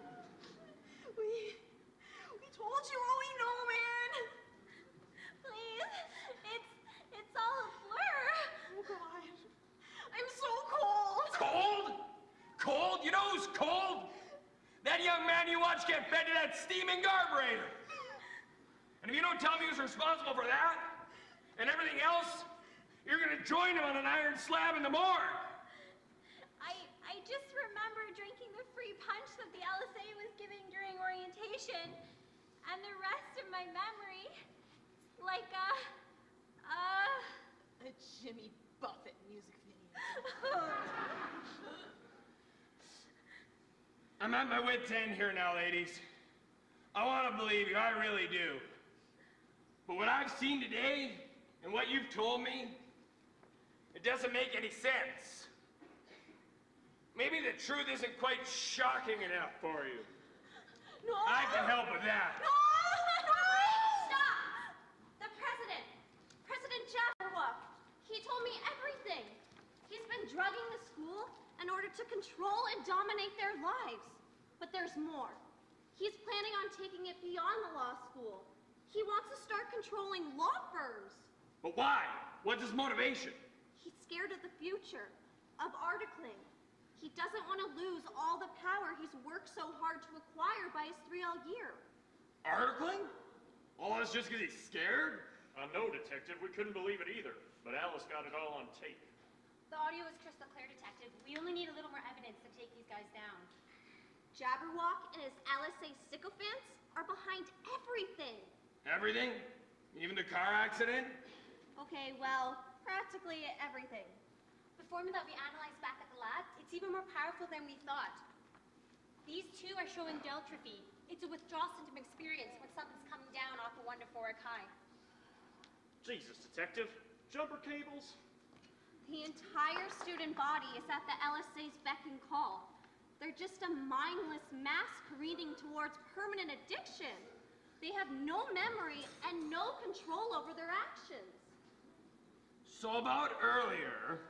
We told you all we know, man. Please, it's all a blur. Oh, God. I'm so cold. Cold? Cold? You know who's cold? That young man you watch get fed to that steaming carburetor. And if you don't tell me who's responsible for that, and everything else, you're gonna join him on an iron slab in the morgue. I just remember drinking the free punch that the LSA was giving during orientation, and the rest of my memory, like a Jimmy Buffett music video. I'm at my wit's end here now, ladies. I want to believe you, I really do. But what I've seen today, and what you've told me, it doesn't make any sense. Maybe the truth isn't quite shocking enough for you. No! I can help with that. No! Stop! The president, President Jabberwock, he told me everything. He's been drugging the school in order to control and dominate their lives. But there's more. He's planning on taking it beyond the law school. He wants to start controlling law firms. But why? What's his motivation? He's scared of the future, of articling. He doesn't want to lose all the power he's worked so hard to acquire by his 3L year. Articling? All that's just because he's scared? No, Detective, we couldn't believe it either, but Alice got it all on tape. The audio is crystal clear, Detective. We only need a little more evidence to take these guys down. Jabberwock and his LSA sycophants are behind everything. Everything? Even the car accident? Okay, well, practically everything. The formula that we analyzed back at the lab, it's even more powerful than we thought. These two are showing deltrophy. It's a withdrawal symptom experience when something's coming down off a 1 to 4 high. Jesus, Detective. Jumper cables? The entire student body is at the LSA's beck and call. They're just a mindless mass careening towards permanent addiction. They have no memory and no control over their actions. So about earlier...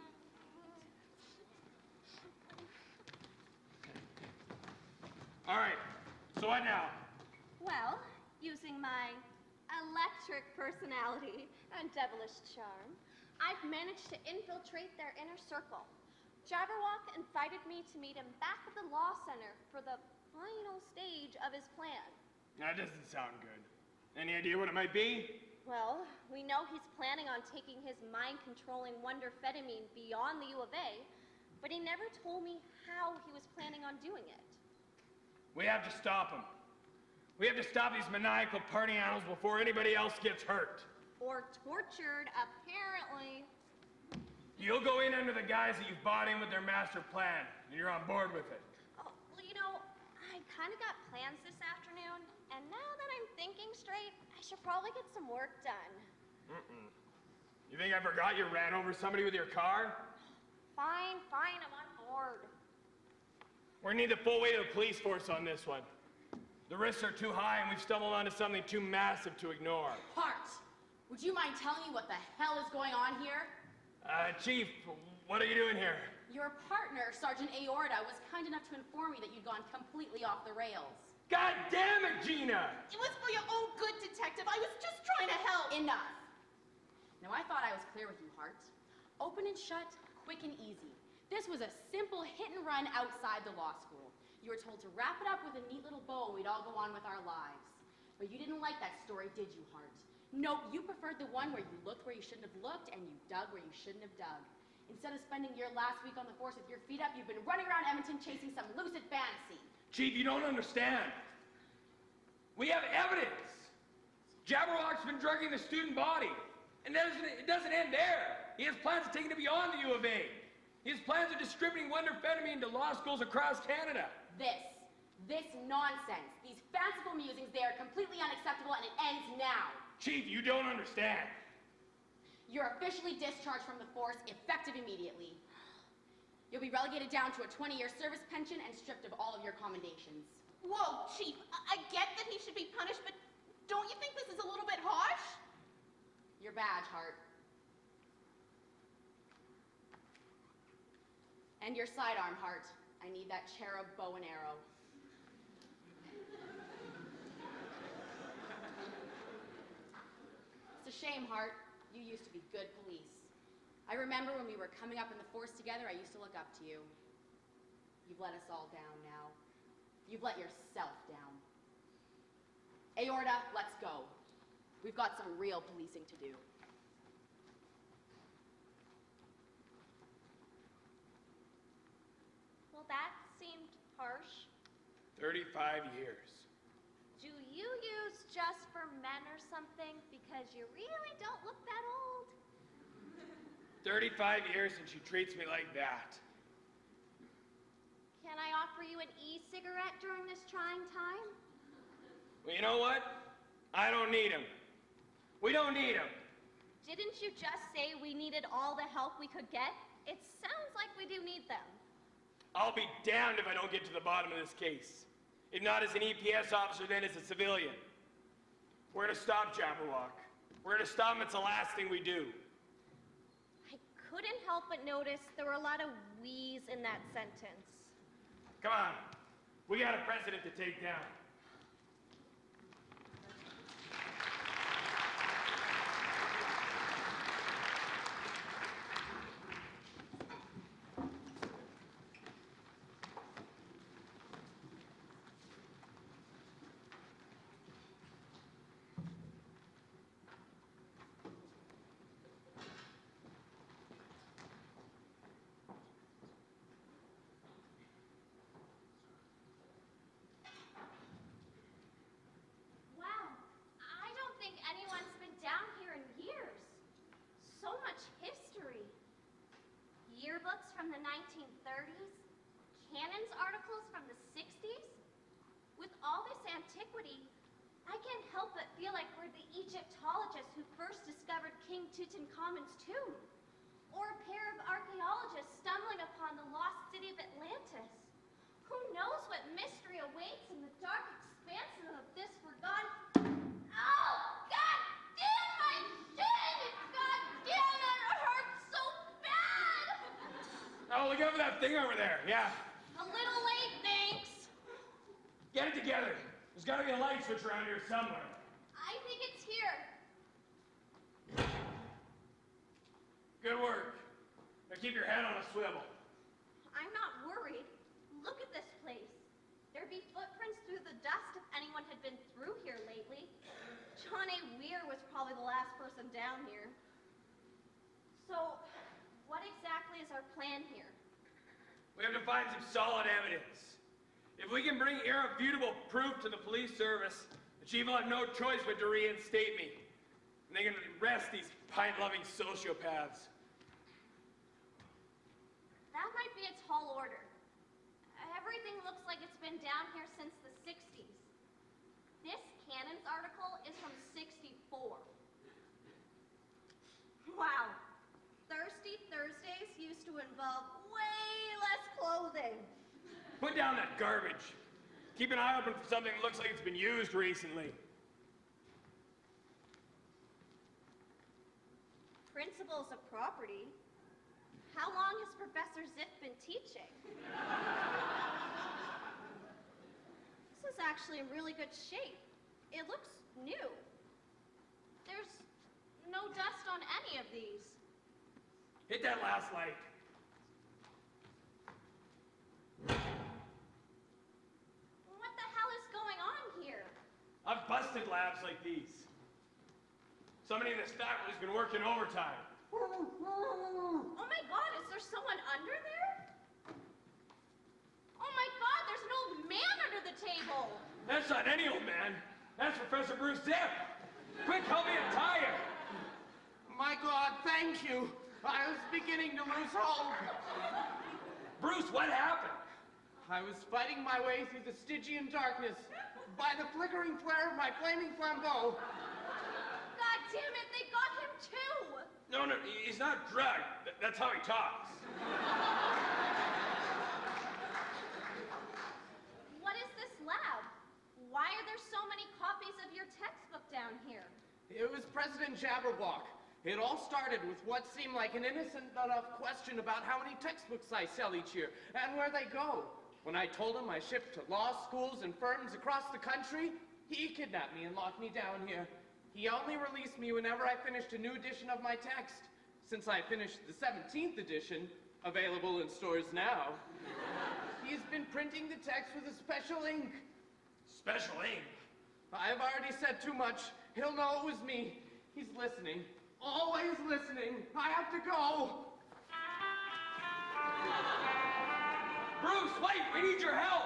All right, so what now? Well, using my electric personality and devilish charm, I've managed to infiltrate their inner circle. Jabberwock invited me to meet him back at the law center for the final stage of his plan. That doesn't sound good. Any idea what it might be? Well, we know he's planning on taking his mind-controlling wonderfetamine beyond the U of A, but he never told me how he was planning on doing it. We have to stop him. We have to stop these maniacal party animals before anybody else gets hurt. Or tortured, apparently. You'll go in under the guise that you've bought in with their master plan, and you're on board with it. Oh, well, you know, I kind of got plans this afternoon, and now that I'm thinking straight, I should probably get some work done. You think I forgot you ran over somebody with your car? Fine, I'm on board. We're gonna need the full weight of the police force on this one. The risks are too high, and we've stumbled onto something too massive to ignore. Hart, would you mind telling me what the hell is going on here? Chief, what are you doing here? Your partner, Sergeant Aorta, was kind enough to inform me that you'd gone completely off the rails. God damn it, Gina! It was for your own good, Detective. I was just trying to help. Enough. Now, I thought I was clear with you, Hart. Open and shut, quick and easy. This was a simple hit and run outside the law school. You were told to wrap it up with a neat little bow and we'd all go on with our lives. But you didn't like that story, did you, Hart? Nope, you preferred the one where you looked where you shouldn't have looked and you dug where you shouldn't have dug. Instead of spending your last week on the force with your feet up, you've been running around Edmonton chasing some lucid fantasy. Chief, you don't understand. We have evidence. Jabberwock's been drugging the student body. And it doesn't end there. He has plans of taking it beyond the U of A. He has plans of distributing wonderfetamine to law schools across Canada. This nonsense, these fanciful musings, they are completely unacceptable and it ends now. Chief, you don't understand. You're officially discharged from the force, effective immediately. You'll be relegated down to a 20-year service pension and stripped of all of your commendations. Whoa, Chief, I get that he should be punished, but don't you think this is a little bit harsh? Your badge, Hart. And your sidearm, Hart. I need that cherub bow and arrow. It's a shame, Hart. You used to be good police. I remember when we were coming up in the force together, I used to look up to you. You've let us all down now. You've let yourself down. Aorta, let's go. We've got some real policing to do. Well, that seemed harsh. 35 years. Do you use just for men or something? Because you really don't look that old. 35 years and she treats me like that. Can I offer you an e-cigarette during this trying time? Well, you know what? I don't need them. We don't need them. Didn't you just say we needed all the help we could get? It sounds like we do need them. I'll be damned if I don't get to the bottom of this case. If not as an EPS officer, then as a civilian. We're gonna stop Jabberwock. We're gonna stop him. It's the last thing we do. I couldn't help but notice there were a lot of we's in that sentence. Come on. We got a president to take down. Wow, I don't think anyone's been down here in years. So much history. Yearbooks from the 1930s, cannons articles from the 60s. With all this antiquity, I can't help but feel like we're the Egyptologists who first discovered King Tutankhamun's tomb, or a pair of archaeologists stumbling upon the lost city of Atlantis. Who knows what mystery awaits in the dark expanses of this forgotten... Oh, God damn my shin! God damn it, it hurts so bad! Oh, look out for that thing over there. Yeah. A little late, thanks. Get it together. There's gotta be a light switch around here somewhere. I think it's here. Good work. Now keep your head on a swivel. I'm not worried. Look at this place. There'd be footprints through the dust if anyone had been through here lately. John A. Weir was probably the last person down here. So, what exactly is our plan here? We have to find some solid evidence. If we can bring irrefutable proof to the police service, the chief will have no choice but to reinstate me. And they can arrest these pint-loving sociopaths. That might be a tall order. Everything looks like it's been down here since the 60s. This cannons article is from 64. Wow. Thirsty Thursdays used to involve way less clothing. Put down that garbage. Keep an eye open for something that looks like it's been used recently. Principles of property. How long has Professor Ziff been teaching? This is actually in really good shape. It looks new. There's no dust on any of these. Hit that last light. What the hell is going on here? I've busted labs like these. Somebody in this faculty's been working overtime. Oh my God, is there someone under there? Oh my God, there's an old man under the table. That's not any old man. That's Professor Bruce Zipp. Quick, help me untie him. My God, thank you. I was beginning to lose hope. Bruce, what happened? I was fighting my way through the Stygian darkness by the flickering flare of my flaming flambeau. God damn it, they got him too. No, he's not drugged. That's how he talks. What is this lab? Why are there so many copies of your textbook down here? It was President Jabberwock. It all started with what seemed like an innocent enough question about how many textbooks I sell each year and where they go. When I told him I shipped to law schools and firms across the country, he kidnapped me and locked me down here. He only released me whenever I finished a new edition of my text. Since I finished the 17th edition, available in stores now, he's been printing the text with a special ink. Special ink? I've already said too much. He'll know it was me. He's listening. Always listening. I have to go. Bruce, wait! We need your help!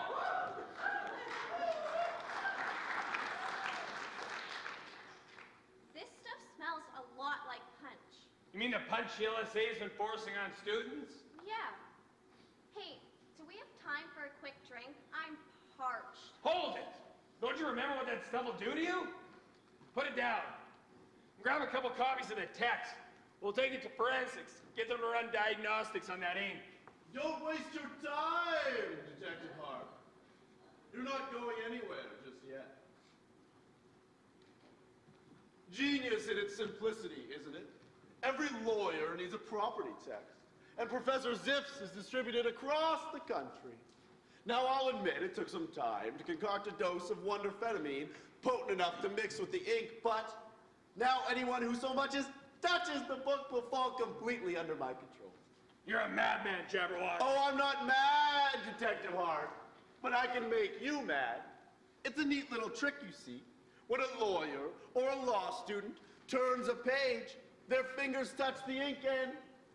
This stuff smells a lot like punch. You mean the punch the LSA has been forcing on students? Yeah. Hey, do we have time for a quick drink? I'm parched. Hold it! Don't you remember what that stuff will do to you? Put it down. Grab a couple copies of the text. We'll take it to forensics. Get them to run diagnostics on that ink. Don't waste your time, Detective Hart. You're not going anywhere just yet. Genius in its simplicity, isn't it? Every lawyer needs a property text, and Professor Ziff's is distributed across the country. Now, I'll admit it took some time to concoct a dose of wonderphenamine potent enough to mix with the ink, but now anyone who so much as touches the book will fall completely under my control. You're a madman, Jabberwock. Oh, I'm not mad, Detective Hart, but I can make you mad. It's a neat little trick, you see. When a lawyer or a law student turns a page, their fingers touch the ink and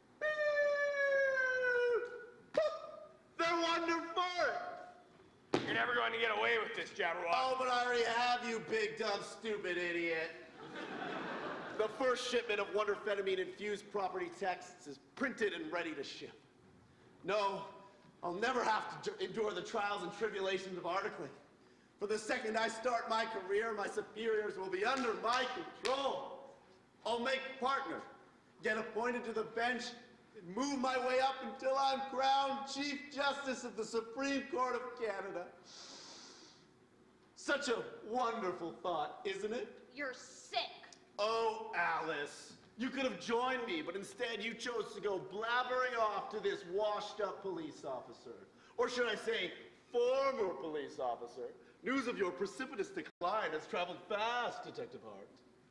they're wonderful. You're never going to get away with this, Jabberwock. Oh, but I already have, you big, dumb, stupid idiot. The first shipment of wonderphenamine-infused property texts is printed and ready to ship. No, I'll never have to endure the trials and tribulations of articling. For the second I start my career, my superiors will be under my control. I'll make partner, get appointed to the bench, and move my way up until I'm crowned Chief Justice of the Supreme Court of Canada. Such a wonderful thought, isn't it? You're sick. Oh, Alice, you could have joined me, but instead you chose to go blabbering off to this washed-up police officer. Or should I say, former police officer. News of your precipitous decline has traveled fast, Detective Hart.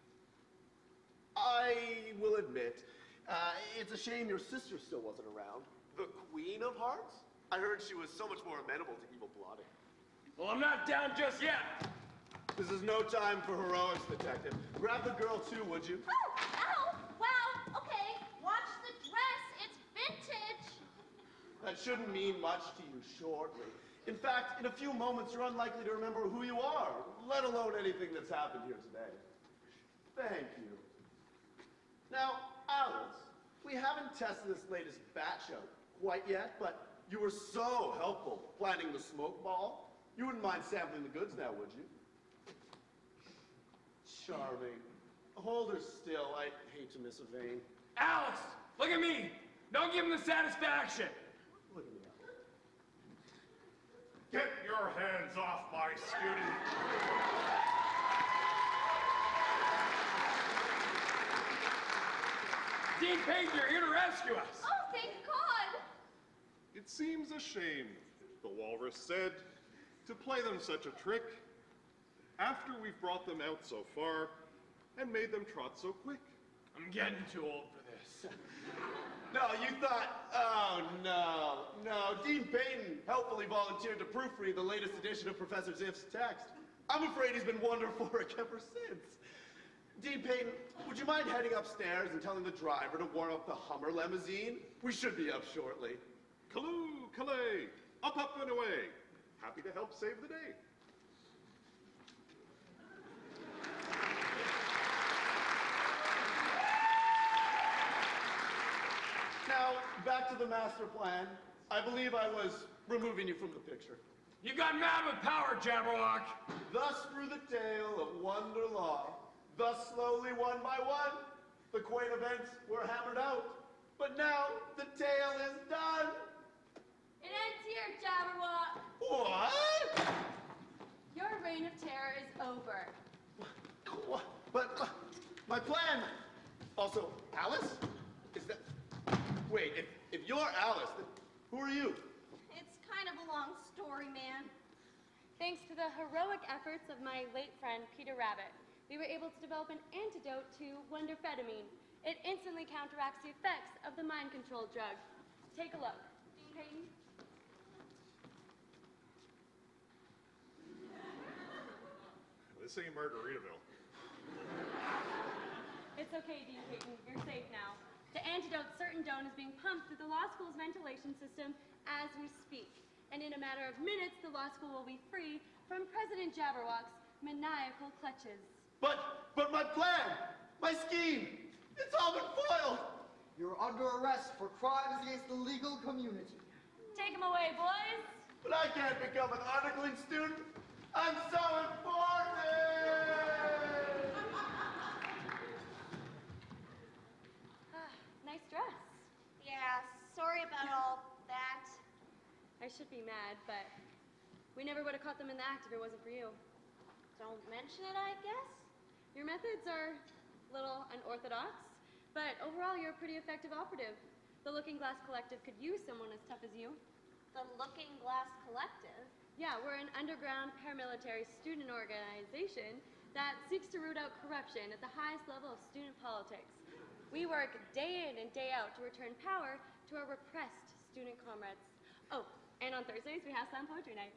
I will admit, it's a shame your sister still wasn't around. The Queen of Hearts? I heard she was so much more amenable to evil plotting. Well, I'm not down just yet. This is no time for heroics, Detective. Grab the girl, too, would you? Oh, ow! Wow, okay. Watch the dress. It's vintage. That shouldn't mean much to you shortly. In fact, in a few moments, you're unlikely to remember who you are, let alone anything that's happened here today. Thank you. Now, Alice, we haven't tested this latest batch out quite yet, but you were so helpful planning the smoke ball. You wouldn't mind sampling the goods now, would you? Charming. Hold her still. I hate to miss a vein. Alex, look at me. Don't give him the satisfaction. Look at me, Alice. Get your hands off my student. Dean Payton, you're here to rescue us. Oh, thank God. It seems a shame, the walrus said, to play them such a trick after we've brought them out so far and made them trot so quick. I'm getting too old for this. No, you thought, oh no. Dean Payton helpfully volunteered to proofread the latest edition of Professor Ziff's text. I'm afraid he's been wonderful-ic ever since. Dean Payton, would you mind heading upstairs and telling the driver to warm up the Hummer limousine? We should be up shortly. Callooh, Calais, up and away. Happy to help save the day. Now, back to the master plan. I believe I was removing you from the picture. You got mad with power, Jabberwock. Thus through the tale of Wonderlaw, thus slowly one by one, The quaint events were hammered out, but now the tale is done. It ends here, Jabberwock. What? Your reign of terror is over. What? But my plan. Also, Alice? Is that? Wait, if you're Alice, then who are you? It's kind of a long story, man. Thanks to the heroic efforts of my late friend, Peter Rabbit, we were able to develop an antidote to wonderfetamine. It instantly counteracts the effects of the mind control drug. Take a look. Dean Payton? This ain't Margaritaville. It's okay, Dean Payton. You're safe now. To antidote, certain dough is being pumped through the law school's ventilation system as we speak. And in a matter of minutes, the law school will be free from President Jabberwock's maniacal clutches. But my plan, my scheme, it's all been foiled. You're under arrest for crimes against the legal community. Take him away, boys. But I can't become an articling student. I'm so important. Nice dress. Yeah, sorry about all that. I should be mad, but we never would have caught them in the act if it wasn't for you. Don't mention it, I guess. Your methods are a little unorthodox, but overall you're a pretty effective operative. The Looking Glass Collective could use someone as tough as you. The Looking Glass Collective? Yeah, we're an underground paramilitary student organization that seeks to root out corruption at the highest level of student politics. We work day in and day out to return power to our repressed student comrades. Oh, and on Thursdays we have slam poetry night.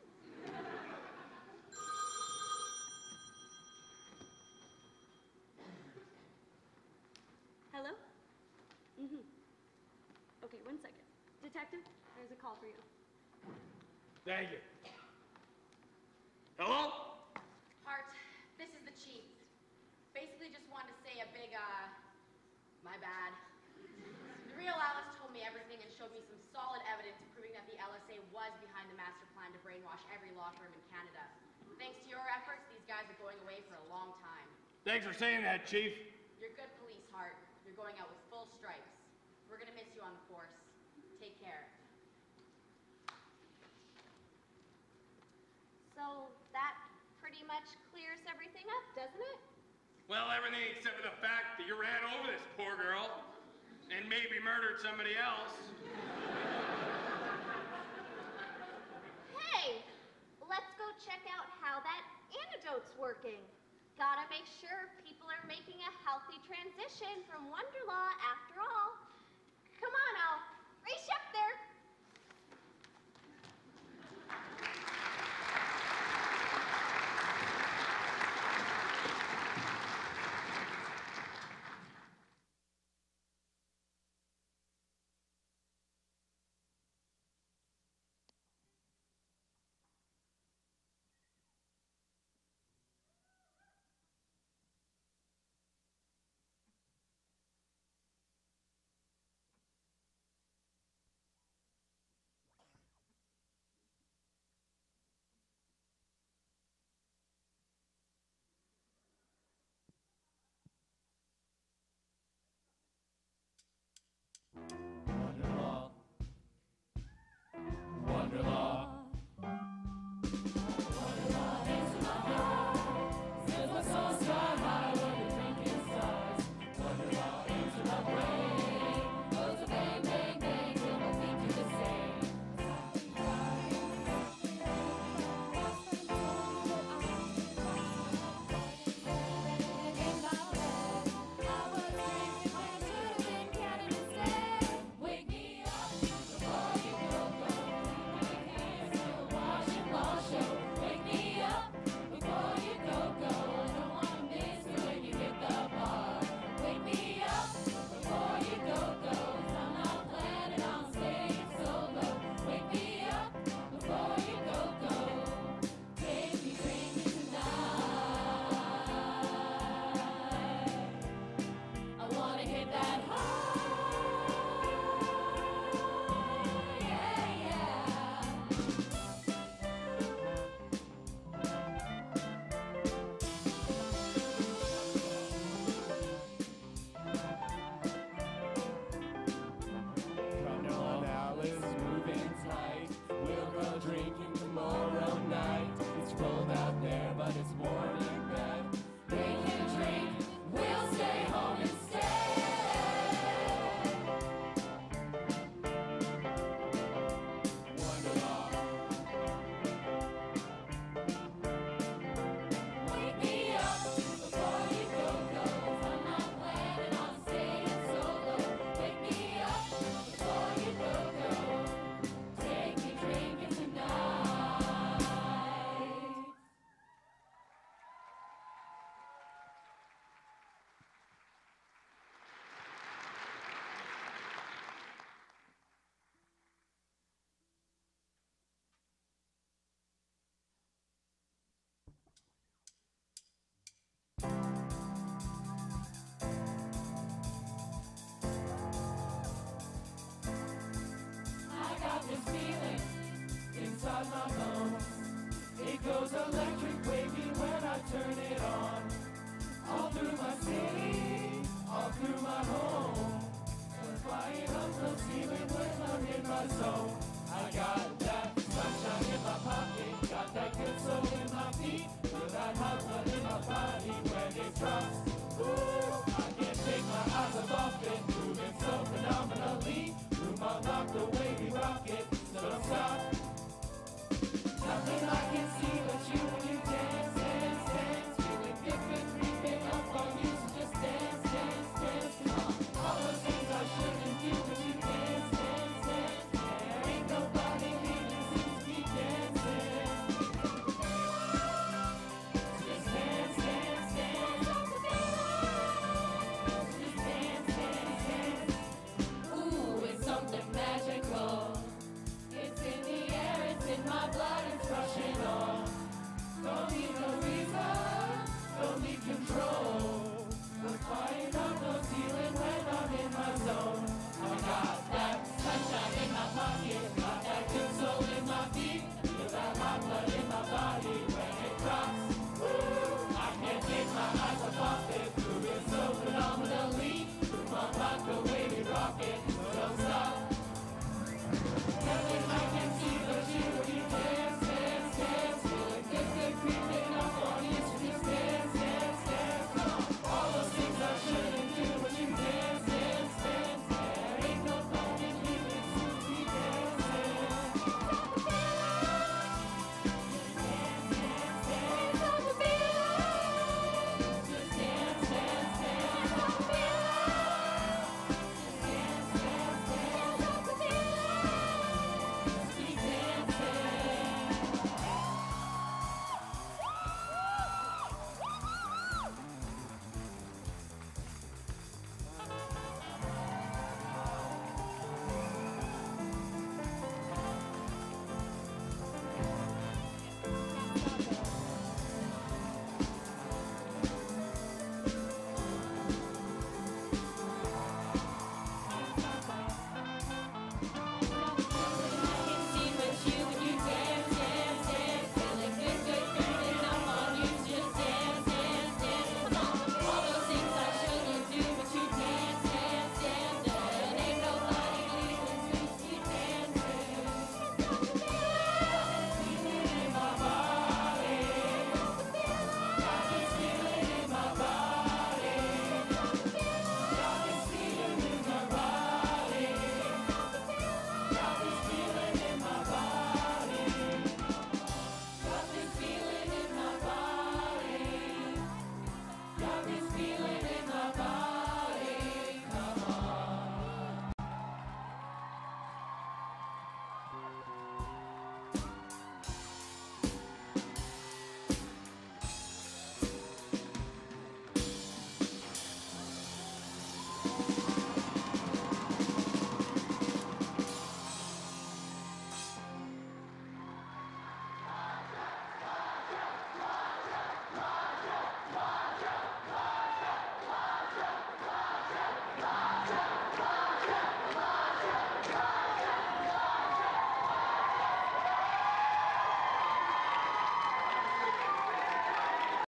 Hello? Okay, 1 second. Detective, there's a call for you. Thank you. Hello? Hart, this is the chief. Basically just wanted to say a big, my bad. The real Alice told me everything and showed me some solid evidence proving that the LSA was behind the master plan to brainwash every law firm in Canada. Thanks to your efforts, these guys are going away for a long time. Thanks for saying that, Chief. You're good police, Hart. You're going out with full stripes. We're gonna miss you on the force. Take care. So that pretty much clears everything up, doesn't it? Well, everything except for the fact that you ran over this poor girl and maybe murdered somebody else. Hey, let's go check out how that antidote's working. Gotta make sure people are making a healthy transition from Wonderlaw after all. Come on, Al. Race up there. turn it on. All through my city, all through my home. We're flying up the ceiling when I'm in my zone. I got that sunshine in my pocket, got that good soul in my feet, feel that hot blood in my body when it drops. Ooh, I can't take my eyes off it, moving so phenomenally. Room unlocked the way we rock it, so don't stop. Nothing I can see but you when you dance, dance, dance. Feeling different, creeping up on you, so just dance, dance, dance. Come on, all those things I shouldn't do, but you dance, dance, dance. There ain't nobody leaving, so just keep dancing. So just dance, dance, dance. Just dance, dance, dance. Ooh, it's something magical. It's in the air, it's in my blood, it's rushing on. Don't need no reason, don't need control. We're flying up no ceiling when I'm in my zone. I got that sunshine in my pocket, got that good soul in my feet, feel that hot blood in my body when it drops. Woo! I can't take my eyes off it, moving so phenomenally. Move on rock the way we rock it, so don't stop. Nothing I can see but you when you dance, dance, dance. Feeling good, good, creeping up on you, so just dance, dance, dance. Come on, all those things I shouldn't do, but you dance, dance, dance. There ain't no point in leaving, so keep dancing. Dance, dance, dance. Just dance, dance, dance. Keep dancing.